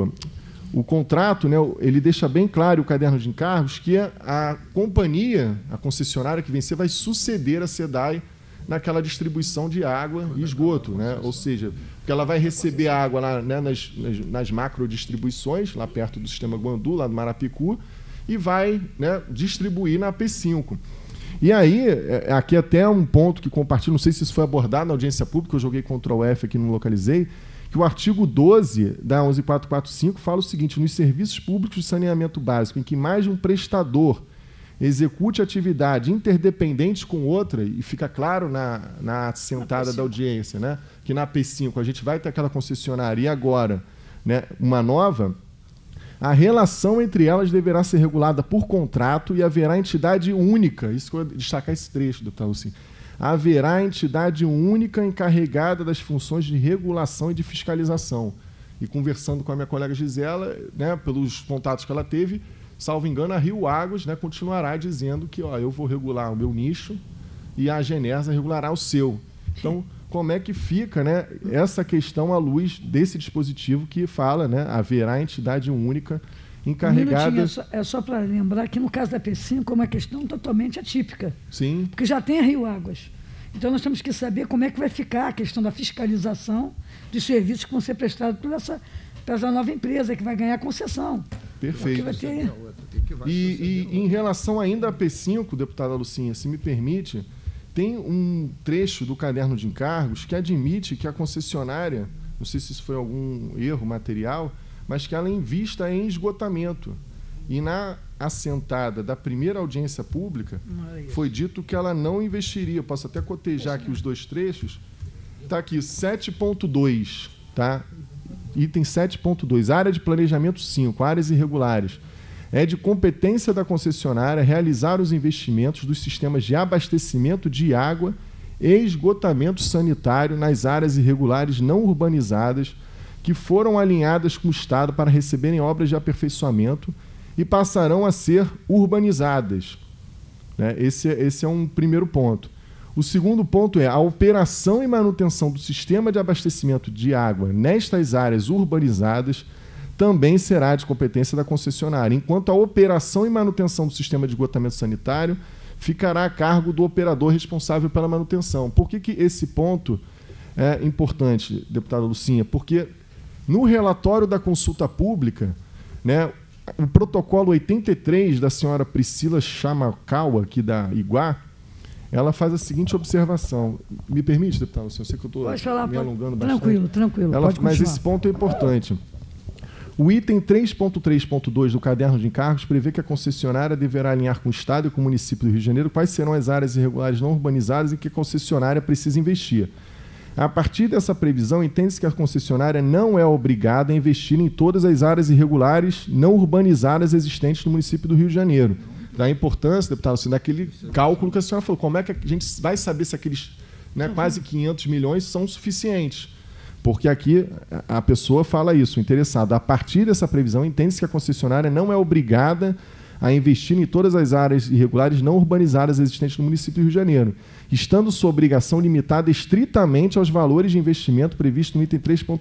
o contrato, né, ele deixa bem claro, o caderno de encargos, que a companhia, a concessionária que vencer, vai suceder a SEDAI naquela distribuição de água e esgoto. Né? Ou seja, porque ela vai receber água lá, né, nas macrodistribuições, lá perto do sistema Guandu, lá do Marapicu, e vai, né, distribuir na P5. E aí, aqui até um ponto que compartilho, não sei se isso foi abordado na audiência pública, eu joguei Ctrl+F aqui, não localizei, que o artigo 12 da 11445 fala o seguinte: nos serviços públicos de saneamento básico, em que mais de um prestador execute atividade interdependente com outra, e fica claro na sentada da audiência, né, que na P5 a gente vai ter aquela concessionária e agora, né, uma nova, a relação entre elas deverá ser regulada por contrato e haverá entidade única. Isso que eu vou destacar esse trecho, deputado Lucinho. Haverá entidade única encarregada das funções de regulação e de fiscalização. E conversando com a minha colega Gisela, né, pelos contatos que ela teve, salvo engano, a Rio Águas, né, continuará dizendo que eu vou regular o meu nicho e a Genersa regulará o seu. Então, como é que fica, né, essa questão à luz desse dispositivo que fala, né, haverá entidade única encarregada... É só para lembrar que no caso da P5 é uma questão totalmente atípica. Sim. Porque já tem a Rio Águas. Então nós temos que saber como é que vai ficar a questão da fiscalização dos serviços que vão ser prestados por essa nova empresa que vai ganhar concessão. Perfeito. Vai ter... E em relação ainda à P5, deputada Lucinha, se me permite, tem um trecho do caderno de encargos que admite que a concessionária, não sei se isso foi algum erro material, mas que ela invista em esgotamento. E na assentada da primeira audiência pública, foi dito que ela não investiria. Eu posso até cotejar aqui os dois trechos. Está aqui, 7.2, tá? Item 7.2, área de planejamento 5, áreas irregulares. É de competência da concessionária realizar os investimentos dos sistemas de abastecimento de água e esgotamento sanitário nas áreas irregulares não urbanizadas que foram alinhadas com o Estado para receberem obras de aperfeiçoamento e passarão a ser urbanizadas. Né? Esse é um primeiro ponto. O segundo ponto é a operação e manutenção do sistema de abastecimento de água nestas áreas urbanizadas também será de competência da concessionária, enquanto a operação e manutenção do sistema de esgotamento sanitário ficará a cargo do operador responsável pela manutenção. Por que esse ponto é importante, deputada Lucinha? Porque no relatório da consulta pública, né, o protocolo 83 da senhora Priscila Chamakawa, aqui da Iguá, ela faz a seguinte observação. Me permite, deputado? Eu sei que eu estou me alongando bastante. Tranquilo. Mas esse ponto é importante. O item 3.3.2 do caderno de encargos prevê que a concessionária deverá alinhar com o Estado e com o município do Rio de Janeiro quais serão as áreas irregulares não urbanizadas em que a concessionária precisa investir. A partir dessa previsão, entende-se que a concessionária não é obrigada a investir em todas as áreas irregulares não urbanizadas existentes no município do Rio de Janeiro. Da importância, deputado, assim, daquele cálculo que a senhora falou. Como é que a gente vai saber se aqueles quase 500 milhões são suficientes? Porque aqui a pessoa fala isso, o interessado. A partir dessa previsão, entende-se que a concessionária não é obrigada a investir em todas as áreas irregulares não urbanizadas existentes no município do Rio de Janeiro, estando sua obrigação limitada estritamente aos valores de investimento previstos no item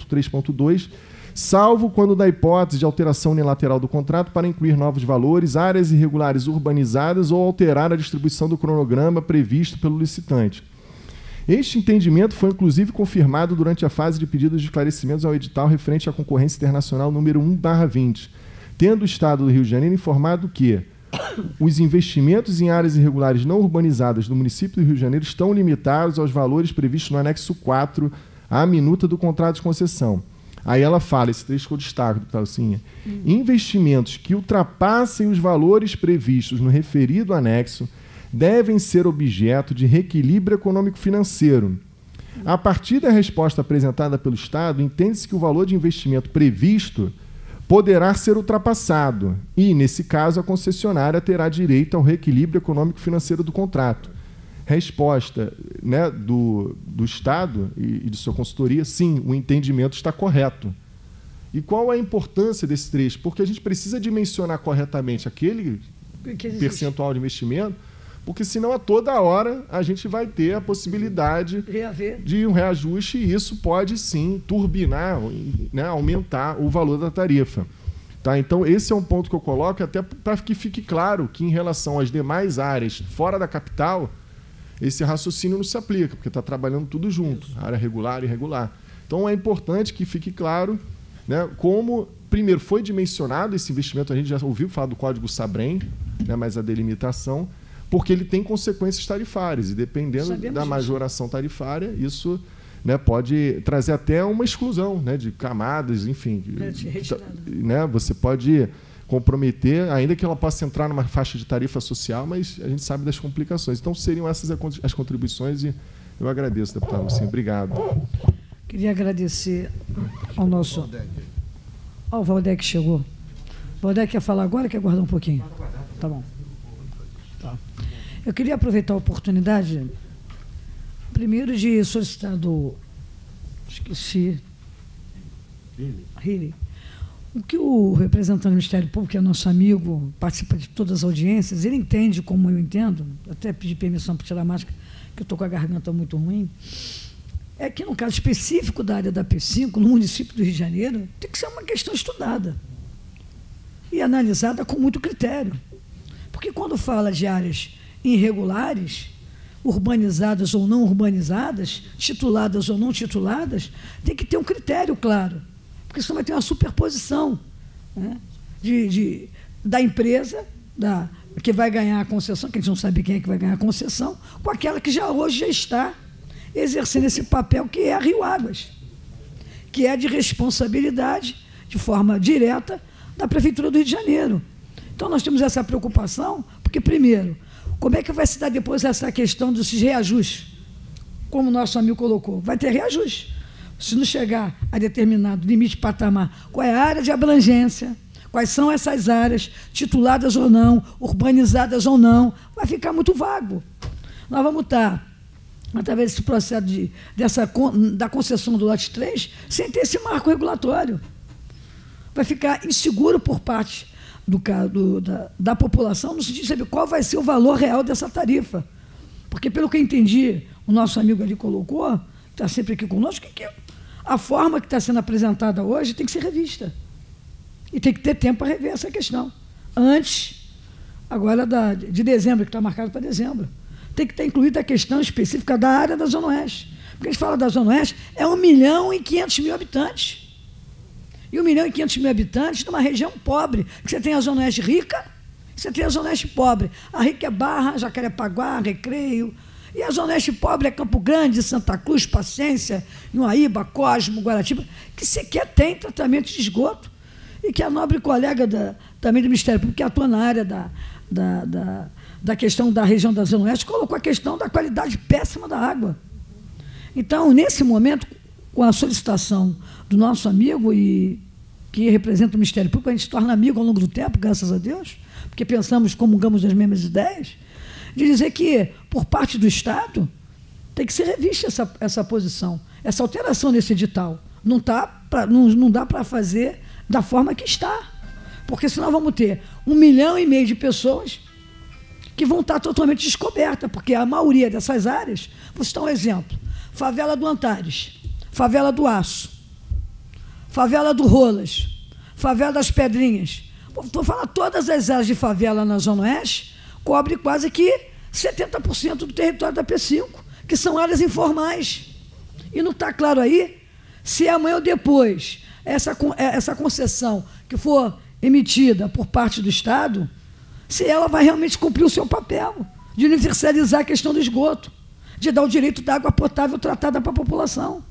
3.3.2, salvo quando da hipótese de alteração unilateral do contrato para incluir novos valores, áreas irregulares urbanizadas ou alterar a distribuição do cronograma previsto pelo licitante. Este entendimento foi, inclusive, confirmado durante a fase de pedidos de esclarecimentos ao edital referente à concorrência internacional número 1/20, tendo o Estado do Rio de Janeiro informado que os investimentos em áreas irregulares não urbanizadas do município do Rio de Janeiro estão limitados aos valores previstos no anexo 4 à minuta do contrato de concessão. Aí ela fala, esse trecho que eu destaco, deputado Lucinha, investimentos que ultrapassem os valores previstos no referido anexo devem ser objeto de reequilíbrio econômico-financeiro. A partir da resposta apresentada pelo Estado, entende-se que o valor de investimento previsto poderá ser ultrapassado e, nesse caso, a concessionária terá direito ao reequilíbrio econômico-financeiro do contrato. Resposta, né, do Estado e de sua consultoria, sim, o entendimento está correto. E qual é a importância desse trecho? Porque a gente precisa dimensionar corretamente aquele percentual de investimento, porque senão a toda hora a gente vai ter a possibilidade de um reajuste e isso pode sim turbinar, né, aumentar o valor da tarifa. Tá? Então esse é um ponto que eu coloco até para que fique claro que em relação às demais áreas fora da capital, esse raciocínio não se aplica, porque está trabalhando tudo junto, área regular e irregular. Então é importante que fique claro, né, como, primeiro, foi dimensionado esse investimento, a gente já ouviu falar do Código SABREM, né, mas a delimitação, porque ele tem consequências tarifárias, e dependendo da majoração tarifária, isso, né, pode trazer até uma exclusão, né, de camadas, enfim. Né, você pode comprometer, ainda que ela possa entrar numa faixa de tarifa social, mas a gente sabe das complicações. Então, seriam essas as contribuições e eu agradeço, deputado Lucinha. Obrigado. Queria agradecer ao nosso... Ó, o Valdec chegou. O Valdec quer falar agora ou quer guardar um pouquinho? Tá bom. Tá. Eu queria aproveitar a oportunidade, primeiro, de solicitar do... Esqueci. Healy. O que o representante do Ministério Público, que é nosso amigo, participa de todas as audiências, ele entende como eu entendo, até pedi permissão para tirar a máscara, que eu estou com a garganta muito ruim, é que, no caso específico da área da P5, no município do Rio de Janeiro, tem que ser uma questão estudada e analisada com muito critério. Porque quando fala de áreas irregulares, urbanizadas ou não urbanizadas, tituladas ou não tituladas, tem que ter um critério claro, porque senão vai ter uma superposição, né, da empresa que vai ganhar a concessão, que a gente não sabe quem é que vai ganhar a concessão, com aquela que hoje já está exercendo esse papel, que é a Rio Águas, que é de responsabilidade, de forma direta, da Prefeitura do Rio de Janeiro. Então, nós temos essa preocupação, porque, primeiro, como é que vai se dar depois essa questão desses reajustes? Como o nosso amigo colocou, vai ter reajuste. Se não chegar a determinado limite patamar, qual é a área de abrangência, quais são essas áreas, tituladas ou não, urbanizadas ou não, vai ficar muito vago. Nós vamos estar, através desse processo da concessão do lote 3, sem ter esse marco regulatório. Vai ficar inseguro por parte da população, no sentido de saber qual vai ser o valor real dessa tarifa. Porque, pelo que eu entendi, o nosso amigo ali colocou, está sempre aqui conosco, que a forma que está sendo apresentada hoje tem que ser revista. E tem que ter tempo para rever essa questão. Antes, agora de dezembro, que está marcado para dezembro. Tem que estar incluída a questão específica da área da Zona Oeste. Porque a gente fala da Zona Oeste, é 1.500.000 habitantes. E 1.500.000 habitantes numa região pobre, que você tem a Zona Oeste rica, você tem a Zona Oeste pobre. A rica é Barra, Jacarepaguá, Recreio, E a Zona Oeste pobre é Campo Grande, Santa Cruz, Paciência, Uaíba, Cosmo, Guaratiba, que sequer tem tratamento de esgoto. E que a nobre colega também do Ministério Público, que atua na área da questão da região da Zona Oeste, colocou a questão da qualidade péssima da água. Então, nesse momento, com a solicitação do nosso amigo, e que representa o Ministério Público, a gente se torna amigo ao longo do tempo, graças a Deus, porque pensamos, comungamos das mesmas ideias, de dizer que, por parte do Estado, tem que ser revista essa posição, essa alteração nesse edital. Não dá para fazer da forma que está, porque senão vamos ter 1,5 milhão de pessoas que vão estar totalmente descobertas, porque a maioria dessas áreas, vou citar um exemplo, favela do Antares, favela do Aço, favela do Rolas, favela das Pedrinhas. Estou falando, todas as áreas de favela na Zona Oeste cobre quase que 70% do território da P5, que são áreas informais. E não está claro aí se amanhã ou depois essa concessão que for emitida por parte do Estado, se ela vai realmente cumprir o seu papel de universalizar a questão do esgoto, de dar o direito da água potável tratada para a população.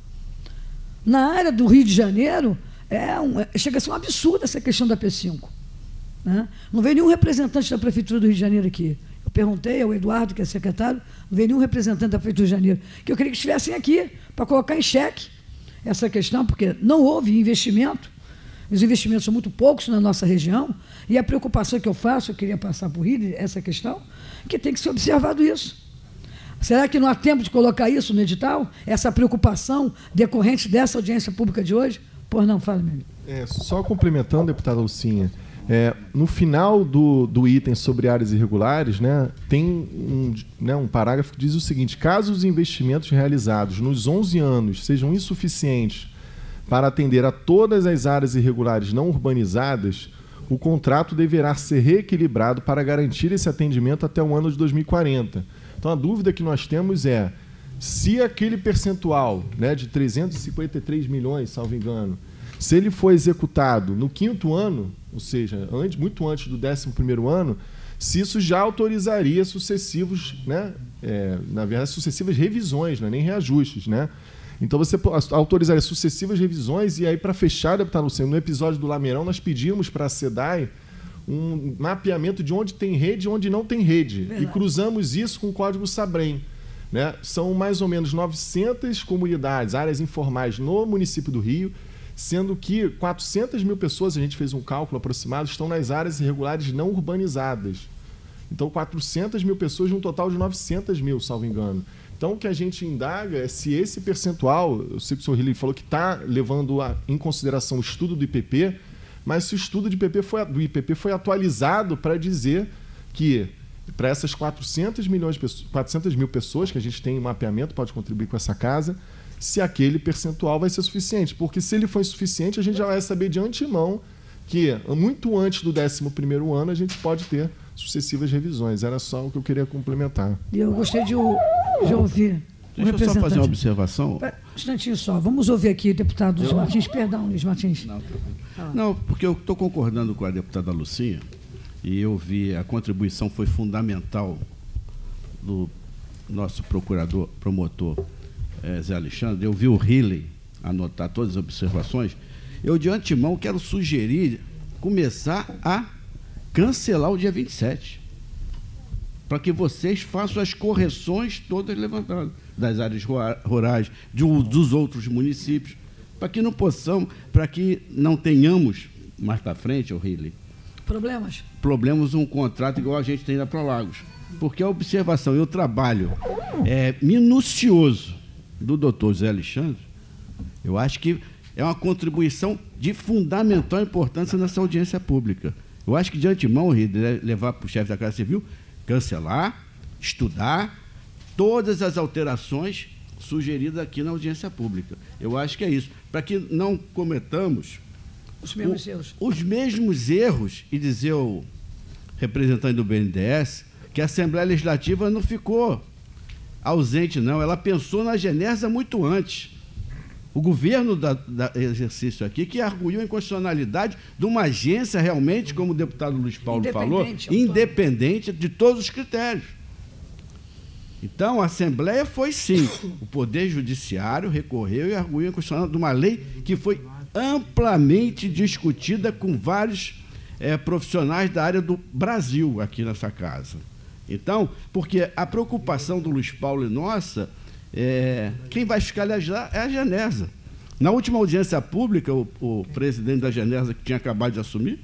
Na área do Rio de Janeiro, chega a ser um absurdo essa questão da P5. Né? Não veio nenhum representante da Prefeitura do Rio de Janeiro aqui. Eu perguntei ao Eduardo, que é secretário, não veio nenhum representante da Prefeitura do Rio de Janeiro, que eu queria que estivessem aqui para colocar em xeque essa questão, porque não houve investimento, os investimentos são muito poucos na nossa região, e a preocupação que eu faço, eu queria passar por Rio, essa questão, que tem que ser observado isso. Será que não há tempo de colocar isso no edital? Essa preocupação decorrente dessa audiência pública de hoje? Por não, fala, meu amigo. Só complementando, deputada Lucinha, no final do item sobre áreas irregulares, né, tem um parágrafo que diz o seguinte: caso os investimentos realizados nos 11 anos sejam insuficientes para atender a todas as áreas irregulares não urbanizadas, o contrato deverá ser reequilibrado para garantir esse atendimento até o ano de 2040. Então, a dúvida que nós temos é se aquele percentual, né, de 353 milhões, salvo engano, se ele for executado no 5º ano, ou seja, muito antes do 11º ano, se isso já autorizaria sucessivos, né, na verdade, sucessivas revisões, né, nem reajustes, né? Então, você autorizaria sucessivas revisões, e aí, para fechar, deputado Luciano, no episódio do Lameirão, nós pedimos para a SEDAI um mapeamento de onde tem rede e onde não tem rede. Verdade. E cruzamos isso com o Código SABREM. Né? São mais ou menos 900 comunidades, áreas informais no município do Rio, sendo que 400 mil pessoas, a gente fez um cálculo aproximado, estão nas áreas irregulares não urbanizadas. Então, 400 mil pessoas de um total de 900 mil, salvo engano. Então, o que a gente indaga é se esse percentual, eu sei que o senhor Riley falou que está levando em consideração o estudo do IPP, mas se o estudo do IPP foi atualizado para dizer que, para essas 400 mil pessoas que a gente tem em mapeamento, pode contribuir com essa casa, se aquele percentual vai ser suficiente. Porque se ele for insuficiente, a gente já vai saber de antemão que, muito antes do 11º ano, a gente pode ter sucessivas revisões. Era só o que eu queria complementar. E eu gostaria de ouvir o representante. Deixa eu só fazer uma observação. Um instantinho só. Vamos ouvir aqui o deputado Luiz Martins. Perdão, Luiz Martins. Não, porque eu estou concordando com a deputada Lucinha, e eu vi a contribuição foi fundamental do nosso promotor Zé Alexandre. Eu vi o Riley anotar todas as observações. Eu, de antemão, quero sugerir começar a cancelar o dia 27, para que vocês façam as correções todas levantadas das áreas rurais, dos outros municípios, para que não tenhamos mais para frente, Riley, problemas um contrato igual a gente tem na Prolagos. Porque a observação e o trabalho minucioso do doutor Zé Alexandre, eu acho que é uma contribuição de fundamental importância nessa audiência pública. Eu acho que, de antemão, levar para o chefe da Casa Civil, cancelar, estudar todas as alterações sugeridas aqui na audiência pública. Eu acho que é isso. Para que não cometamos os mesmos erros, e dizer o representante do BNDES que a Assembleia Legislativa não ficou ausente, não. Ela pensou na Genersa muito antes. O governo da exercício aqui, que arguiu a inconstitucionalidade de uma agência realmente, como o deputado Luiz Paulo falou, independente de todos os critérios. Então, a Assembleia foi, sim. O Poder Judiciário recorreu e arguiu inconstitucional de uma lei que foi amplamente discutida com vários profissionais da área do Brasil aqui nessa casa. Então, porque a preocupação do Luiz Paulo e nossa, quem vai fiscalizar é a Genersa. Na última audiência pública, o presidente da Genersa, que tinha acabado de assumir,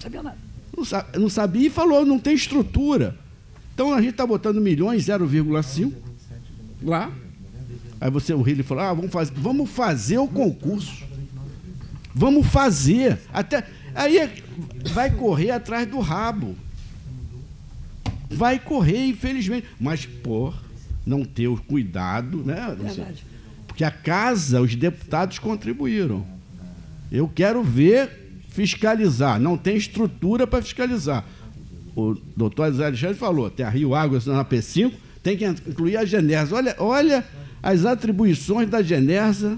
não sabia e falou, não tem estrutura. Então, a gente está botando milhões, 0,5 lá. Aí o Riley falou, vamos fazer o concurso. Vamos fazer. Aí vai correr atrás do rabo. Vai correr, infelizmente. Mas, não ter o cuidado, né? Verdade. Porque a casa, os deputados contribuíram. Eu quero ver fiscalizar. Não tem estrutura para fiscalizar. O doutor Zé Alexandre falou, tem a Rio Águas na P5, tem que incluir a Genersa. Olha as atribuições da Genersa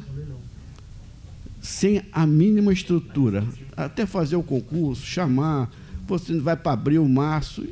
sem a mínima estrutura. Até fazer o concurso, chamar, você vai para abril, março.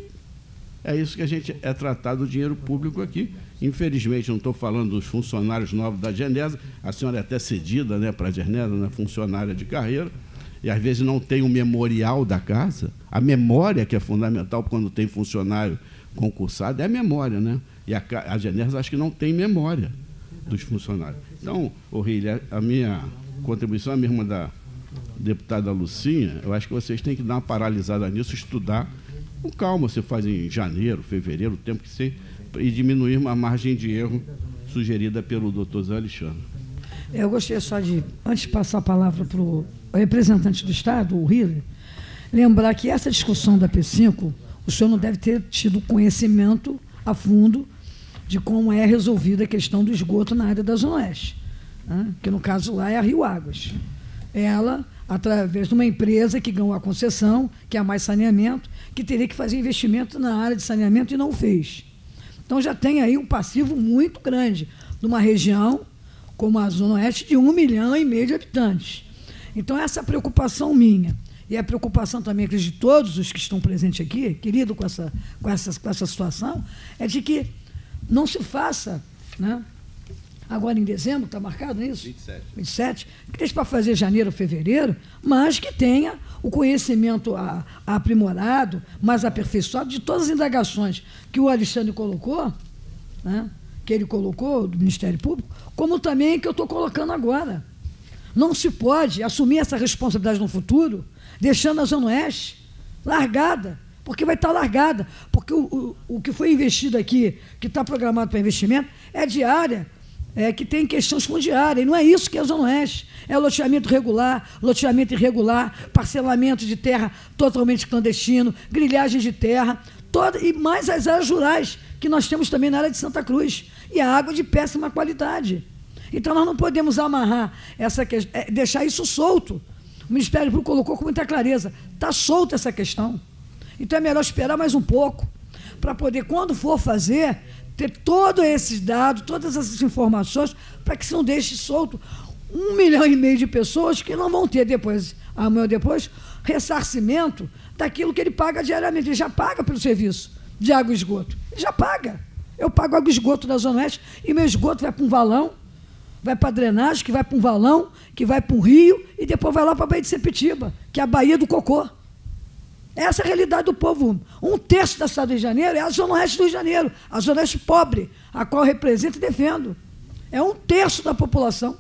É isso que a gente é tratado do dinheiro público aqui. Infelizmente, não estou falando dos funcionários novos da Genersa, a senhora é até cedida, né, para a Genersa, né, funcionária de carreira, e às vezes não tem um memorial da casa. A memória, que é fundamental quando tem funcionário concursado, é a memória, né? E a Genersa acho que não tem memória dos funcionários. Então, Riley, a minha contribuição é a mesma da deputada Lucinha. Eu acho que vocês têm que dar uma paralisada nisso, estudar com calma. Você faz em janeiro, fevereiro, o tempo que você... e diminuir uma margem de erro sugerida pelo doutor Zé Alexandre. Eu gostaria só de, antes de passar a palavra para o representante do Estado, o Riley, lembrar que essa discussão da P5, o senhor não deve ter tido conhecimento a fundo de como é resolvida a questão do esgoto na área da Zona Oeste, né? Que no caso lá é a Rio Águas. Ela, através de uma empresa que ganhou a concessão, que é a Mais Saneamento, que teria que fazer investimento na área de saneamento e não fez. Então já tem aí um passivo muito grande numa região como a Zona Oeste de 1,5 milhão de habitantes. Então essa preocupação minha e a preocupação também de todos os que estão presentes aqui, querido, com essa situação, é de que não se faça, né? Agora em dezembro, está marcado isso? 27. Que deixe para fazer janeiro, fevereiro, mas que tenha o conhecimento aprimorado, mais aperfeiçoado de todas as indagações que o Alexandre colocou, né? Que ele colocou, do Ministério Público, como também que eu estou colocando agora. Não se pode assumir essa responsabilidade no futuro, deixando a Zona Oeste largada, porque vai estar largada, porque o que foi investido aqui, que está programado para investimento, é de área que tem questões fundiárias, e não é isso que é a Zona Oeste. É loteamento regular, loteamento irregular, parcelamento de terra totalmente clandestino, grilhagem de terra, e mais as áreas rurais, que nós temos também na área de Santa Cruz, e a água de péssima qualidade. Então, nós não podemos amarrar essa questão, deixar isso solto. O Ministério Público colocou com muita clareza, está solta essa questão. Então, é melhor esperar mais um pouco, para poder, quando for fazer, ter todos esses dados, todas essas informações, para que se não deixe solto 1,5 milhão de pessoas que não vão ter depois, amanhã ou depois, ressarcimento daquilo que ele paga diariamente. Ele já paga pelo serviço de água e esgoto. Ele já paga. Eu pago água e esgoto da Zona Oeste e meu esgoto vai para um valão, vai para a drenagem, que vai para um valão, que vai para um rio e depois vai lá para a Baía de Sepetiba, que é a Baía do Cocô. Essa é a realidade do povo. 1/3 da cidade do Rio de Janeiro é a Zona Oeste do Rio de Janeiro, a Zona Oeste pobre, a qual eu represento e defendo. É 1/3 da população.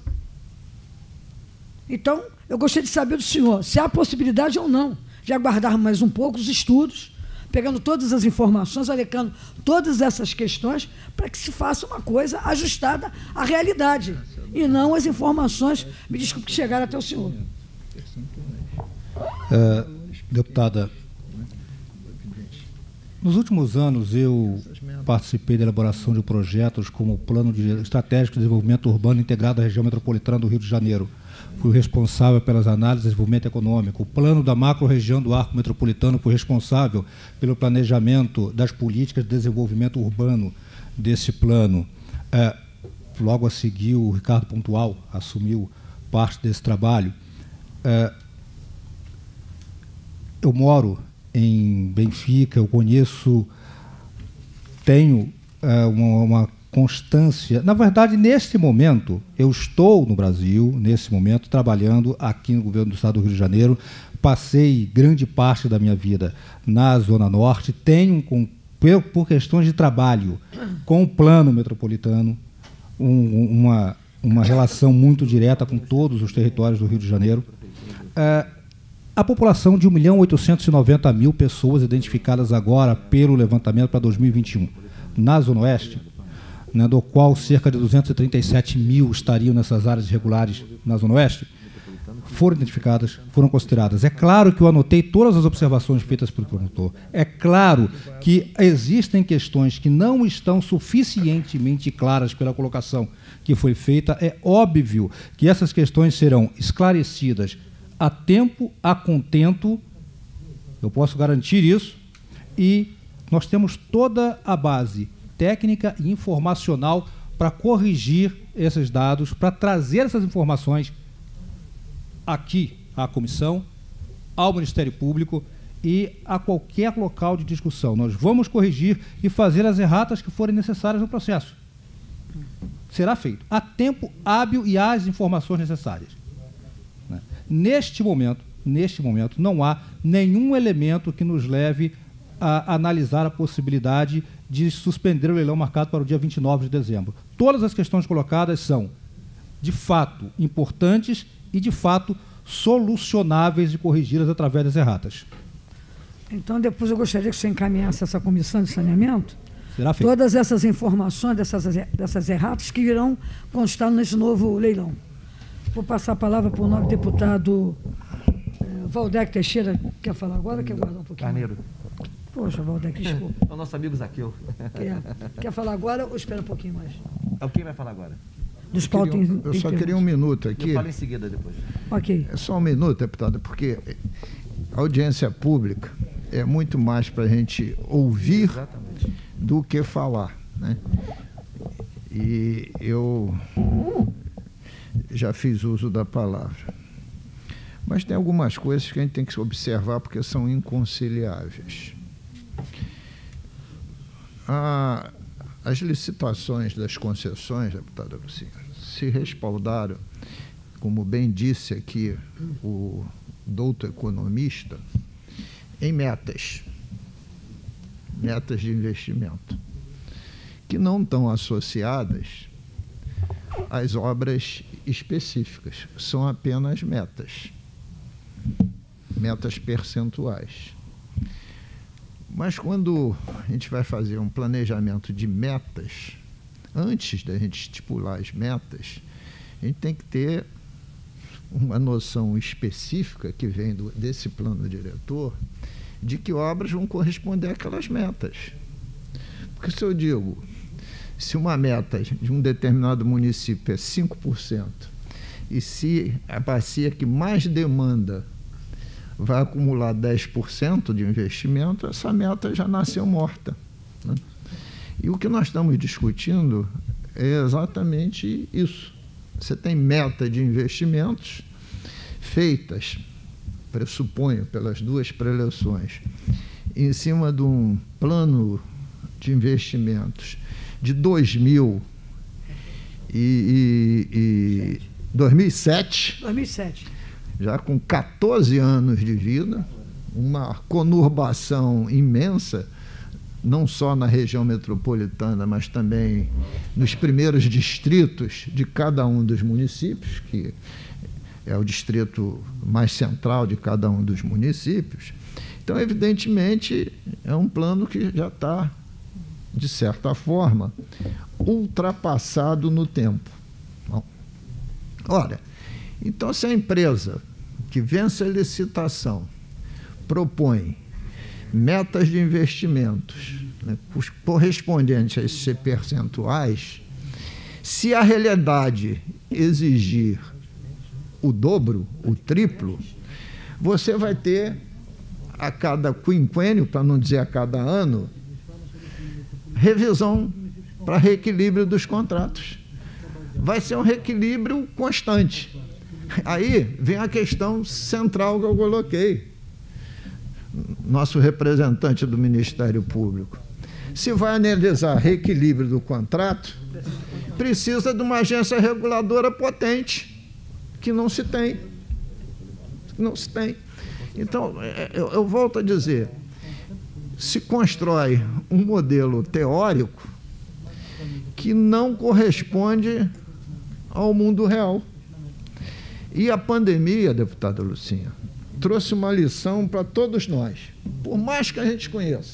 Então, eu gostaria de saber do senhor se há possibilidade ou não de aguardar mais um pouco os estudos, pegando todas as informações, alecando todas essas questões, para que se faça uma coisa ajustada à realidade, e não as informações, me desculpe, que chegaram até o senhor. Deputada, nos últimos anos eu participei da elaboração de projetos como o Plano Estratégico de Desenvolvimento Urbano Integrado da Região Metropolitana do Rio de Janeiro. Fui responsável pelas análises de desenvolvimento econômico. O Plano da Macro-Região do Arco Metropolitano foi responsável pelo planejamento das políticas de desenvolvimento urbano desse plano. Logo a seguir, o Ricardo Pontual assumiu parte desse trabalho. Eu moro em Benfica, eu conheço, tenho uma constância. Na verdade, neste momento, eu estou no Brasil, nesse momento, trabalhando aqui no governo do Estado do Rio de Janeiro. Passei grande parte da minha vida na Zona Norte, tenho, por questões de trabalho, com o plano metropolitano, uma relação muito direta com todos os territórios do Rio de Janeiro. A população de 1.890.000 pessoas identificadas agora pelo levantamento para 2021 na Zona Oeste, né, do qual cerca de 237.000 estariam nessas áreas irregulares na Zona Oeste, foram identificadas, foram consideradas. É claro que eu anotei todas as observações feitas pelo promotor. É claro que existem questões que não estão suficientemente claras pela colocação que foi feita. É óbvio que essas questões serão esclarecidas a tempo, a contento, eu posso garantir isso, e nós temos toda a base técnica e informacional para corrigir esses dados, para trazer essas informações aqui à comissão, ao Ministério Público e a qualquer local de discussão. Nós vamos corrigir e fazer as erratas que forem necessárias no processo. Será feito a tempo hábil e às informações necessárias. Neste momento, não há nenhum elemento que nos leve a analisar a possibilidade de suspender o leilão marcado para o dia 29 de dezembro. Todas as questões colocadas são, de fato, importantes e, de fato, solucionáveis e corrigidas através das erratas. Então, depois eu gostaria que você encaminhasse essa comissão de saneamento, será feito, todas essas informações dessas erratas que irão constar nesse novo leilão. Vou passar a palavra para o nobre deputado Valdec Teixeira. Quer falar agora ou quer guardar um pouquinho? Carneiro. Poxa, Valdec, desculpa. É o nosso amigo Zaqueu. Quer falar agora ou espera um pouquinho mais? Quem vai falar agora? Eu só queria um minuto aqui. Eu falo em seguida depois. Ok. É só um minuto, deputado, porque a audiência pública é muito mais para a gente ouvir do que falar, né? E eu já fiz uso da palavra. Mas tem algumas coisas que a gente tem que observar porque são inconciliáveis. As licitações das concessões, deputada Lucinha, se respaldaram, como bem disse aqui o doutor economista, em metas de investimento, que não estão associadas às obras específicas, são apenas metas percentuais. Mas quando a gente vai fazer um planejamento de metas, antes da gente estipular as metas, a gente tem que ter uma noção específica que vem desse plano diretor de que obras vão corresponder àquelas metas. Porque se eu digo, se uma meta de um determinado município é 5%, e se a bacia que mais demanda vai acumular 10% de investimento, essa meta já nasceu morta, né? E o que nós estamos discutindo é exatamente isso. Você tem meta de investimentos feitas, pressuponho, pelas duas preleções, em cima de um plano de investimentos de 2007, já com 14 anos de vida, uma conurbação imensa, não só na região metropolitana, mas também nos primeiros distritos de cada um dos municípios, que é o distrito mais central de cada um dos municípios. Então, evidentemente, é um plano que já está, de certa forma, ultrapassado no tempo. Bom, ora, então, se a empresa que vence a licitação propõe metas de investimentos, né, correspondentes a esses percentuais, se a realidade exigir o dobro, o triplo, você vai ter a cada quinquênio, para não dizer a cada ano, revisão para reequilíbrio dos contratos. Vai ser um reequilíbrio constante. Aí vem a questão central que eu coloquei. Nosso representante do Ministério Público. Se vai analisar reequilíbrio do contrato, precisa de uma agência reguladora potente, que não se tem. Não se tem. Então, eu volto a dizer, se constrói um modelo teórico que não corresponde ao mundo real. E a pandemia, deputada Lucinha, trouxe uma lição para todos nós, por mais que a gente conheça.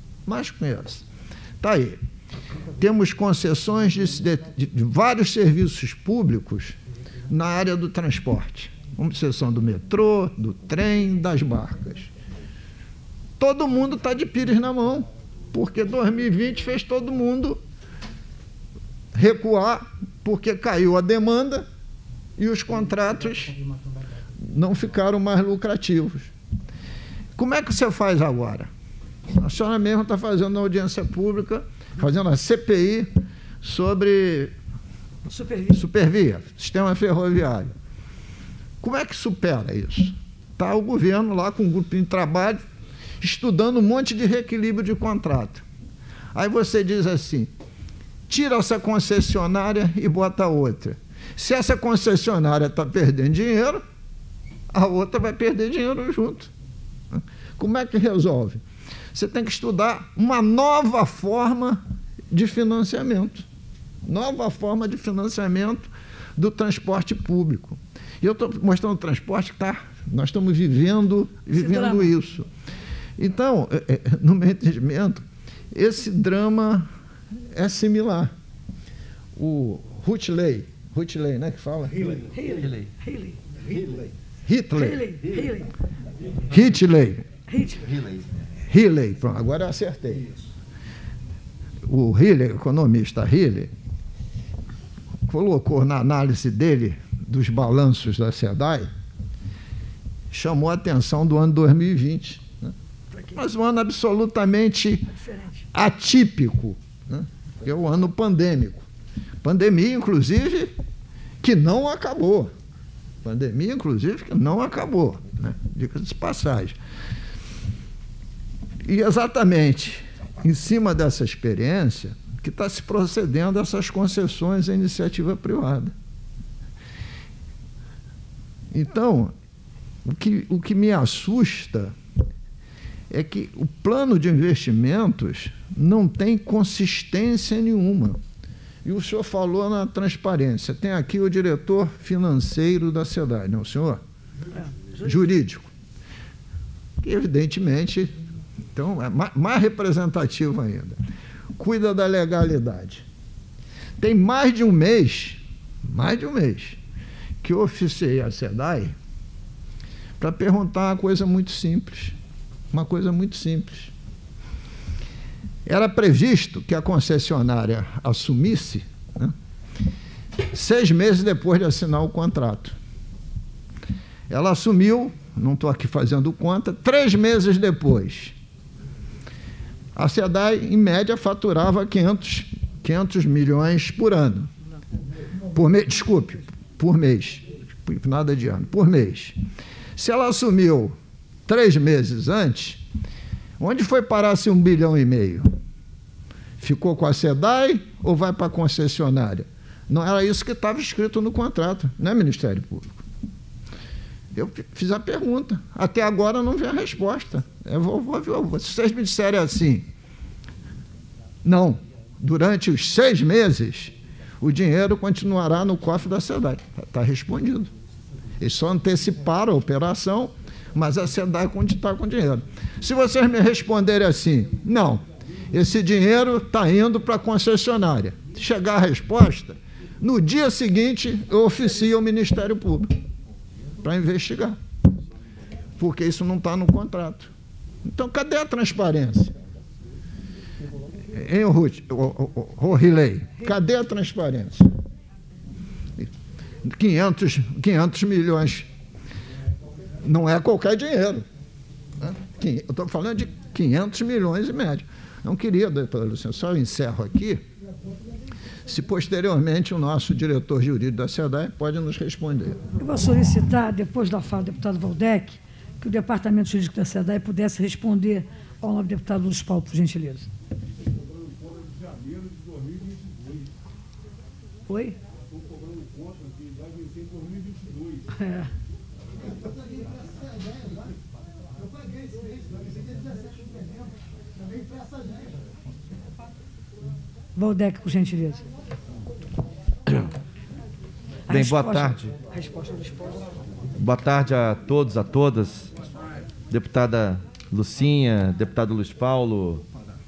Está aí. Temos concessões de vários serviços públicos na área do transporte. Concessão do metrô, do trem, das barcas. Todo mundo está de pires na mão, porque 2020 fez todo mundo recuar, porque caiu a demanda e os contratos não ficaram mais lucrativos. Como é que você faz agora? A senhora mesmo está fazendo uma audiência pública, fazendo a CPI sobre Supervia, sistema ferroviário. Como é que supera isso? Está o governo lá com um grupo de trabalho, estudando um monte de reequilíbrio de contrato. Aí você diz assim, tira essa concessionária e bota outra. Se essa concessionária está perdendo dinheiro, a outra vai perder dinheiro junto. Como é que resolve? Você tem que estudar uma nova forma de financiamento. Nova forma de financiamento do transporte público. E eu estou mostrando o transporte que nós estamos vivendo isso. Então, no meu entendimento, esse drama é similar. O Hitler, né, que fala? Hitler, pronto, agora eu acertei. O Hitler, economista Hitler, colocou na análise dele dos balanços da SEDAI, chamou a atenção do ano 2020. Né? Mas um ano absolutamente atípico, né? É o ano pandêmico. Pandemia, inclusive, que não acabou. Né? Diga-se de passagem. E exatamente em cima dessa experiência que está se procedendo a essas concessões à iniciativa privada. Então, o que me assusta é que o plano de investimentos não tem consistência nenhuma. E o senhor falou na transparência. Tem aqui o diretor financeiro da SEDAI, não é o senhor? Jurídico. Que, evidentemente, então, é mais representativo ainda. Cuida da legalidade. Tem mais de um mês, que eu oficiei a SEDAI para perguntar uma coisa muito simples. Era previsto que a concessionária assumisse, né, 6 meses depois de assinar o contrato. Ela assumiu, não estou aqui fazendo conta, 3 meses depois. A SEDAI, em média, faturava 500 milhões por ano. Por mês. Nada de ano, por mês. Se ela assumiu 3 meses antes, onde foi parar esse 1,5 bilhão? Ficou com a SEDAI ou vai para a concessionária? Não era isso que estava escrito no contrato, não é, Ministério Público? Eu fiz a pergunta. Até agora não vi a resposta. Se vocês me disserem assim, não, durante os 6 meses, o dinheiro continuará no cofre da SEDAI. Está respondido. Eles só anteciparam a operação, mas a SEDAI está com dinheiro. Se vocês me responderem assim, não, esse dinheiro está indo para a concessionária. Chegar a resposta, no dia seguinte eu oficio ao Ministério Público para investigar, porque isso não está no contrato. Então, cadê a transparência? Hein, Riley? Cadê a transparência? 500 milhões não é qualquer dinheiro. Né? Eu estou falando de 500 milhões em média. Não queria, doutora Lucinha, só eu encerro aqui, se posteriormente o nosso diretor jurídico da SEDAI pode nos responder. Eu vou solicitar, depois da fala do deputado Valdec, que o departamento jurídico da SEDAI pudesse responder ao nobre deputado Luiz Paulo, por gentileza. Oi? É. Valdec, por gentileza. Bem, boa tarde. A resposta do esposo. Boa tarde a todos, a todas. Deputada Lucinha, deputado Luiz Paulo,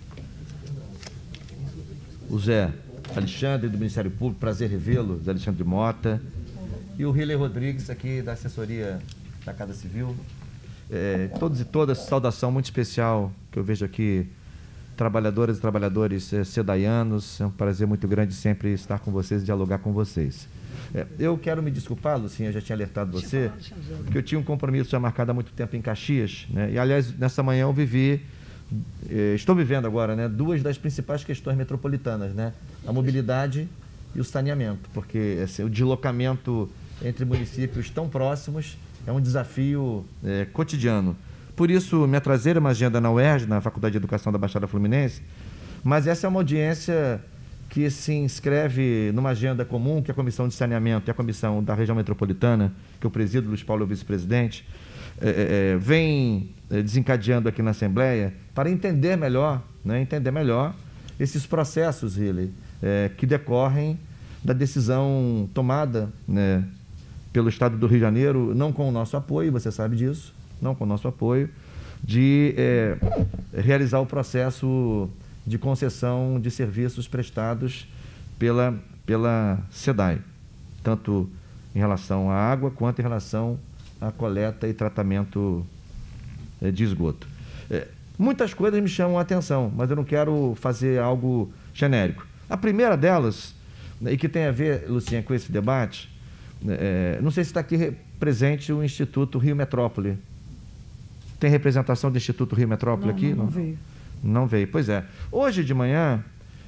o Zé Alexandre, do Ministério Público, prazer revê-lo, Zé Alexandre Mota, e o Riley Rodrigues, aqui da assessoria da Casa Civil. Todos e todas, saudação muito especial que eu vejo aqui, trabalhadoras e trabalhadores sedaianos. É um prazer muito grande sempre estar com vocês e dialogar com vocês. Eu quero me desculpar, Lucinha, eu já tinha alertado você, que eu tinha um compromisso já marcado há muito tempo em Caxias, né? E, aliás, nessa manhã eu estou vivendo agora, né, duas das principais questões metropolitanas, né? A mobilidade e o saneamento, porque assim, o deslocamento entre municípios tão próximos é um desafio cotidiano. Por isso, me atrasei uma agenda na UERJ, na Faculdade de Educação da Baixada Fluminense, mas essa é uma audiência que se inscreve numa agenda comum, que é a Comissão de Saneamento e a Comissão da Região Metropolitana, que eu presido, Luiz Paulo é o vice-presidente, vem desencadeando aqui na Assembleia para entender melhor esses processos, Riley, que decorrem da decisão tomada, né, pelo Estado do Rio de Janeiro, não com o nosso apoio, você sabe disso, não com o nosso apoio, de realizar o processo de concessão de serviços prestados pela SEDAI, tanto em relação à água quanto em relação à coleta e tratamento de esgoto. Muitas coisas me chamam a atenção, mas eu não quero fazer algo genérico. A primeira delas, e que tem a ver, Lucinha, com esse debate, não sei se está aqui presente o Instituto Rio Metrópole. Tem representação do Instituto Rio Metrópole aqui? Não veio. Não veio, pois é. Hoje de manhã,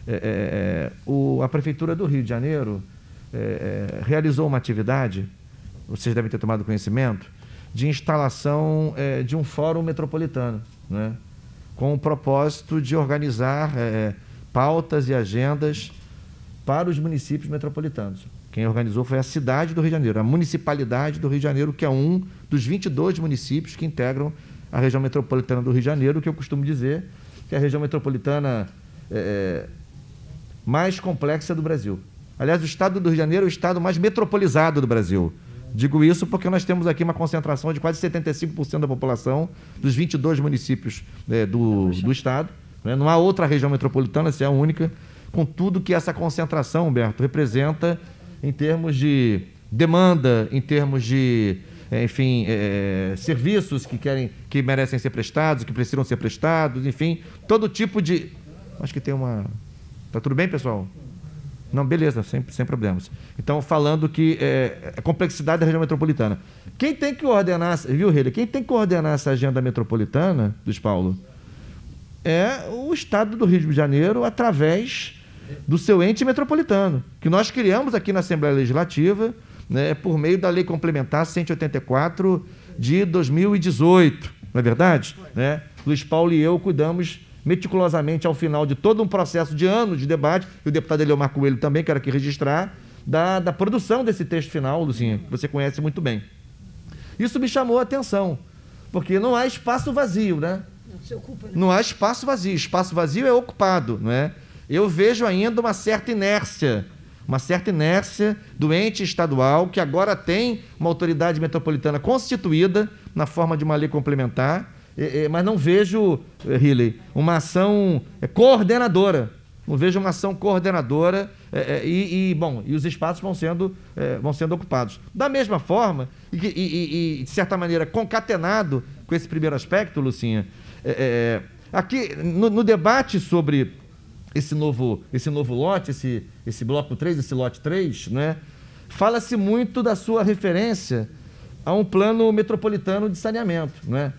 a Prefeitura do Rio de Janeiro realizou uma atividade, vocês devem ter tomado conhecimento, de instalação de um fórum metropolitano, né, com o propósito de organizar pautas e agendas para os municípios metropolitanos. Quem organizou foi a cidade do Rio de Janeiro, a municipalidade do Rio de Janeiro, que é um dos 22 municípios que integram a região metropolitana do Rio de Janeiro, que eu costumo dizer que é a região metropolitana mais complexa do Brasil. Aliás, o estado do Rio de Janeiro é o estado mais metropolizado do Brasil. Digo isso porque nós temos aqui uma concentração de quase 75% da população dos 22 municípios do estado, né? Não há outra região metropolitana, essa é a única, com tudo que essa concentração, Humberto, representa em termos de demanda, em termos de, serviços que merecem ser prestados, que precisam ser prestados, enfim, todo tipo de... Acho que tem uma... Tá tudo bem, pessoal? Não, beleza, sem problemas. Então, falando que a complexidade da região metropolitana. Quem tem que ordenar, viu, Riley? Quem tem que coordenar essa agenda metropolitana, Luiz Paulo, é o Estado do Rio de Janeiro, através do seu ente metropolitano, que nós criamos aqui na Assembleia Legislativa, né, por meio da Lei Complementar 184 de 2018, não é verdade? Né? Luiz Paulo e eu cuidamos meticulosamente, ao final de todo um processo de anos de debate, e o deputado Eliomar Coelho também, quero aqui registrar, da produção desse texto final, Lucinha, que você conhece muito bem. Isso me chamou a atenção, porque não há espaço vazio, né? Não há espaço vazio é ocupado, não é? Eu vejo ainda uma certa inércia do ente estadual, que agora tem uma autoridade metropolitana constituída na forma de uma lei complementar, mas não vejo, Riley, uma ação coordenadora. Não vejo uma ação coordenadora e os espaços vão sendo ocupados. Da mesma forma, e de certa maneira concatenado com esse primeiro aspecto, Lucinha, aqui no debate sobre esse novo lote, esse bloco 3, esse lote 3, né, fala-se muito da sua referência a um plano metropolitano de saneamento, né?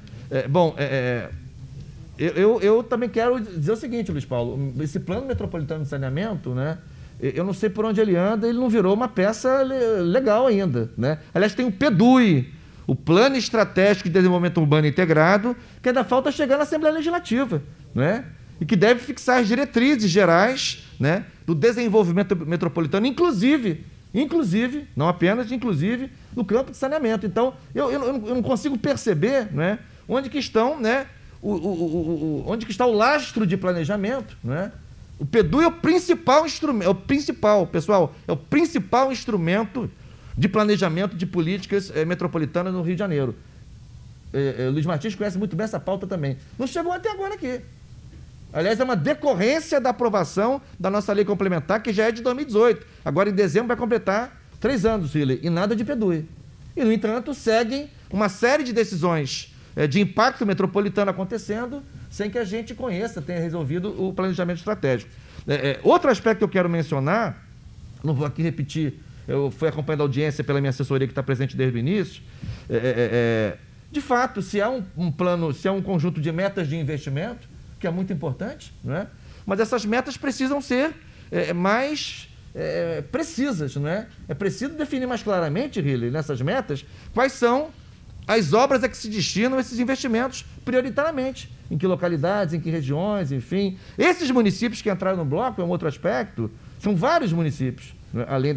Eu também quero dizer o seguinte, Luiz Paulo, esse plano metropolitano de saneamento, né, eu não sei por onde ele anda, ele não virou uma peça legal ainda, né? Aliás, tem o PEDUI, o Plano Estratégico de Desenvolvimento Urbano Integrado, que ainda falta chegar na Assembleia Legislativa, né? e que deve fixar as diretrizes gerais, né, do desenvolvimento metropolitano, inclusive, não apenas, inclusive, no campo de saneamento. Então, eu não consigo perceber, né, onde que estão, né, onde que está o lastro de planejamento, né? O PEDU é o principal instrumento, é o principal instrumento de planejamento de políticas metropolitanas no Rio de Janeiro. Luiz Martins conhece muito bem essa pauta também. Não chegou até agora aqui. Aliás, é uma decorrência da aprovação da nossa lei complementar, que já é de 2018. Agora, em dezembro, vai completar 3 anos, Riley, e nada de PEDU. E, no entanto, seguem uma série de decisões de impacto metropolitano acontecendo sem que a gente conheça, tenha resolvido o planejamento estratégico. Outro aspecto que eu quero mencionar, não vou aqui repetir, eu fui acompanhando a audiência pela minha assessoria que está presente desde o início, de fato, se há um plano, se há um conjunto de metas de investimento, que é muito importante, não é? Mas essas metas precisam ser mais precisas, não é? É preciso definir mais claramente, Riley, nessas metas, quais são as obras a que se destinam esses investimentos prioritariamente, em que localidades, em que regiões, enfim. Esses municípios que entraram no bloco, é um outro aspecto, são vários municípios, né? além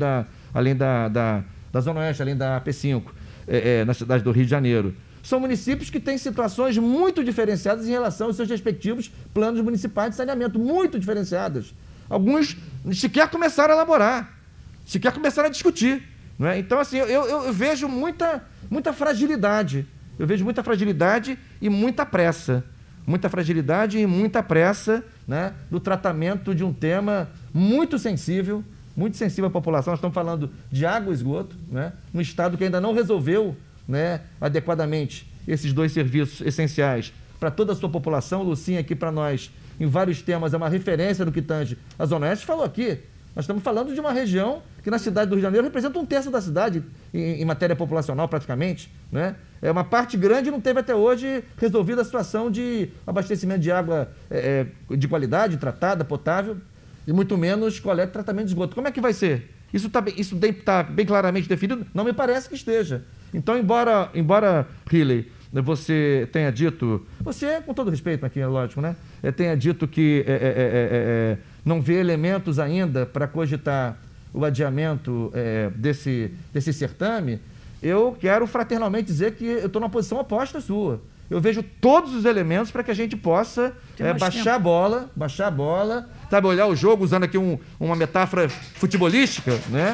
da Zona Oeste, além da AP5, na cidade do Rio de Janeiro. São municípios que têm situações muito diferenciadas em relação aos seus respectivos planos municipais de saneamento, muito diferenciadas. Alguns sequer começaram a elaborar, sequer começaram a discutir. Não é? Então, assim, eu vejo muita fragilidade. Eu vejo muita fragilidade e muita pressa. Muita fragilidade e muita pressa, né, do tratamento de um tema muito sensível à população. Nós estamos falando de água e esgoto, né, num estado que ainda não resolveu, né, adequadamente esses 2 serviços essenciais para toda a sua população. Lucinha aqui para nós, em vários temas, é uma referência no que tange a Zona Oeste, falou aqui. Nós estamos falando de uma região que na cidade do Rio de Janeiro representa 1/3 da cidade em matéria populacional praticamente, né? Uma parte grande não teve até hoje resolvida a situação de abastecimento de água de qualidade, tratada, potável, e muito menos coleta e tratamento de esgoto. Como é que vai ser? Isso está bem claramente definido? Não me parece que esteja. Então, embora Riley, você tenha dito, você, com todo respeito aqui, é lógico, né? Tenha dito que não vê elementos ainda para cogitar o adiamento desse certame, eu quero fraternalmente dizer que eu estou numa posição oposta à sua. Eu vejo todos os elementos para que a gente possa baixar a bola, sabe, olhar o jogo, usando aqui uma metáfora futebolística, né?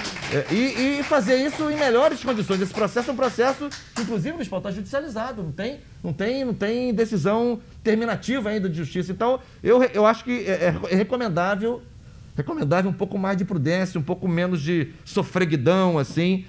E fazer isso em melhores condições. Esse processo é um processo, inclusive, está judicializado, não tem decisão terminativa ainda de justiça. Então, eu acho que é recomendável um pouco mais de prudência, um pouco menos de sofreguidão, assim,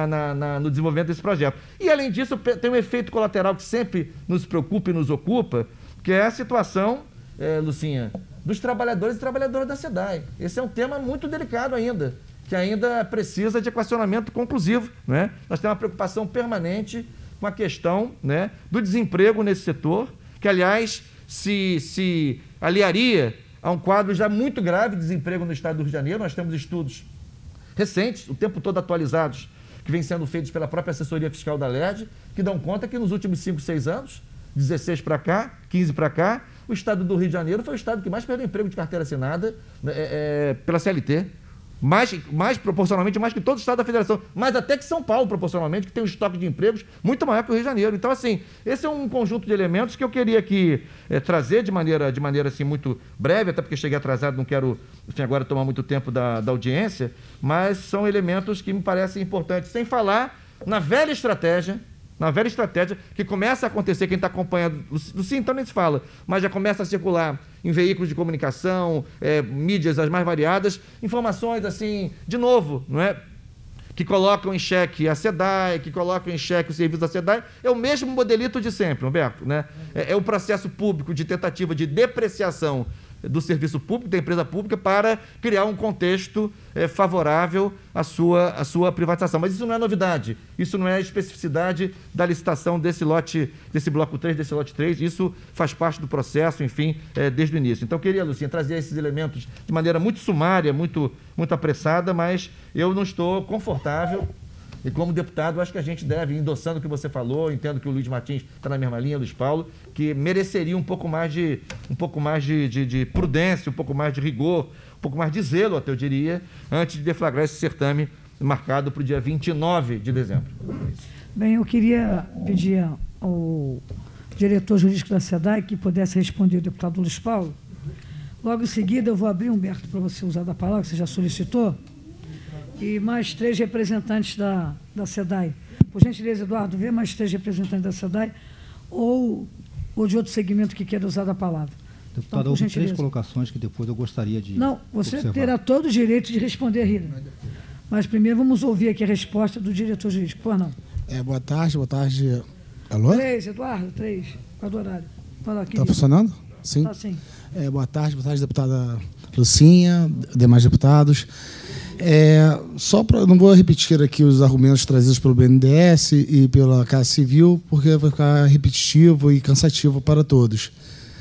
no desenvolvimento desse projeto. E, além disso, tem um efeito colateral que sempre nos preocupa e nos ocupa, que é a situação, Lucinha, dos trabalhadores e trabalhadoras da SEDAI. Esse é um tema muito delicado ainda, que ainda precisa de equacionamento conclusivo, né? Nós temos uma preocupação permanente com a questão, né, do desemprego nesse setor, que, aliás, se aliaria a um quadro já muito grave de desemprego no estado do Rio de Janeiro. Nós temos estudos recentes, o tempo todo atualizados, que vêm sendo feitos pela própria assessoria fiscal da LERJ, que dão conta que nos últimos 5, 6 anos, 16 para cá, 15 para cá, o estado do Rio de Janeiro foi o estado que mais perdeu emprego de carteira assinada pela CLT. Mais proporcionalmente, mais que todo o estado da federação, mais até que São Paulo, proporcionalmente, que tem um estoque de empregos muito maior que o Rio de Janeiro. Então, assim, esse é um conjunto de elementos que eu queria aqui trazer de maneira assim, muito breve, até porque cheguei atrasado, não quero, enfim, agora tomar muito tempo da audiência, mas são elementos que me parecem importantes, sem falar na velha estratégia que começa a acontecer, quem está acompanhando, sim, então nem se fala, mas já começa a circular em veículos de comunicação, mídias as mais variadas, informações assim, de novo, não é? Que colocam em xeque a SEDAI, que colocam em xeque o serviço da SEDAI, é o mesmo modelito de sempre, Humberto, né? É o processo público de tentativa de depreciação do serviço público, da empresa pública, para criar um contexto favorável à sua privatização. Mas isso não é novidade, isso não é especificidade da licitação desse lote, desse bloco 3, desse lote 3, isso faz parte do processo, enfim, desde o início. Então, eu queria, Lucinha, trazer esses elementos de maneira muito sumária, muito apressada, mas eu não estou confortável E como deputado, acho que a gente deve, endossando o que você falou, entendo que o Luiz Martins está na mesma linha, Luiz Paulo, que mereceria um pouco mais de prudência, um pouco mais de rigor, um pouco mais de zelo, até eu diria, antes de deflagrar esse certame marcado para o dia 29 de dezembro. Bem, eu queria pedir ao diretor jurídico da SEDAI que pudesse responder o deputado Luiz Paulo. Logo em seguida, eu vou abrir, Humberto, para você usar da palavra, que você já solicitou, e mais 3 representantes da SEDAI. Por gentileza, Eduardo, vê mais 3 representantes da SEDAI ou de outro segmento que queira usar da palavra. Deputado, então, houve 3 colocações que depois eu gostaria de Não, você observar. terá todo o direito de responder, Rita. Mas primeiro vamos ouvir aqui a resposta do diretor jurídico. Por não. Boa tarde. Alô? 3, Eduardo, 3. Qual é o horário? Está funcionando? Sim. Tá, sim. Boa tarde, deputada Lucinha, demais deputados. Não vou repetir aqui os argumentos trazidos pelo BNDES e pela Casa Civil, porque vai ficar repetitivo e cansativo para todos.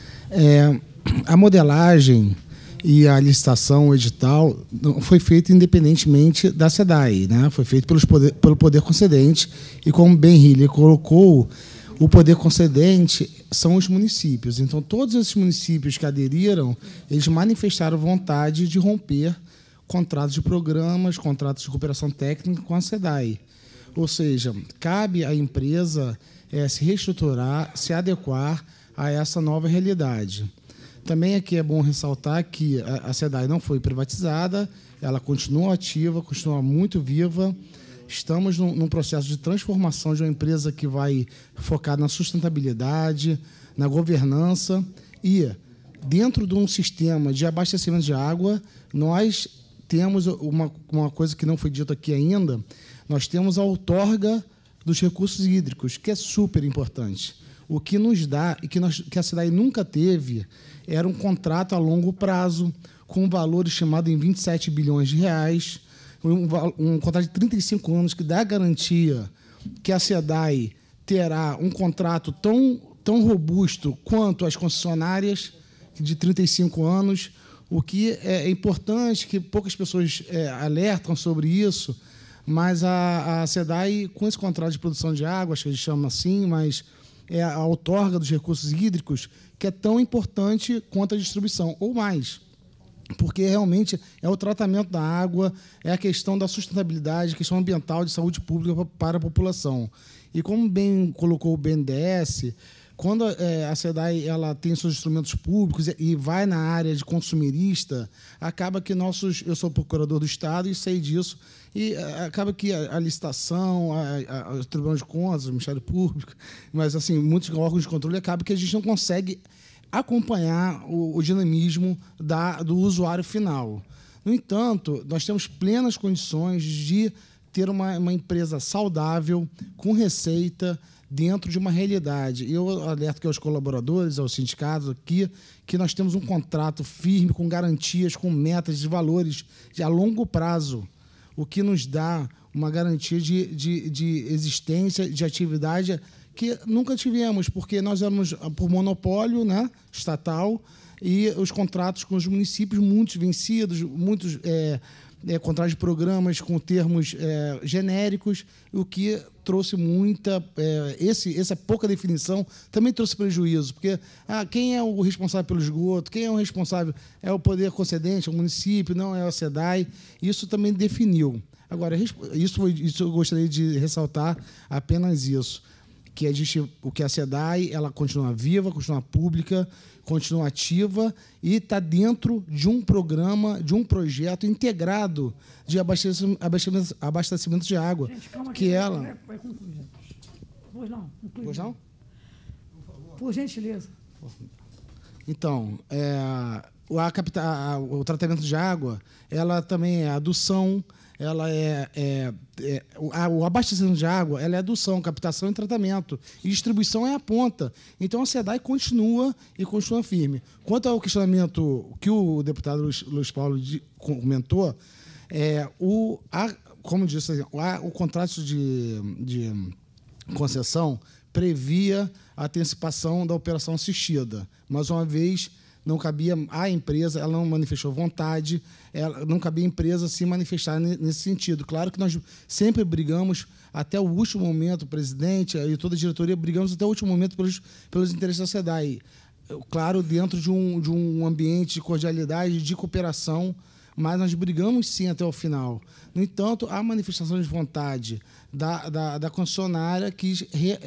A modelagem e a licitação, o edital, não foi feito independentemente da SEDAI, né? Foi feito pelo poder concedente e, como bem Hilly colocou, o poder concedente são os municípios. Então, todos esses municípios que aderiram, eles manifestaram vontade de romper contratos de programas, contratos de cooperação técnica com a SEDAI. Ou seja, cabe à empresa se reestruturar, se adequar a essa nova realidade. Também aqui é bom ressaltar que a SEDAI não foi privatizada, ela continua ativa, continua muito viva. Estamos num processo de transformação de uma empresa que vai focar na sustentabilidade, na governança e, dentro de um sistema de abastecimento de água, nós temos uma coisa que não foi dita aqui ainda, nós temos a outorga dos recursos hídricos, que é super importante. O que nos dá, e que a SEDAI nunca teve, era um contrato a longo prazo, com um valor estimado em 27 bilhões de reais, um contrato de 35 anos que dá garantia que a SEDAI terá um contrato tão robusto quanto as concessionárias, de 35 anos, o que é importante, que poucas pessoas alertam sobre isso, mas a SEDAI, com esse contrato de produção de água, acho que eles chamam assim, mas é a outorga dos recursos hídricos, que é tão importante quanto a distribuição, ou mais, porque realmente é o tratamento da água, é a questão da sustentabilidade, a questão ambiental, de saúde pública para a população. E como bem colocou o BNDES, quando a SEDAI ela tem seus instrumentos públicos e vai na área de consumerista, acaba que eu sou procurador do Estado e sei disso, e acaba que a licitação, o Tribunal de Contas, o Ministério Público, mas assim, muitos órgãos de controle, acaba que a gente não consegue acompanhar o dinamismo do usuário final. No entanto, nós temos plenas condições de ter uma empresa saudável, com receita, dentro de uma realidade. Eu alerto que aos colaboradores, aos sindicatos aqui, que nós temos um contrato firme, com garantias, com metas de valores a longo prazo, o que nos dá uma garantia de existência, de atividade que nunca tivemos, porque nós éramos por monopólio, né, estatal, e os contratos com os municípios, muitos vencidos, muitos contratos de programas com termos genéricos, o que trouxe muita... essa pouca definição também trouxe prejuízo, porque quem é o responsável pelo esgoto, quem é o responsável? É o poder concedente, é o município, não é a SEDAI. Isso também definiu. Agora, isso eu gostaria de ressaltar apenas isso, que a SEDAI ela continua viva, continua pública, continua ativa e está dentro de um programa, de um projeto integrado de abastecimento de água. Gente, calma que ela... Vai concluir. Pois não? Conclui. Pois não? Por gentileza. Então, o tratamento de água, ela também é adução, ela o abastecimento de água, ela é adução, captação e tratamento. E distribuição é a ponta. Então, a SEDAI continua firme. Quanto ao questionamento que o deputado Luiz Paulo comentou, como disse, o contrato de concessão previa a antecipação da operação assistida. Mais uma vez, não cabia à empresa, ela não manifestou vontade, não cabia à empresa se manifestar nesse sentido. Claro que nós sempre brigamos até o último momento, o presidente e toda a diretoria brigamos até o último momento pelos interesses da SEDAI. Claro, dentro de um ambiente de cordialidade, de cooperação, mas nós brigamos sim até o final. No entanto, a manifestação de vontade da concessionária quis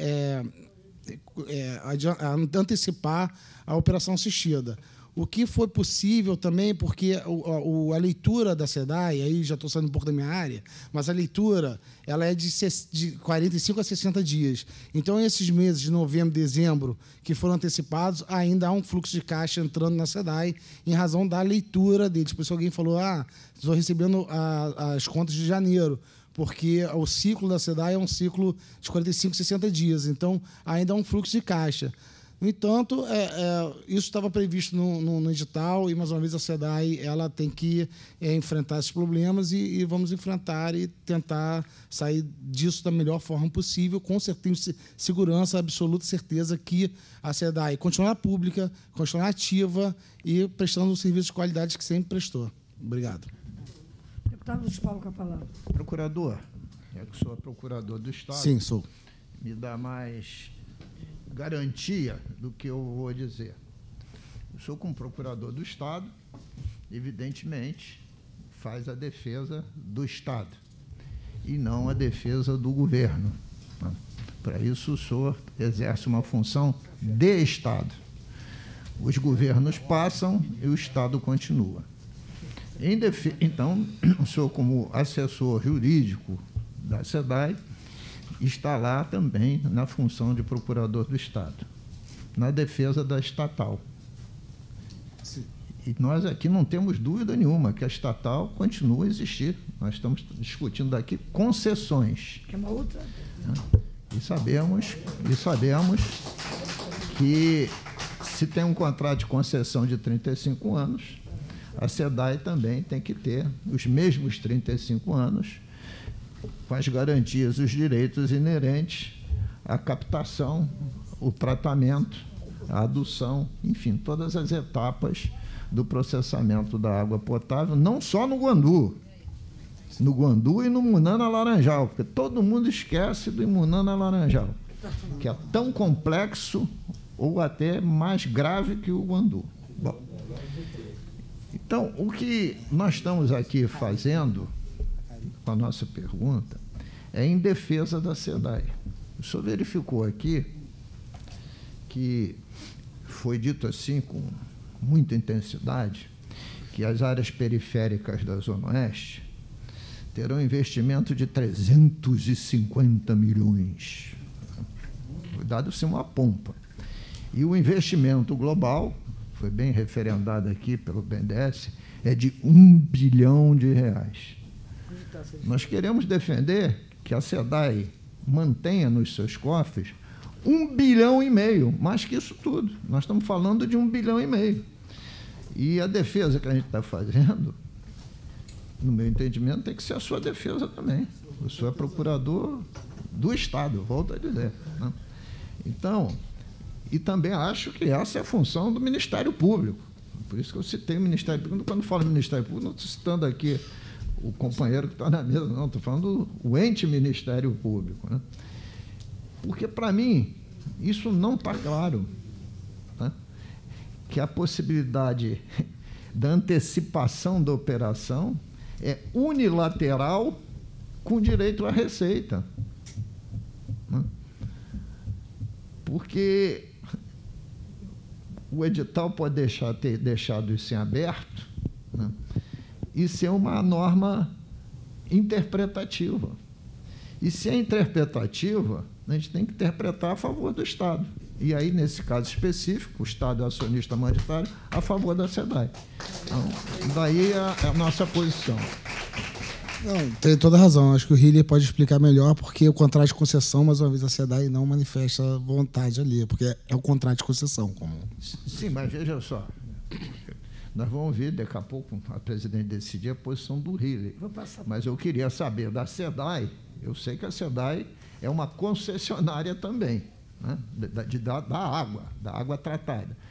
antecipar a operação assistida. O que foi possível também, porque a leitura da SEDAI, aí já estou saindo um pouco da minha área, mas a leitura ela é de 45 a 60 dias. Então, esses meses de novembro e dezembro, que foram antecipados, ainda há um fluxo de caixa entrando na SEDAI em razão da leitura deles. Por isso alguém falou, estou recebendo as contas de janeiro, porque o ciclo da SEDAI é um ciclo de 45 a 60 dias. Então, ainda há um fluxo de caixa. No entanto, isso estava previsto no edital e, mais uma vez, a SEDAI ela tem que enfrentar esses problemas e vamos enfrentar e tentar sair disso da melhor forma possível, com certeza, segurança, absoluta certeza que a SEDAI continuará pública, continuará ativa e prestando o serviço de qualidade que sempre prestou. Obrigado. Deputado Luiz Paulo, com a palavra. Procurador, eu que sou procurador do Estado. Sim, sou. Me dá mais garantia do que eu vou dizer. Eu sou como procurador do Estado, evidentemente, faz a defesa do Estado e não a defesa do governo. Para isso, o senhor exerce uma função de Estado. Os governos passam e o Estado continua. Então, o senhor, como assessor jurídico da SEDAI, está lá também na função de procurador do Estado, na defesa da estatal. Sim. E nós aqui não temos dúvida nenhuma que a estatal continua a existir. Nós estamos discutindo daqui concessões. Que é uma outra. E sabemos que se tem um contrato de concessão de 35 anos, a SEDAI também tem que ter os mesmos 35 anos, com as garantias, os direitos inerentes à captação, o tratamento, a adução, enfim, todas as etapas do processamento da água potável, não só no Guandu e no Munana Laranjal, porque todo mundo esquece do Munana Laranjal, que é tão complexo ou até mais grave que o Guandu. Bom, então, o que nós estamos aqui fazendo com a nossa pergunta é em defesa da SEDAI. O senhor verificou aqui que foi dito assim com muita intensidade que as áreas periféricas da Zona Oeste terão investimento de 350 milhões. Dado-se uma pompa. E o investimento global, foi bem referendado aqui pelo BNDES, é de R$1 bilhão. Nós queremos defender que a SEDAI mantenha nos seus cofres R$1,5 bilhão, mais que isso tudo. Nós estamos falando de R$1,5 bilhão. E a defesa que a gente está fazendo, no meu entendimento, tem que ser a sua defesa também. O senhor é procurador do Estado, volto a dizer, né? Então, e também acho que essa é a função do Ministério Público. Por isso que eu citei o Ministério Público. Quando falo Ministério Público, não estou citando aqui o companheiro que está na mesa, não. Estou falando o ente Ministério Público, né? Porque, para mim, isso não está claro, né? Que a possibilidade da antecipação da operação é unilateral com direito à receita, né? Porque o edital pode ter deixado isso em aberto, né? E ser uma norma interpretativa. E se é interpretativa, a gente tem que interpretar a favor do Estado. E aí, nesse caso específico, o Estado é acionista majoritário a favor da SEDAI. Então, daí a nossa posição. Não, tem toda a razão. Acho que o Hiller pode explicar melhor, porque o contrato de concessão, mais uma vez, a SEDAI não manifesta vontade ali, porque é o contrato de concessão. Sim, mas veja só. Nós vamos ouvir, daqui a pouco, a presidente decidir a posição do Hiller. Mas eu queria saber da SEDAI. Eu sei que a SEDAI é uma concessionária também, né? da água tratada.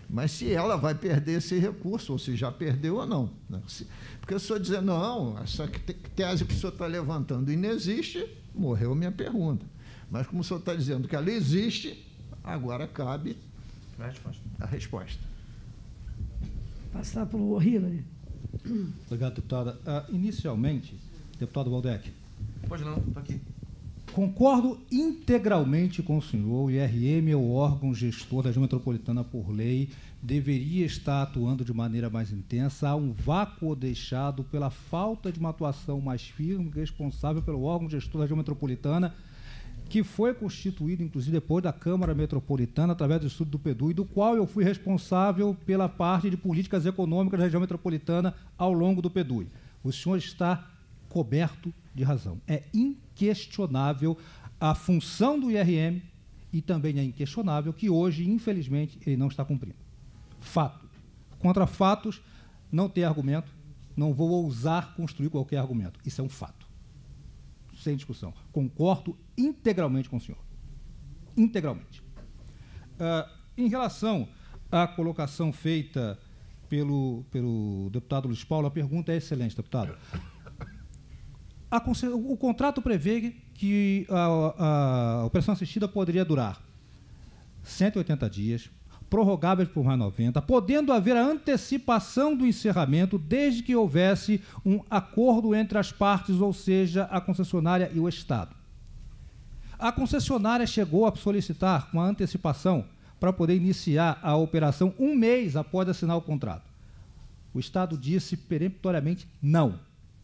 mas se ela vai perder esse recurso, ou se já perdeu ou não. Né? Porque eu estou dizendo, não, essa tese que o senhor está levantando inexiste, morreu a minha pergunta. Mas como o senhor está dizendo que ela existe, agora cabe a resposta. Passar para o Hillary. Obrigado, deputada. Inicialmente, deputado Waldeck. Pode não, estou aqui. Concordo integralmente com o senhor. O IRM é o órgão gestor da região metropolitana por lei, deveria estar atuando de maneira mais intensa. Há um vácuo deixado pela falta de uma atuação mais firme e responsável pelo órgão gestor da região metropolitana, que foi constituído, inclusive, depois da Câmara Metropolitana, através do estudo do PEDU, e do qual eu fui responsável pela parte de políticas econômicas da região metropolitana ao longo do PEDU. O senhor está coberto de razão. É inquestionável a função do IRM e também é inquestionável que hoje, infelizmente, ele não está cumprindo. Fato. Contra fatos, não tem argumento, não vou ousar construir qualquer argumento. Isso é um fato. Sem discussão. Concordo integralmente com o senhor. Integralmente. Em relação à colocação feita pelo deputado Luiz Paulo, a pergunta é excelente, deputado. O contrato prevê que a operação assistida poderia durar 180 dias, prorrogáveis por mais 90, podendo haver a antecipação do encerramento desde que houvesse um acordo entre as partes, ou seja, a concessionária e o Estado. A concessionária chegou a solicitar uma antecipação para poder iniciar a operação um mês após assinar o contrato. O Estado disse peremptoriamente não.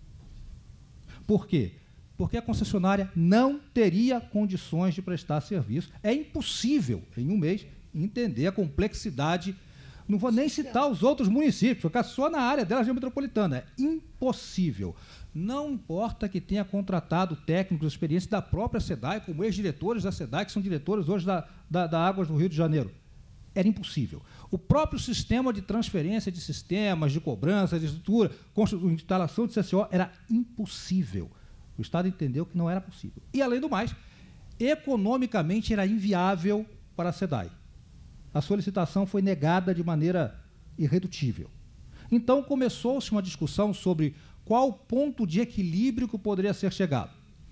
Por quê? Porque a concessionária não teria condições de prestar serviço. É impossível, em um mês, entender a complexidade. Não vou nem citar os outros municípios, ficar só na área dela, região metropolitana. É impossível. Não importa que tenha contratado técnicos de experiência da própria SEDAI, como ex-diretores da SEDAI, que são diretores hoje da Águas do Rio de Janeiro. Era impossível. O próprio sistema de transferência de sistemas, de cobrança, de estrutura, instalação de CCO, era impossível. O Estado entendeu que não era possível. E, além do mais, economicamente era inviável para a SEDAI. A solicitação foi negada de maneira irredutível. Então, começou-se uma discussão sobre qual ponto de equilíbrio que poderia ser chegado.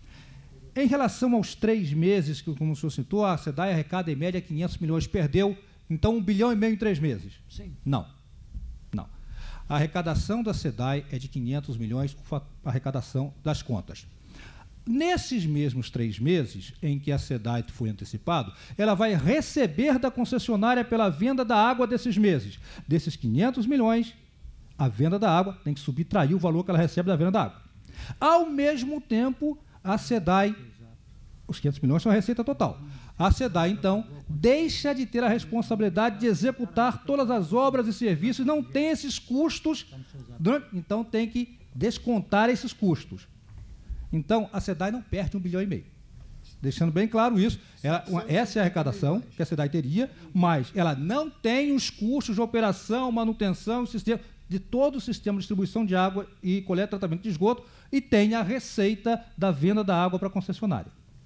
Em relação aos 3 meses, que, como o senhor citou, a SEDAI arrecada em média 500 milhões, perdeu, então, 1,5 bilhão em 3 meses. Sim. Não. Não. A arrecadação da SEDAI é de 500 milhões, a arrecadação das contas. Nesses mesmos 3 meses em que a SEDAI foi antecipado, ela vai receber da concessionária pela venda da água desses meses. Desses 500 milhões, a venda da água tem que subtrair o valor que ela recebe da venda da água. Ao mesmo tempo, a SEDAI, os 500 milhões são a receita total. A SEDAI, então, deixa de ter a responsabilidade de executar todas as obras e serviços, não tem esses custos, então tem que descontar esses custos. Então, a SEDAI não perde 1,5 bilhão. Deixando bem claro isso, essa é a arrecadação que a SEDAI teria, mas ela não tem os custos de operação, manutenção, de todo o sistema de distribuição de água e coleta e tratamento de esgoto, e tem a receita da venda da água para a concessionária.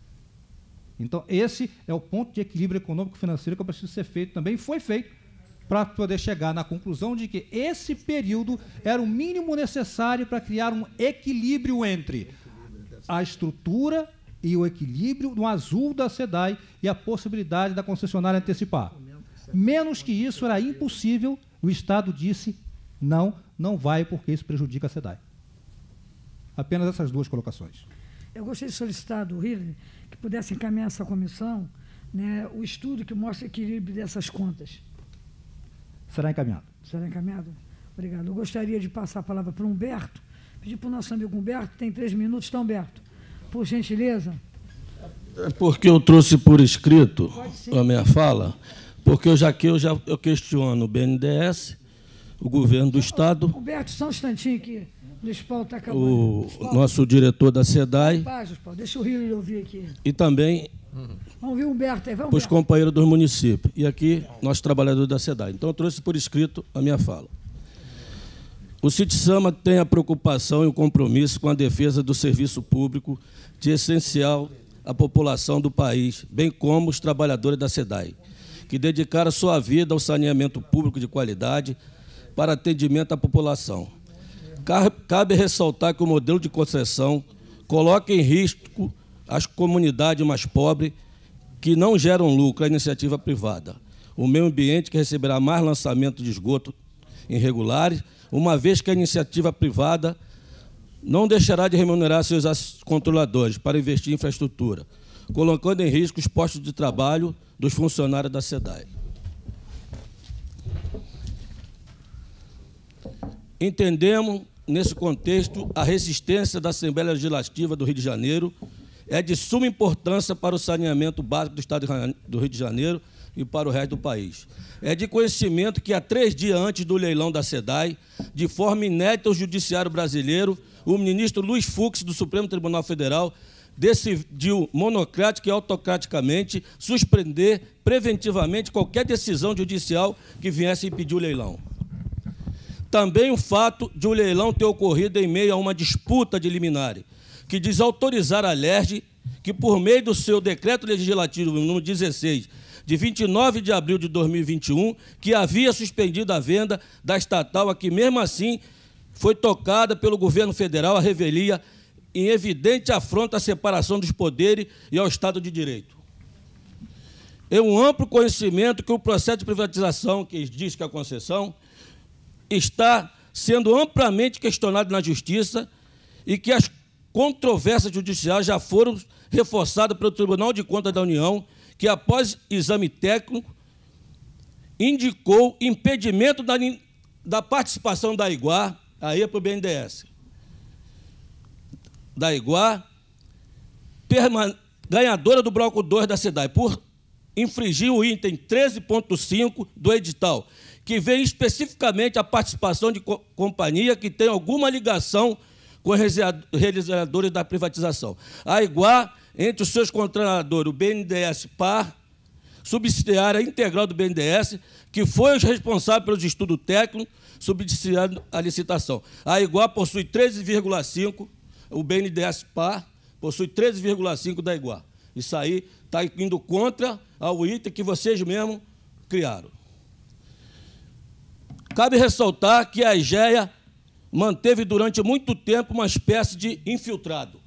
Então, esse é o ponto de equilíbrio econômico-financeiro que precisa ser feito também, e foi feito para poder chegar na conclusão de que esse período era o mínimo necessário para criar um equilíbrio entre a estrutura e o equilíbrio no azul da SEDAI e a possibilidade da concessionária antecipar. Menos que isso era impossível, o Estado disse não, não vai, porque isso prejudica a SEDAI. Apenas essas 2 colocações. Eu gostaria de solicitar do Hillary que pudesse encaminhar essa comissão, né, o estudo que mostra o equilíbrio dessas contas. Será encaminhado. Será encaminhado? Obrigado. Eu gostaria de passar a palavra para o Humberto, pedir para o nosso amigo Humberto, tem 3 minutos, tá, Humberto? Por gentileza. É porque eu trouxe por escrito a minha fala, porque eu questiono o BNDES, o governo do Estado. Humberto, só um instantinho aqui. Luiz Paulo está acabando. O nosso diretor da SEDAI. Deixa o Rio ouvir aqui. E também vamos ouvir o Humberto aí. Os companheiros dos municípios. E aqui, nós trabalhadores da SEDAI. Então, eu trouxe por escrito a minha fala. O CITSAMA tem a preocupação e o compromisso com a defesa do serviço público de essencial à população do país, bem como os trabalhadores da SEDAI, que dedicaram sua vida ao saneamento público de qualidade para atendimento à população. Cabe ressaltar que o modelo de concessão coloca em risco as comunidades mais pobres que não geram lucro à iniciativa privada. O meio ambiente que receberá mais lançamento de esgoto irregulares, uma vez que a iniciativa privada não deixará de remunerar seus controladores para investir em infraestrutura, colocando em risco os postos de trabalho dos funcionários da SEDAI. Entendemos, nesse contexto, a resistência da Assembleia Legislativa do Rio de Janeiro é de suma importância para o saneamento básico do Estado do Rio de Janeiro e para o resto do país. É de conhecimento que, há 3 dias antes do leilão da SEDAI, de forma inédita ao Judiciário brasileiro, o ministro Luiz Fux, do Supremo Tribunal Federal, decidiu monocrática e autocraticamente suspender preventivamente qualquer decisão judicial que viesse impedir o leilão. Também o fato de o leilão ter ocorrido em meio a uma disputa de liminar, que desautorizara a LERJ, que, por meio do seu decreto legislativo número 16, de 29 de abril de 2021, que havia suspendido a venda da estatal, a que, mesmo assim, foi tocada pelo governo federal, a revelia, em evidente afronta à separação dos poderes e ao Estado de Direito. É um amplo conhecimento que o processo de privatização, que diz que é a concessão, está sendo amplamente questionado na Justiça e que as controvérsias judiciais já foram reforçadas pelo Tribunal de Contas da União, que, após exame técnico, indicou impedimento da participação da IGUA, aí para o BNDES. Da IGUA, ganhadora do bloco 2 da SEDAI, por infringir o item 13.5 do edital, que vem especificamente a participação de companhia que tem alguma ligação com os realizadores da privatização. A IGUA, entre os seus controladores, o BNDES Par, subsidiária integral do BNDES, que foi o responsável pelos estudos técnicos, subsidiando a licitação. A IGUA possui 13,5%, o BNDES Par possui 13,5% da IGUA. Isso aí está indo contra ao item que vocês mesmos criaram. Cabe ressaltar que a IGEA manteve durante muito tempo uma espécie de infiltrado.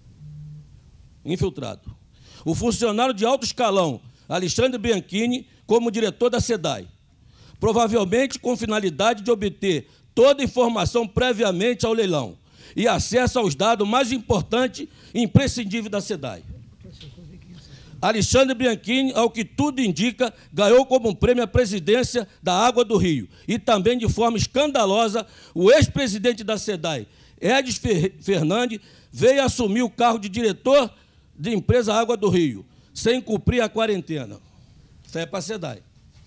O funcionário de alto escalão, Alexandre Bianchini, como diretor da SEDAI, provavelmente com finalidade de obter toda a informação previamente ao leilão e acesso aos dados mais importantes e imprescindíveis da SEDAI. Alexandre Bianchini, ao que tudo indica, ganhou como prêmio a presidência da Água do Rio e também, de forma escandalosa, o ex-presidente da SEDAI, Edis Fernandes, veio assumir o cargo de diretor de empresa Água do Rio, sem cumprir a quarentena. Isso é para a SEDAI.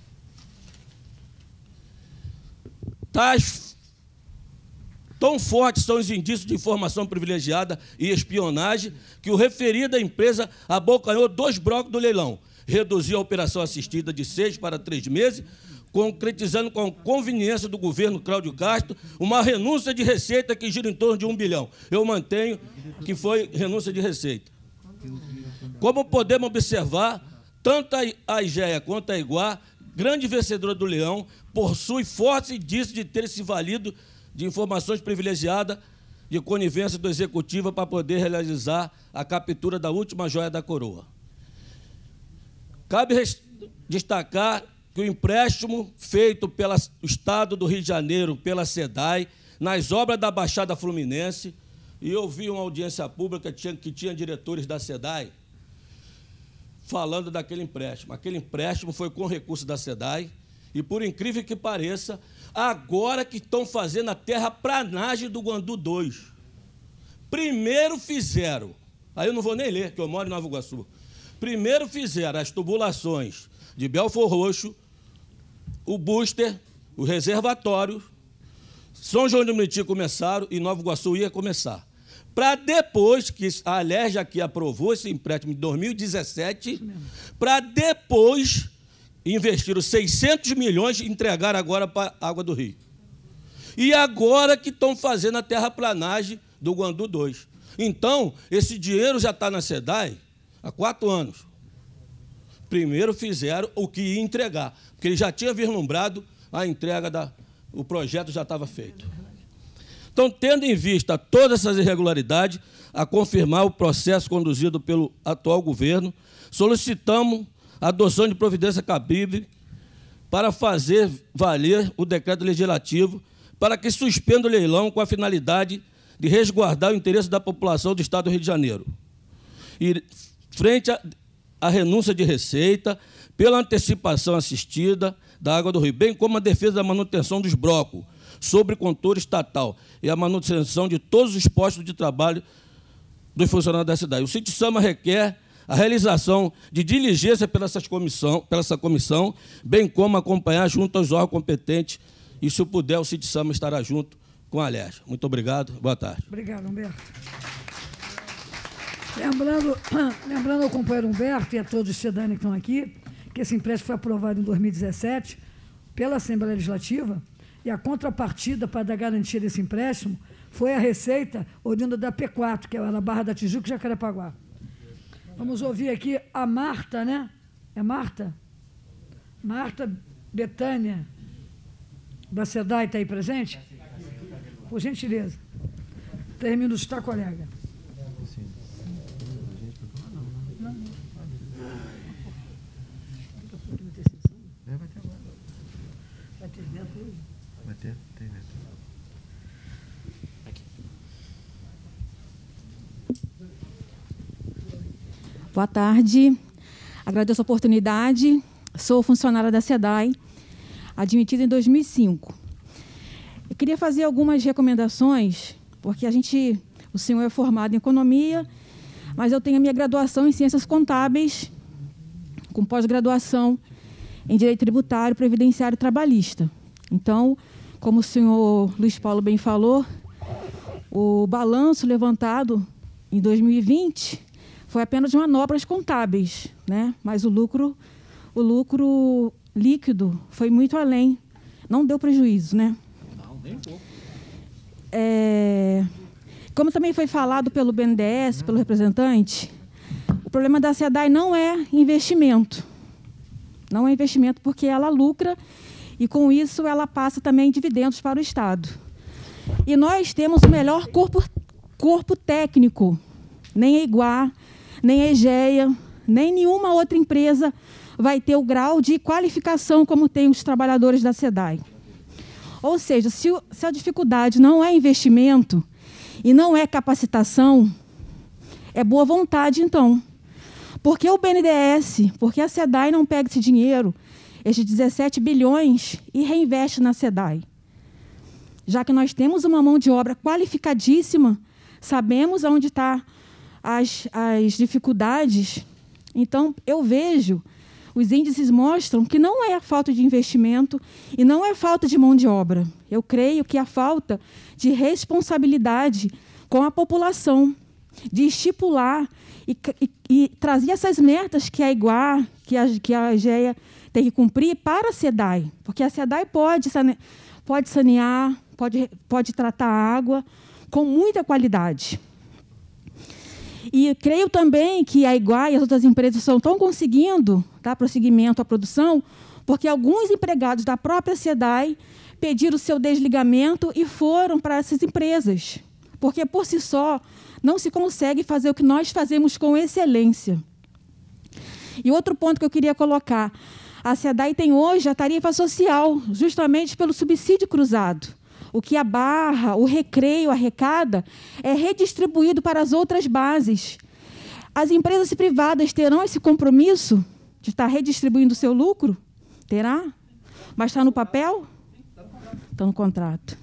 Tão fortes são os indícios de informação privilegiada e espionagem que o referido à empresa abocanhou 2 blocos do leilão, reduziu a operação assistida de 6 para 3 meses, concretizando com a conveniência do governo Cláudio Castro uma renúncia de receita que gira em torno de 1 bilhão. Eu mantenho que foi renúncia de receita. Como podemos observar, tanto a IGEA quanto a IGUA, grande vencedora do leilão, possui fortes indícios de ter se valido de informações privilegiadas de conivência do Executivo para poder realizar a captura da última joia da coroa. Cabe destacar que o empréstimo feito pelo Estado do Rio de Janeiro, pela SEDAI, nas obras da Baixada Fluminense, e eu vi uma audiência pública que tinha diretores da SEDAI falando daquele empréstimo. Aquele empréstimo foi com recurso da SEDAI e, por incrível que pareça, agora que estão fazendo a terraplanagem do Guandu 2. Primeiro fizeram, aí eu não vou nem ler, que eu moro em Nova Iguaçu, primeiro fizeram as tubulações de Belfor Roxo, o booster, o reservatório, São João de Meriti começaram e Nova Iguaçu ia começar. Para depois, que a LERJ aqui aprovou esse empréstimo em 2017, para depois investiram 600 milhões e entregaram agora para a Água do Rio. E agora que estão fazendo a terraplanagem do Guandu 2. Então, esse dinheiro já está na SEDAI há 4 anos. primeiro fizeram o que ia entregar, porque ele já tinha vislumbrado a entrega o projeto já estava feito. Então, tendo em vista todas essas irregularidades, a confirmar o processo conduzido pelo atual governo, solicitamos a adoção de providência cabível para fazer valer o decreto legislativo para que suspenda o leilão com a finalidade de resguardar o interesse da população do Estado do Rio de Janeiro. E, frente à renúncia de receita, pela antecipação assistida da água do Rio, bem como a defesa da manutenção dos blocos, sobre controle estatal e a manutenção de todos os postos de trabalho dos funcionários da cidade. O Citsama requer a realização de diligência pela essa comissão, bem como acompanhar junto aos órgãos competentes, e, se puder, o Citsama estará junto com a Alerj. Muito obrigado, boa tarde. Obrigado, Humberto. Lembrando ao companheiro Humberto e a todos os sedanes que estão aqui, que esse empréstimo foi aprovado em 2017 pela Assembleia Legislativa, e a contrapartida para dar garantia desse empréstimo foi a receita oriunda da P4, que é na Barra da Tijuca e Jacarepaguá. Vamos ouvir aqui a Marta, né? É Marta? Marta Betânia, da SEDAI, está aí presente? Por gentileza. 3 minutos, tá, colega? Boa tarde, agradeço a oportunidade, sou funcionária da SEDAI, admitida em 2005. Eu queria fazer algumas recomendações, porque o senhor é formado em economia, mas eu tenho a minha graduação em ciências contábeis, com pós-graduação em direito tributário, previdenciário e trabalhista. Então, como o senhor Luiz Paulo bem falou, o balanço levantado em 2020 foi apenas de manobras contábeis, né? Mas o lucro líquido foi muito além. Não deu prejuízo, né? Não, nem pouco. Como também foi falado pelo BNDES, pelo representante, o problema da SEDAI não é investimento. Não é investimento porque ela lucra e, com isso, ela passa também dividendos para o Estado. E nós temos o melhor corpo técnico. Nem a Iguá, nem a EGEA, nem nenhuma outra empresa vai ter o grau de qualificação como tem os trabalhadores da SEDAI. Ou seja, se a dificuldade não é investimento e não é capacitação, é boa vontade, então. Porque o BNDES, porque a SEDAI não pega esse dinheiro, esses 17 bilhões, e reinveste na SEDAI? Já que nós temos uma mão de obra qualificadíssima, sabemos onde está as dificuldades. Então, eu vejo, os índices mostram que não é a falta de investimento e não é falta de mão de obra. Eu creio que é a falta de responsabilidade com a população, de estipular e trazer essas metas que a Iguá, que a EGEA tem que cumprir para a SEDAI. Porque a SEDAI pode sanear, pode tratar a água com muita qualidade. E creio também que a Iguá e as outras empresas estão conseguindo dar prosseguimento à produção, porque alguns empregados da própria SEDAI pediram o seu desligamento e foram para essas empresas, porque, por si só, não se consegue fazer o que nós fazemos com excelência. E outro ponto que eu queria colocar, a SEDAI tem hoje a tarifa social, justamente pelo subsídio cruzado. O que a Barra, o Recreio arrecada é redistribuído para as outras bases. As empresas privadas terão esse compromisso de estar redistribuindo o seu lucro? Terá? Mas está no papel? Está no contrato.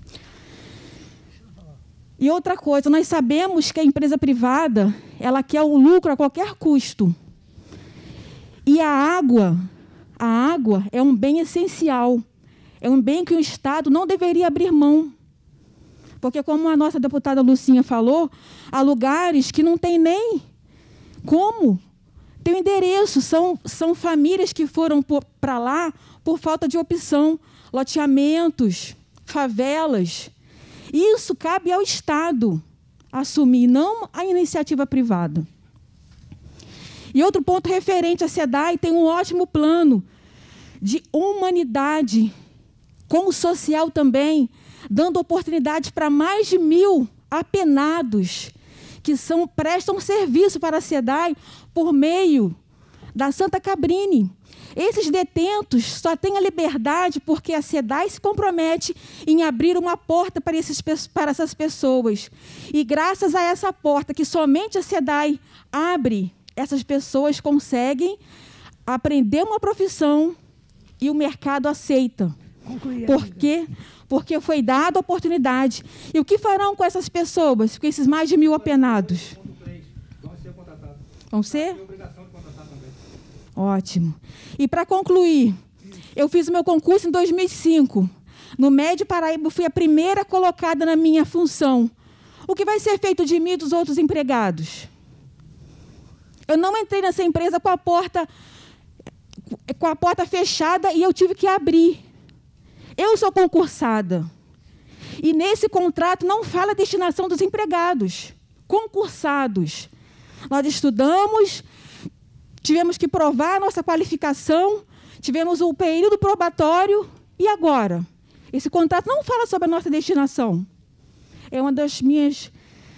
E outra coisa, nós sabemos que a empresa privada ela quer o lucro a qualquer custo. E a água é um bem essencial. É um bem que o Estado não deveria abrir mão. Porque, como a nossa deputada Lucinha falou, há lugares que não tem nem como ter um endereço. São famílias que foram para lá por falta de opção, loteamentos, favelas. Isso cabe ao Estado assumir, não à iniciativa privada. E outro ponto referente à SEDAI, tem um ótimo plano de humanidade, com o social também, dando oportunidade para mais de 1.000 apenados que prestam serviço para a SEDAI por meio da Santa Cabrini. Esses detentos só têm a liberdade porque a SEDAI se compromete em abrir uma porta para essas pessoas. E graças a essa porta que somente a SEDAI abre, essas pessoas conseguem aprender uma profissão e o mercado aceita. Porque foi dada a oportunidade. E o que farão com essas pessoas, com esses mais de 1.000 apenados? Vão ser? Ótimo. E, para concluir, eu fiz o meu concurso em 2005. No Médio Paraíba, eu fui a primeira colocada na minha função. O que vai ser feito de mim e dos outros empregados? Eu não entrei nessa empresa com a porta fechada e eu tive que abrir. Eu sou concursada. E nesse contrato não fala a destinação dos empregados. Concursados. Nós estudamos, tivemos que provar a nossa qualificação, tivemos o período probatório, e agora? Esse contrato não fala sobre a nossa destinação. É uma dos meus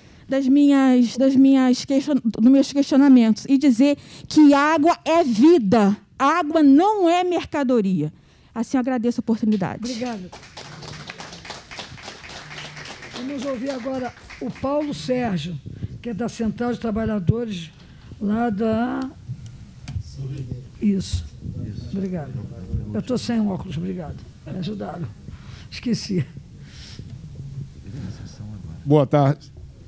questionamentos. E dizer que água é vida, água não é mercadoria. Assim, eu agradeço a oportunidade. Obrigada. Vamos ouvir agora o Paulo Sérgio, que é da Central de Trabalhadores, lá da... Isso. Obrigado. Eu estou sem óculos, obrigado. Me ajudaram. Esqueci. Boa tarde.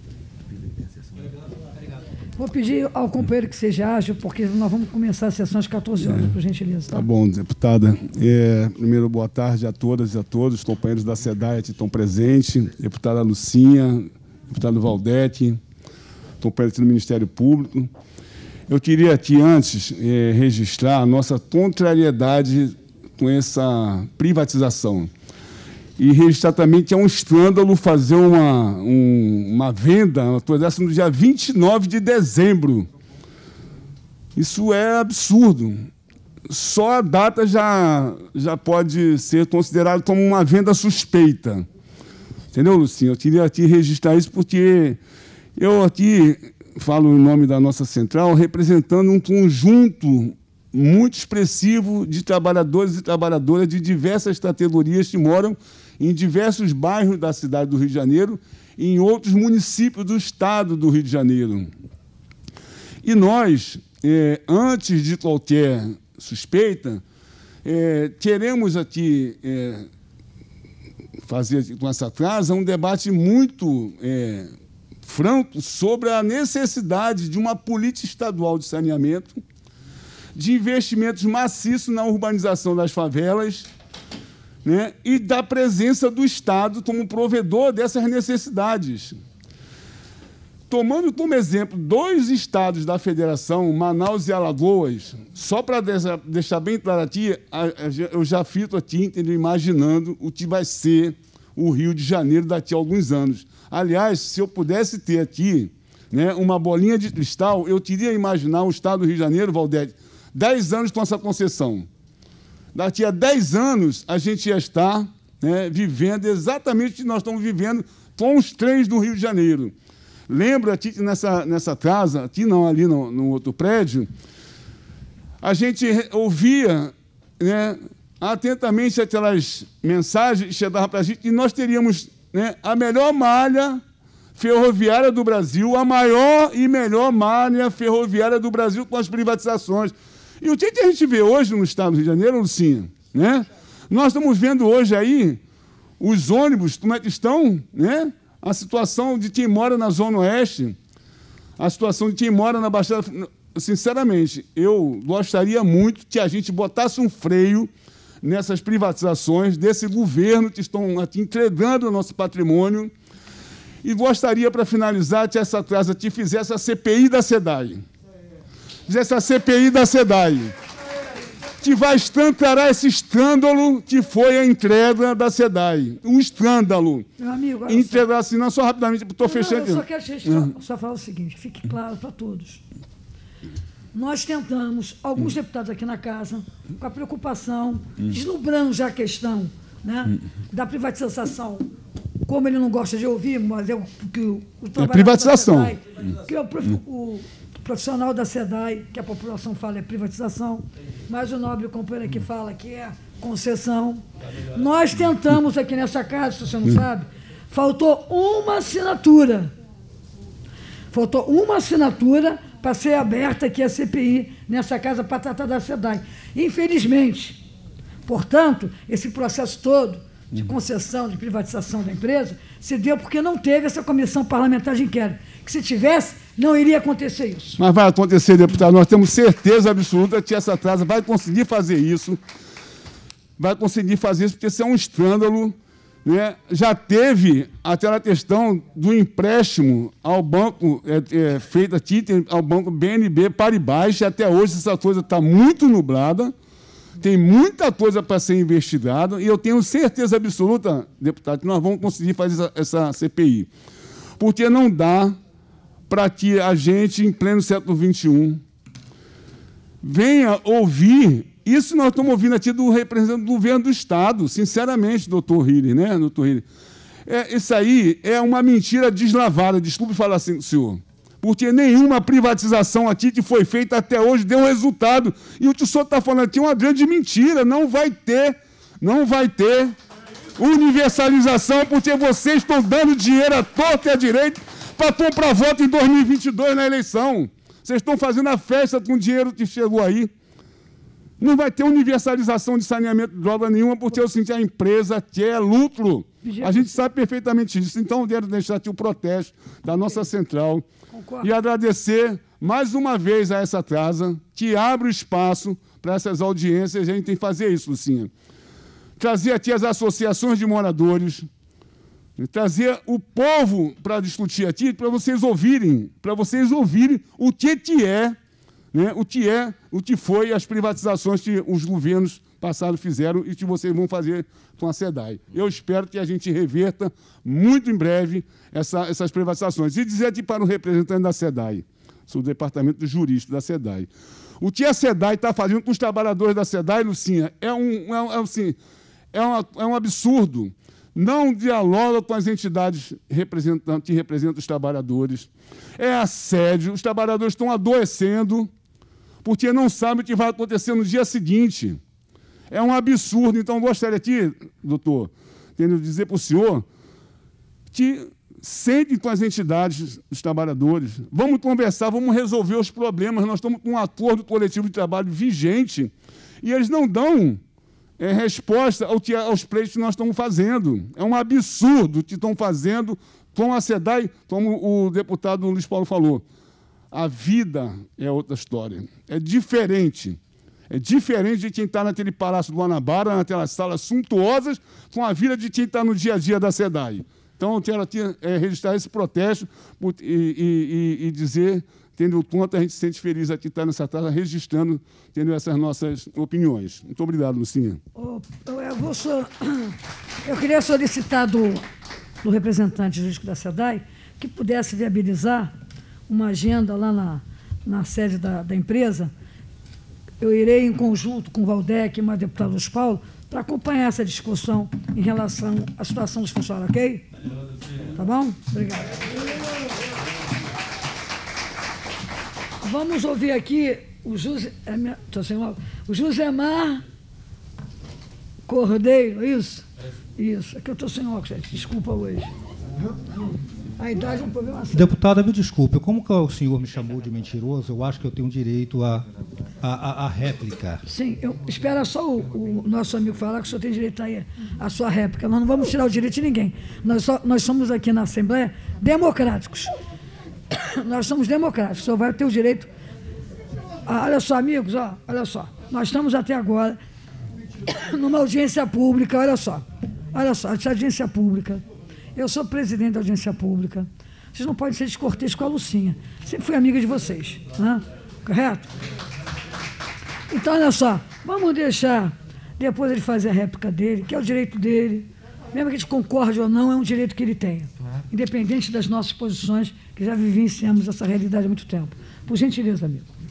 Vou pedir ao companheiro que seja ágil, porque nós vamos começar a sessão às 14 horas, por gentileza. Tá bom, deputada. Primeiro, boa tarde a todas e a todos, os companheiros da SEDAI que estão presentes, deputada Lucinha, deputado Valdete, companheiros do Ministério Público. Eu queria aqui, antes, registrar a nossa contrariedade com essa privatização. E registrar também que é um escândalo fazer uma venda, uma coisa dessa, no dia 29 de dezembro. Isso é absurdo. Só a data já pode ser considerada como uma venda suspeita. Entendeu, Lucinha? Eu queria aqui registrar isso porque eu aqui falo em nome da nossa central, representando um conjunto muito expressivo de trabalhadores e trabalhadoras de diversas categorias que moram em diversos bairros da cidade do Rio de Janeiro e em outros municípios do estado do Rio de Janeiro. E nós, antes de qualquer suspeita, queremos aqui fazer com essa casa um debate muito franco sobre a necessidade de uma política estadual de saneamento, de investimentos maciços na urbanização das favelas, né, e da presença do Estado como provedor dessas necessidades. Tomando como exemplo 2 estados da Federação, Manaus e Alagoas, só para deixar bem claro aqui, eu já fico aqui entendeu, imaginando o que vai ser o Rio de Janeiro daqui a alguns anos. Aliás, se eu pudesse ter aqui, né, uma bolinha de cristal, eu queria imaginar o estado do Rio de Janeiro, Valdete, 10 anos com essa concessão. Daqui a 10 anos, a gente ia estar, né, vivendo exatamente o que nós estamos vivendo com os trens do Rio de Janeiro. Lembra aqui que nessa casa, aqui não, ali no outro prédio, a gente ouvia, né, atentamente aquelas mensagens que chegavam para a gente, que nós teríamos, né, a melhor malha ferroviária do Brasil, a maior e melhor malha ferroviária do Brasil com as privatizações. E o que a gente vê hoje no estado do Rio de Janeiro, Lucinha? Né? Nós estamos vendo hoje aí os ônibus, como é que estão, né? A situação de quem mora na Zona Oeste, a situação de quem mora na Baixada. Sinceramente, eu gostaria muito que a gente botasse um freio nessas privatizações desse governo que estão aqui entregando o nosso patrimônio. E gostaria, para finalizar, que essa casa aqui fizesse a CPI da SEDAI. Fizesse a CPI da SEDAI, que vai escancarar esse escândalo que foi a entrega da SEDAI. Um escândalo. Meu amigo, entregar assim, não, só rapidamente, estou fechando. Eu só quero só falar o seguinte, fique claro para todos. nós tentamos, alguns deputados aqui na casa, com a preocupação, deslumbrando já a questão, né, da privatização, como ele não gosta de ouvir, mas é o privatização. SEDAI, que é o profissional da SEDAI, que a população fala é privatização, mas o nobre companheiro aqui fala que é concessão. Nós tentamos aqui nessa casa, se você não sabe, faltou uma assinatura. Faltou uma assinatura para ser aberta aqui a CPI nessa casa para tratar da SEDAI. Infelizmente, portanto, esse processo todo de concessão, de privatização da empresa, se deu porque não teve essa comissão parlamentar de inquérito. Que se tivesse, não iria acontecer isso. Mas vai acontecer, deputado. Nós temos certeza absoluta que essa casa vai conseguir fazer isso. Vai conseguir fazer isso, porque isso é um escândalo. Né? Já teve aquela questão do empréstimo ao banco, feita título ao banco BNB Paribas, e até hoje essa coisa está muito nublada. Tem muita coisa para ser investigada e eu tenho certeza absoluta, deputado, que nós vamos conseguir fazer essa CPI. Porque não dá para que a gente, em pleno século XXI, venha ouvir... Isso nós estamos ouvindo aqui do representante do governo do Estado, sinceramente, doutor Hiller, né, doutor Hiller? Isso aí é uma mentira deslavada, desculpe falar assim, senhor. Porque nenhuma privatização aqui que foi feita até hoje deu resultado. E o que o senhor está falando aqui é uma grande mentira. Não vai ter universalização, porque vocês estão dando dinheiro à torta e à direita para comprar voto em 2022 na eleição. Vocês estão fazendo a festa com o dinheiro que chegou aí. Não vai ter universalização de saneamento de droga nenhuma, porque eu senti a empresa quer lucro. A gente sabe perfeitamente disso. Então, eu quero deixar aqui o protesto da nossa central. Concordo. E agradecer mais uma vez a essa casa, que abre o espaço para essas audiências. A gente tem que fazer isso, Lucinha. Trazer aqui as associações de moradores, trazer o povo para discutir aqui, para vocês ouvirem o que é, né, o que foi as privatizações que os governos passados fizeram e que vocês vão fazer com a SEDAI. Eu espero que a gente reverta muito em breve essas privatizações. E dizer aqui para o representante da SEDAI, do departamento jurídico da SEDAI, o que a SEDAI está fazendo com os trabalhadores da SEDAI, Lucinha, é um absurdo. Não dialoga com as entidades que representam os trabalhadores. É assédio. Os trabalhadores estão adoecendo porque não sabem o que vai acontecer no dia seguinte. É um absurdo. Então, gostaria aqui, doutor, quero dizer para o senhor que sentem com as entidades dos trabalhadores. Vamos conversar, vamos resolver os problemas. Nós estamos com um acordo coletivo de trabalho vigente e eles não dão resposta aos pleitos que nós estamos fazendo. É um absurdo o que estão fazendo com a SEDAI, como o deputado Luiz Paulo falou. A vida é outra história. É diferente. É diferente de quem está naquele Palácio do Guanabara, naquelas salas suntuosas, com a vida de quem está no dia a dia da SEDAI. Então, eu quero aqui registrar esse protesto e dizer, tendo o quanto a gente se sente feliz aqui estar nessa casa, registrando, tendo essas nossas opiniões. Muito obrigado, Lucinha. Eu queria solicitar do representante jurídico da SEDAI que pudesse viabilizar uma agenda lá na sede da empresa. Eu irei em conjunto com o Valdec e o deputado Luiz Paulo para acompanhar essa discussão em relação à situação dos funcionários, ok? Tá bom? Obrigado. Vamos ouvir aqui o Josemar Cordeiro, isso? Isso. É que eu estou sem óculos, gente. Desculpa hoje. A idade é um problema sério. Deputada, me desculpe, como que o senhor me chamou de mentiroso, eu acho que eu tenho direito à réplica. Sim, espera só o nosso amigo falar que o senhor tem direito aí à sua réplica. Nós não vamos tirar o direito de ninguém. Nós somos aqui na Assembleia democráticos. Nós somos democráticos. O senhor vai ter o direito... olha só, amigos, olha só. Nós estamos até agora numa audiência pública, olha só, essa audiência pública. Eu sou presidente da audiência pública. Vocês não podem ser descorteses com a Lucinha. Sempre fui amiga de vocês. Né? Correto? Então, olha só, vamos deixar depois ele fazer a réplica dele, que é o direito dele. Mesmo que a gente concorde ou não, é um direito que ele tenha. Independente das nossas posições, que já vivenciamos essa realidade há muito tempo. Por gentileza, amigo.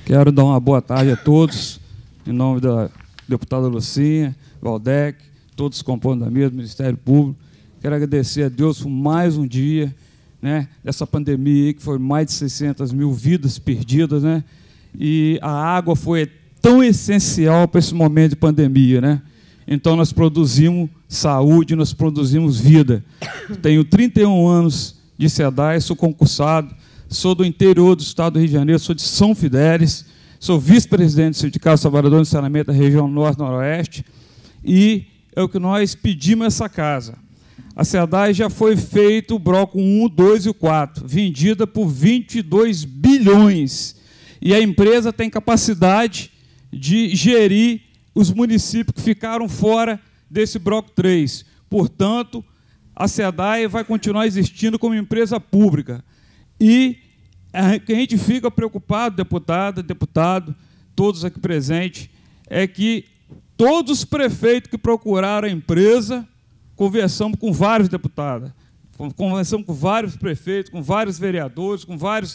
Quero dar uma boa tarde a todos, em nome da deputada Lucinha, Valdec, todos os componentes da mesa do Ministério Público. Quero agradecer a Deus por mais um dia, né, dessa pandemia aí, que foi mais de 600 mil vidas perdidas, né? E a água foi tão essencial para esse momento de pandemia, né? Então, nós produzimos saúde, nós produzimos vida. Tenho 31 anos de SEDAI, sou concursado, sou do interior do estado do Rio de Janeiro, sou de São Fidélis, sou vice-presidente do Sindicato dos Trabalhadores de Saneamento da região Norte-Noroeste, e é o que nós pedimos essa casa. A SEDAI já foi feito o bloco 1, 2 e 4, vendida por 22 bilhões. E a empresa tem capacidade de gerir os municípios que ficaram fora desse bloco 3. Portanto, a SEDAI vai continuar existindo como empresa pública. E a gente fica preocupado, deputada, deputado, todos aqui presentes, é que todos os prefeitos que procuraram a empresa, conversamos com vários deputados, conversamos com vários prefeitos, com vários vereadores, com várias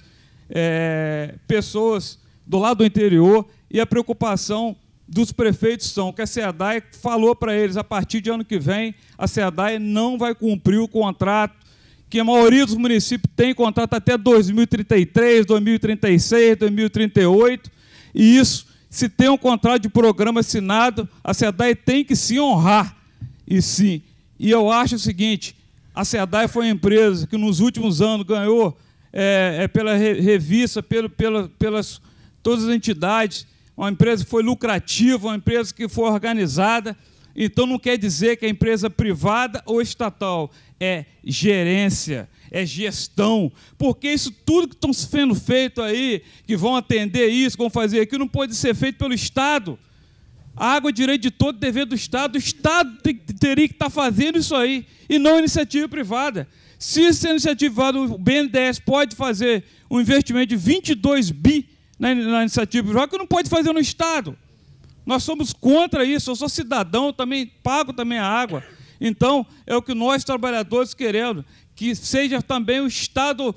pessoas do lado do interior, e a preocupação dos prefeitos são que a SEDAI falou para eles, a partir de ano que vem, a SEDAI não vai cumprir o contrato, que a maioria dos municípios tem contrato até 2033, 2036, 2038, e isso, se tem um contrato de programa assinado, a SEDAI tem que se honrar, e sim. E eu acho o seguinte, a SEDAI foi uma empresa que nos últimos anos ganhou, pela revista, pelas todas as entidades, uma empresa que foi lucrativa, uma empresa que foi organizada. Então, não quer dizer que é empresa privada ou estatal, é gerência, é gestão, porque isso tudo que estão sendo feito aí, que vão atender isso, que vão fazer aquilo, não pode ser feito pelo Estado. A água é direito de todo, dever do Estado. O Estado teria que estar fazendo isso aí, e não a iniciativa privada. Se essa iniciativa privada, o BNDES pode fazer um investimento de 22 bi na iniciativa privada, que não pode fazer no Estado. Nós somos contra isso, eu sou cidadão, também pago também a água. Então, é o que nós, trabalhadores, queremos, que seja também o Estado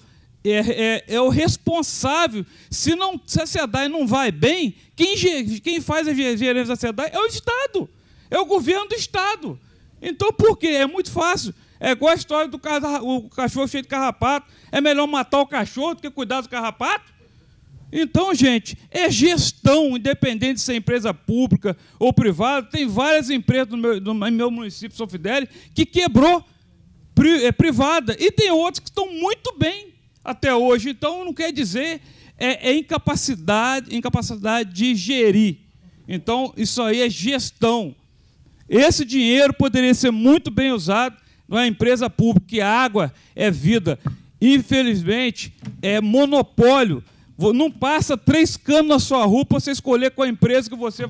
o responsável. Se a SEDAI não vai bem, quem faz a gerência da SEDAI é o Estado, é o governo do Estado. Então, por quê? É muito fácil. É igual a história do cachorro cheio de carrapato. É melhor matar o cachorro do que cuidar do carrapato? Então, gente, é gestão, independente de ser empresa pública ou privada. Tem várias empresas no meu município, São Fidélis, que quebrou privada. E tem outras que estão muito bem até hoje. Então, não quer dizer incapacidade de gerir. Então, isso aí é gestão. Esse dinheiro poderia ser muito bem usado numa empresa pública, que a água é vida. Infelizmente, é monopólio. Não passa 3 canos na sua rua para você escolher qual empresa que você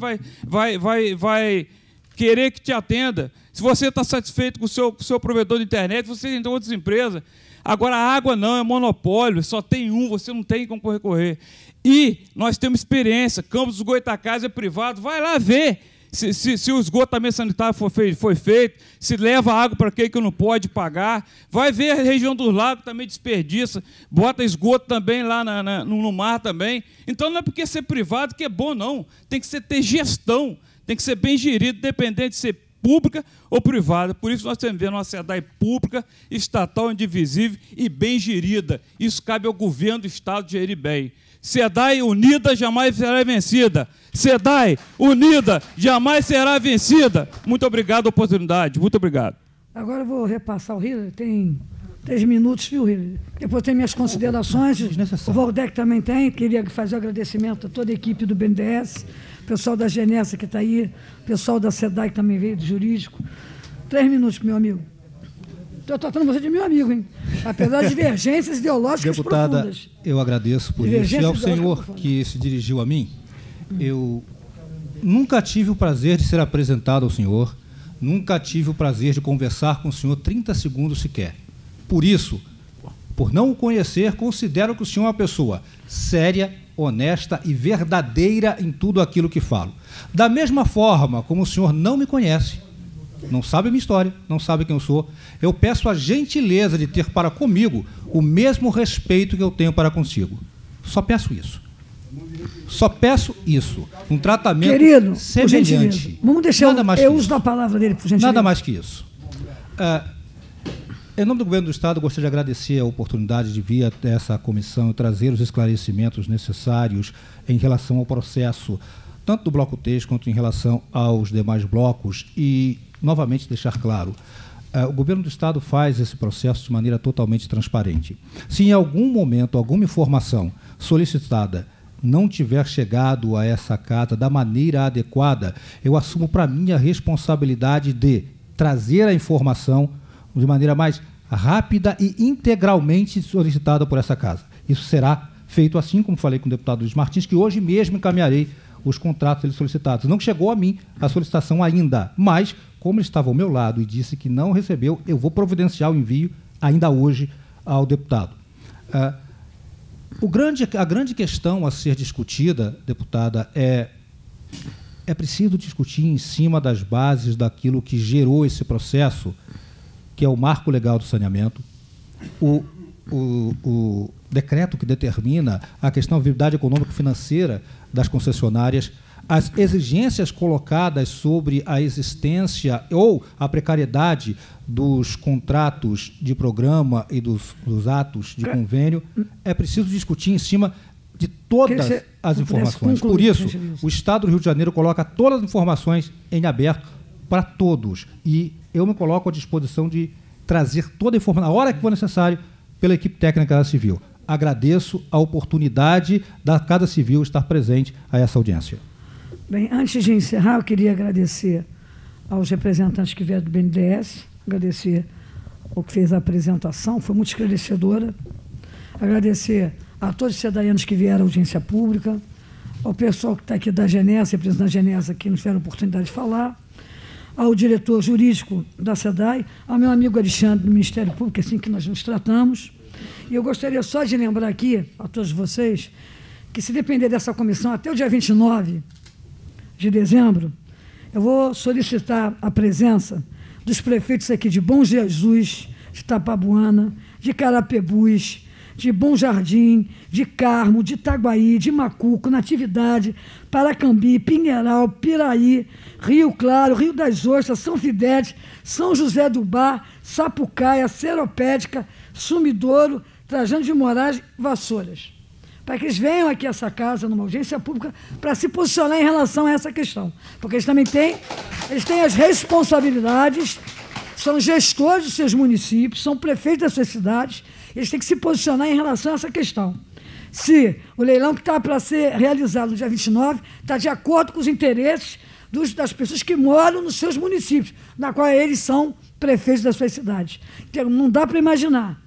vai querer que te atenda. Se você está satisfeito com o seu provedor de internet, você tem outras empresas. Agora, a água não, é monopólio, só tem um, você não tem como recorrer. E nós temos experiência, Campos dos Goitacazes é privado, vai lá ver se o esgotamento sanitário foi feito, se leva água para quem que não pode pagar, vai ver a região dos lagos também desperdiça, bota esgoto também lá no mar também. Então, não é porque ser privado que é bom, não. Tem que ter gestão, tem que ser bem gerido, independente de ser pública ou privada. Por isso nós temos uma SEDAI pública, estatal, indivisível e bem gerida. Isso cabe ao governo do Estado gerir bem. SEDAI unida jamais será vencida. SEDAI unida jamais será vencida. Muito obrigado pela oportunidade. Muito obrigado. Agora eu vou repassar o Hiller. Tem 3 minutos, viu, Hiller? Depois tem minhas considerações. O Valdec também tem. Queria fazer um agradecimento a toda a equipe do BNDES, pessoal da Genessa que está aí, pessoal da SEDAI que também veio, do jurídico. 3 minutos, meu amigo. Estou tratando você de meu amigo, hein? Apesar de divergências ideológicas Deputada, profundas. Eu agradeço por isso. E ao senhor que se dirigiu a mim, eu nunca tive o prazer de ser apresentado ao senhor, nunca tive o prazer de conversar com o senhor 30 segundos sequer. Por isso, por não o conhecer, considero que o senhor é uma pessoa séria, honesta e verdadeira em tudo aquilo que falo. Da mesma forma como o senhor não me conhece, não sabe a minha história, não sabe quem eu sou, eu peço a gentileza de ter para comigo o mesmo respeito que eu tenho para consigo. Só peço isso. Só peço isso, um tratamento Querido, semelhante. Vamos deixar o uso da palavra dele, por gentileza. Nada mais que isso. Em nome do Governo do Estado, eu gostaria de agradecer a oportunidade de vir até essa comissão e trazer os esclarecimentos necessários em relação ao processo, tanto do Bloco 3 quanto em relação aos demais blocos, e, novamente, deixar claro, o Governo do Estado faz esse processo de maneira totalmente transparente. Se em algum momento alguma informação solicitada não tiver chegado a essa casa da maneira adequada, eu assumo para mim a responsabilidade de trazer a informação de maneira mais rápida e integralmente solicitada por essa casa. Isso será feito assim, como falei com o deputado Luiz Martins, que hoje mesmo encaminharei os contratos solicitados. Não chegou a mim a solicitação ainda, mas, como ele estava ao meu lado e disse que não recebeu, eu vou providenciar o envio ainda hoje ao deputado. A grande questão a ser discutida, deputada, é preciso discutir em cima das bases daquilo que gerou esse processo, que é o marco legal do saneamento, o decreto que determina a questão da viabilidade econômico-financeira das concessionárias, as exigências colocadas sobre a existência ou a precariedade dos contratos de programa e dos atos de convênio. É preciso discutir em cima de todas as informações. Por isso, o Estado do Rio de Janeiro coloca todas as informações em aberto para todos. E eu me coloco à disposição de trazer toda a informação, na hora que for necessário, pela equipe técnica da Civil. Agradeço a oportunidade da Casa Civil estar presente a essa audiência. Bem, antes de encerrar, eu queria agradecer aos representantes que vieram do BNDES, agradecer ao que fez a apresentação, foi muito esclarecedora, agradecer a todos os cidadãos que vieram à audiência pública, ao pessoal que está aqui da Genesa, representante da Genesa, que nos tiveram a oportunidade de falar, ao diretor jurídico da SEDAI, ao meu amigo Alexandre, do Ministério Público, assim que nós nos tratamos. E eu gostaria só de lembrar aqui, a todos vocês, que se depender dessa comissão até o dia 29 de dezembro, eu vou solicitar a presença dos prefeitos aqui de Bom Jesus, de Itapabuana, de Carapebus, de Bom Jardim, de Carmo, de Itaguaí, de Macuco, Natividade, Paracambi, Pinheiral, Piraí, Rio Claro, Rio das Ostras, São Fidélis, São José do Bar, Sapucaia, Seropédica, Sumidouro, Trajano de Moraes, Vassouras. Para que eles venham aqui a essa casa, numa audiência pública, para se posicionar em relação a essa questão. Porque eles também têm as responsabilidades, são gestores dos seus municípios, são prefeitos das suas cidades, eles têm que se posicionar em relação a essa questão. Se o leilão que está para ser realizado no dia 29 está de acordo com os interesses das pessoas que moram nos seus municípios, na qual eles são prefeitos das suas cidades. Então, não dá para imaginar,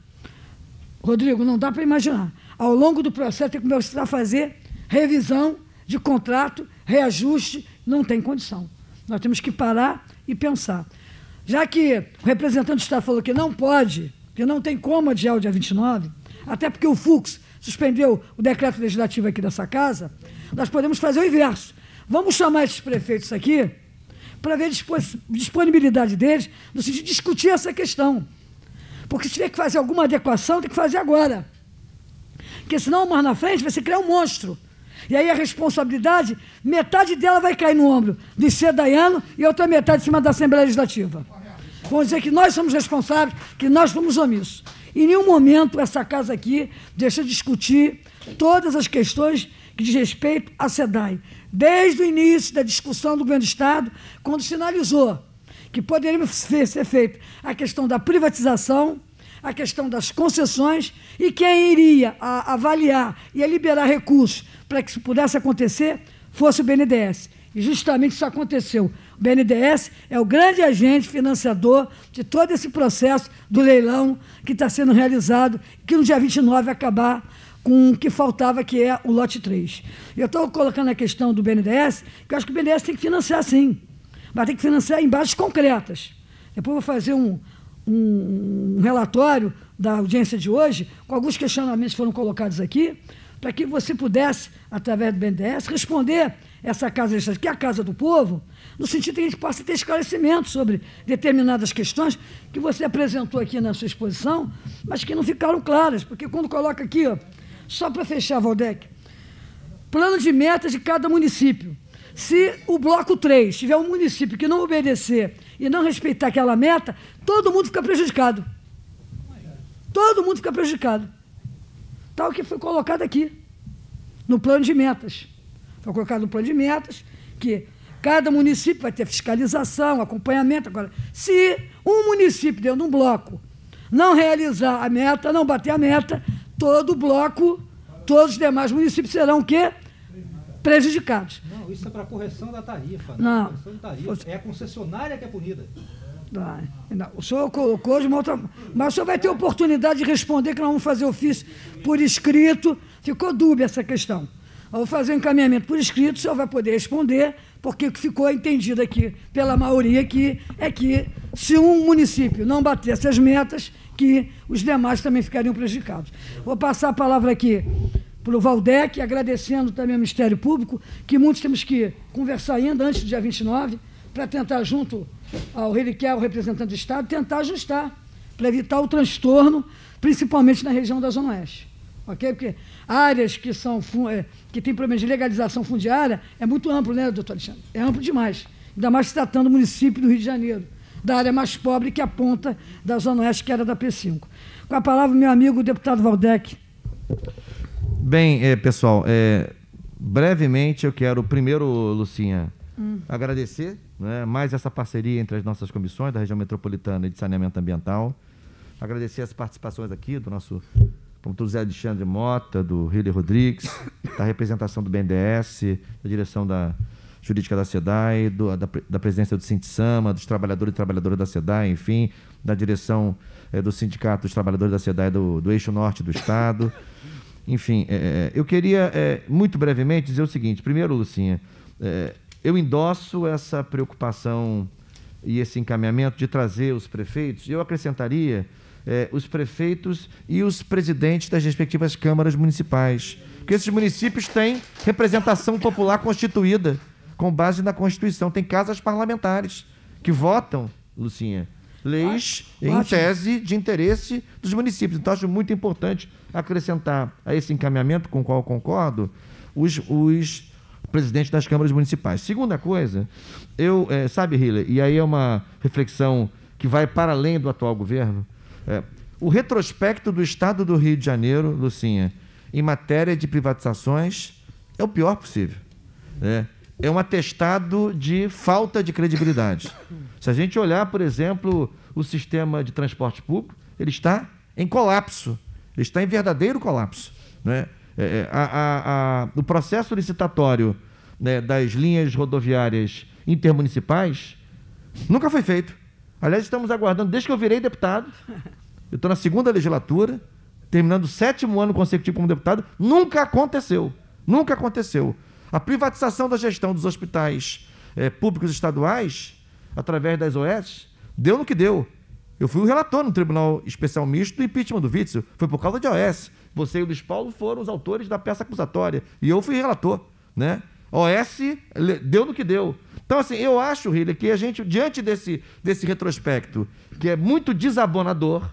Rodrigo, não dá para imaginar. Ao longo do processo, tem que começar a fazer revisão de contrato, reajuste, não tem condição. Nós temos que parar e pensar. Já que o representante do Estado falou que não pode, que não tem como adiar o dia 29, até porque o Fux suspendeu o decreto legislativo aqui dessa casa, nós podemos fazer o inverso. Vamos chamar esses prefeitos aqui para ver a disponibilidade deles no sentido de discutir essa questão. Porque se tiver que fazer alguma adequação, tem que fazer agora. Porque senão, mais na frente, vai se criar um monstro. E aí a responsabilidade, metade dela vai cair no ombro do Sedaiano e outra metade em cima da Assembleia Legislativa. Vamos dizer que nós somos responsáveis, que nós fomos omissos. Em nenhum momento essa casa aqui deixa de discutir todas as questões que diz respeito à SEDAI. Desde o início da discussão do Governo do Estado, quando sinalizou que poderia ser feita a questão da privatização, a questão das concessões, e quem iria avaliar e liberar recursos para que isso pudesse acontecer fosse o BNDES. E justamente isso aconteceu. O BNDES é o grande agente financiador de todo esse processo do leilão que está sendo realizado, que no dia 29 vai acabar com o que faltava, que é o lote 3. Eu estou colocando a questão do BNDES, que eu acho que o BNDES tem que financiar sim, mas tem que financiar em bases concretas. Depois eu vou fazer um relatório da audiência de hoje, com alguns questionamentos que foram colocados aqui, para que você pudesse, através do BNDES, responder essa casa legislativa, que é a Casa do Povo, no sentido de que a gente possa ter esclarecimento sobre determinadas questões que você apresentou aqui na sua exposição, mas que não ficaram claras, porque quando coloca aqui, ó, só para fechar, Valdec, plano de metas de cada município. Se o bloco 3 tiver um município que não obedecer e não respeitar aquela meta, todo mundo fica prejudicado. Todo mundo fica prejudicado. Tal que foi colocado aqui, no plano de metas. Foi colocado no plano de metas que cada município vai ter fiscalização, acompanhamento. Agora, se um município dentro de um bloco não realizar a meta, não bater a meta, todo o bloco, todos os demais municípios serão o quê? Prejudicados. Não, isso é para correção da tarifa. Não. Correção de tarifa. É a concessionária que é punida. Não, o senhor colocou de uma outra... Mas o senhor vai ter oportunidade de responder, que nós vamos fazer ofício por escrito. Ficou dúbia essa questão. Eu vou fazer um encaminhamento por escrito, o senhor vai poder responder, porque o que ficou entendido aqui pela maioria aqui é que se um município não bater essas metas, que os demais também ficariam prejudicados. Vou passar a palavra aqui para o Valdec, agradecendo também ao Ministério Público, que muitos temos que conversar ainda antes do dia 29, para tentar, junto ao Reliquer, o representante do Estado, tentar ajustar, para evitar o transtorno, principalmente na região da Zona Oeste. Okay? Porque áreas que têm problemas de legalização fundiária é muito amplo, né, doutor Alexandre? É amplo demais. Ainda mais se tratando do município do Rio de Janeiro, da área mais pobre que a ponta da Zona Oeste, que era da P5. Com a palavra, meu amigo, o deputado Valdec. Bem, pessoal, brevemente eu quero primeiro, Lucinha, agradecer, né, mais essa parceria entre as nossas comissões da região metropolitana e de saneamento ambiental, agradecer as participações aqui do nosso promotor José Alexandre Mota, do Riley Rodrigues, da representação do BNDES, da direção da jurídica da SEDAI, da presidência do Sintissama, dos trabalhadores e trabalhadoras da SEDAI, enfim, da direção do Sindicato dos Trabalhadores da SEDAI do Eixo Norte do Estado. Enfim, eu queria, muito brevemente, dizer o seguinte. Primeiro, Lucinha, eu endosso essa preocupação e esse encaminhamento de trazer os prefeitos. Eu acrescentaria os prefeitos e os presidentes das respectivas câmaras municipais, porque esses municípios têm representação popular constituída com base na Constituição. Tem casas parlamentares que votam, Lucinha, leis em tese de interesse dos municípios. Então, acho muito importante acrescentar a esse encaminhamento, com o qual eu concordo, os presidentes das câmaras municipais. Segunda coisa, sabe, Hiller, e aí é uma reflexão que vai para além do atual governo, o retrospecto do Estado do Rio de Janeiro, Lucinha, em matéria de privatizações, é o pior possível. É um atestado de falta de credibilidade. Se a gente olhar, por exemplo, o sistema de transporte público, ele está em colapso, ele está em verdadeiro colapso. Né? O processo licitatório, né, das linhas rodoviárias intermunicipais nunca foi feito. Aliás, estamos aguardando, desde que eu virei deputado, eu estou na 2ª legislatura, terminando o 7º ano consecutivo como deputado, nunca aconteceu. Nunca aconteceu. A privatização da gestão dos hospitais públicos estaduais, através das OS, deu no que deu. Eu fui o relator no Tribunal Especial Misto do impeachment do Witzel. Foi por causa de OS. Você e o Luiz Paulo foram os autores da peça acusatória. E eu fui relator. Né? OS deu no que deu. Então, assim, eu acho, Hiller, que a gente, diante desse retrospecto, que é muito desabonador,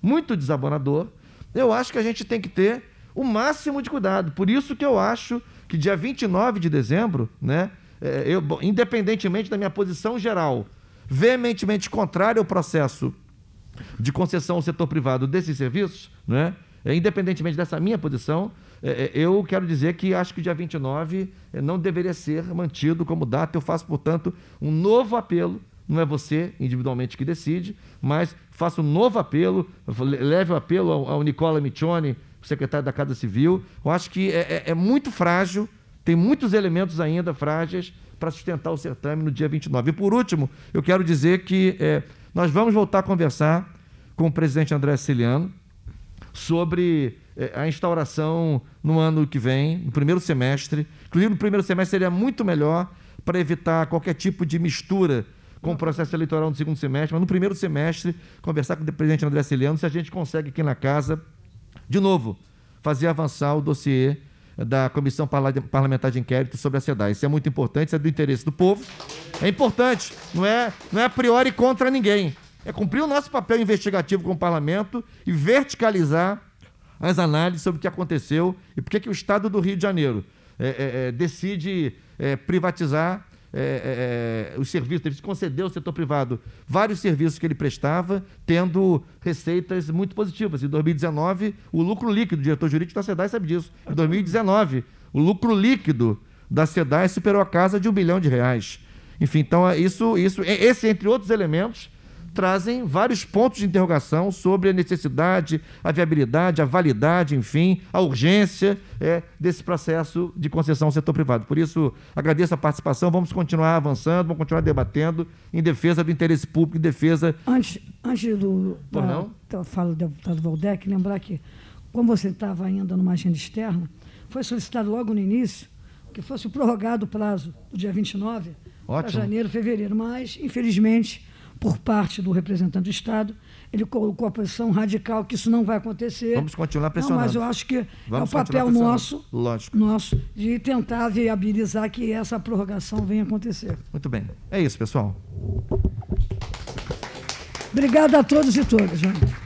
eu acho que a gente tem que ter o máximo de cuidado. Por isso que eu acho que dia 29 de dezembro, né, independentemente da minha posição geral, veementemente contrária ao processo de concessão ao setor privado desses serviços, né, independentemente dessa minha posição, eu quero dizer que acho que o dia 29 não deveria ser mantido como data. Eu faço, portanto, um novo apelo. Não é você individualmente que decide, mas faço um novo apelo, leve o apelo ao Nicola Miccioni, secretário da Casa Civil. Eu acho que é muito frágil, tem muitos elementos ainda frágeis para sustentar o certame no dia 29. E, por último, eu quero dizer que nós vamos voltar a conversar com o presidente André Siciliano sobre a instauração no ano que vem, no primeiro semestre. Inclusive, no primeiro semestre seria muito melhor para evitar qualquer tipo de mistura com o processo eleitoral no segundo semestre, mas no primeiro semestre, conversar com o presidente André Siciliano se a gente consegue aqui na casa, de novo, fazer avançar o dossiê da Comissão Parlamentar de Inquérito sobre a SEDAI. Isso é muito importante, isso é do interesse do povo. É importante, não é a priori contra ninguém. É cumprir o nosso papel investigativo com o Parlamento e verticalizar as análises sobre o que aconteceu e por que o Estado do Rio de Janeiro, decide privatizar os serviços, ele concedeu ao setor privado vários serviços que ele prestava, tendo receitas muito positivas. Em 2019, o lucro líquido, o diretor jurídico da SEDAI sabe disso, em 2019, o lucro líquido da SEDAI superou a casa de R$1 bilhão. Enfim, então, esse, entre outros elementos, trazem vários pontos de interrogação sobre a necessidade, a viabilidade, a validade, enfim, a urgência desse processo de concessão ao setor privado. Por isso, agradeço a participação, vamos continuar avançando, vamos continuar debatendo em defesa do interesse público, em defesa... Antes da fala do deputado Valdec, lembrar que, como você estava ainda numa agenda externa, foi solicitado logo no início que fosse prorrogado o prazo do dia 29 para janeiro, fevereiro, mas, infelizmente, por parte do representante do Estado, ele colocou a posição radical que isso não vai acontecer. Vamos continuar pressionando. Não, mas eu acho que é o papel nosso de tentar viabilizar que essa prorrogação venha acontecer. Muito bem. É isso, pessoal. Obrigado a todos e todas.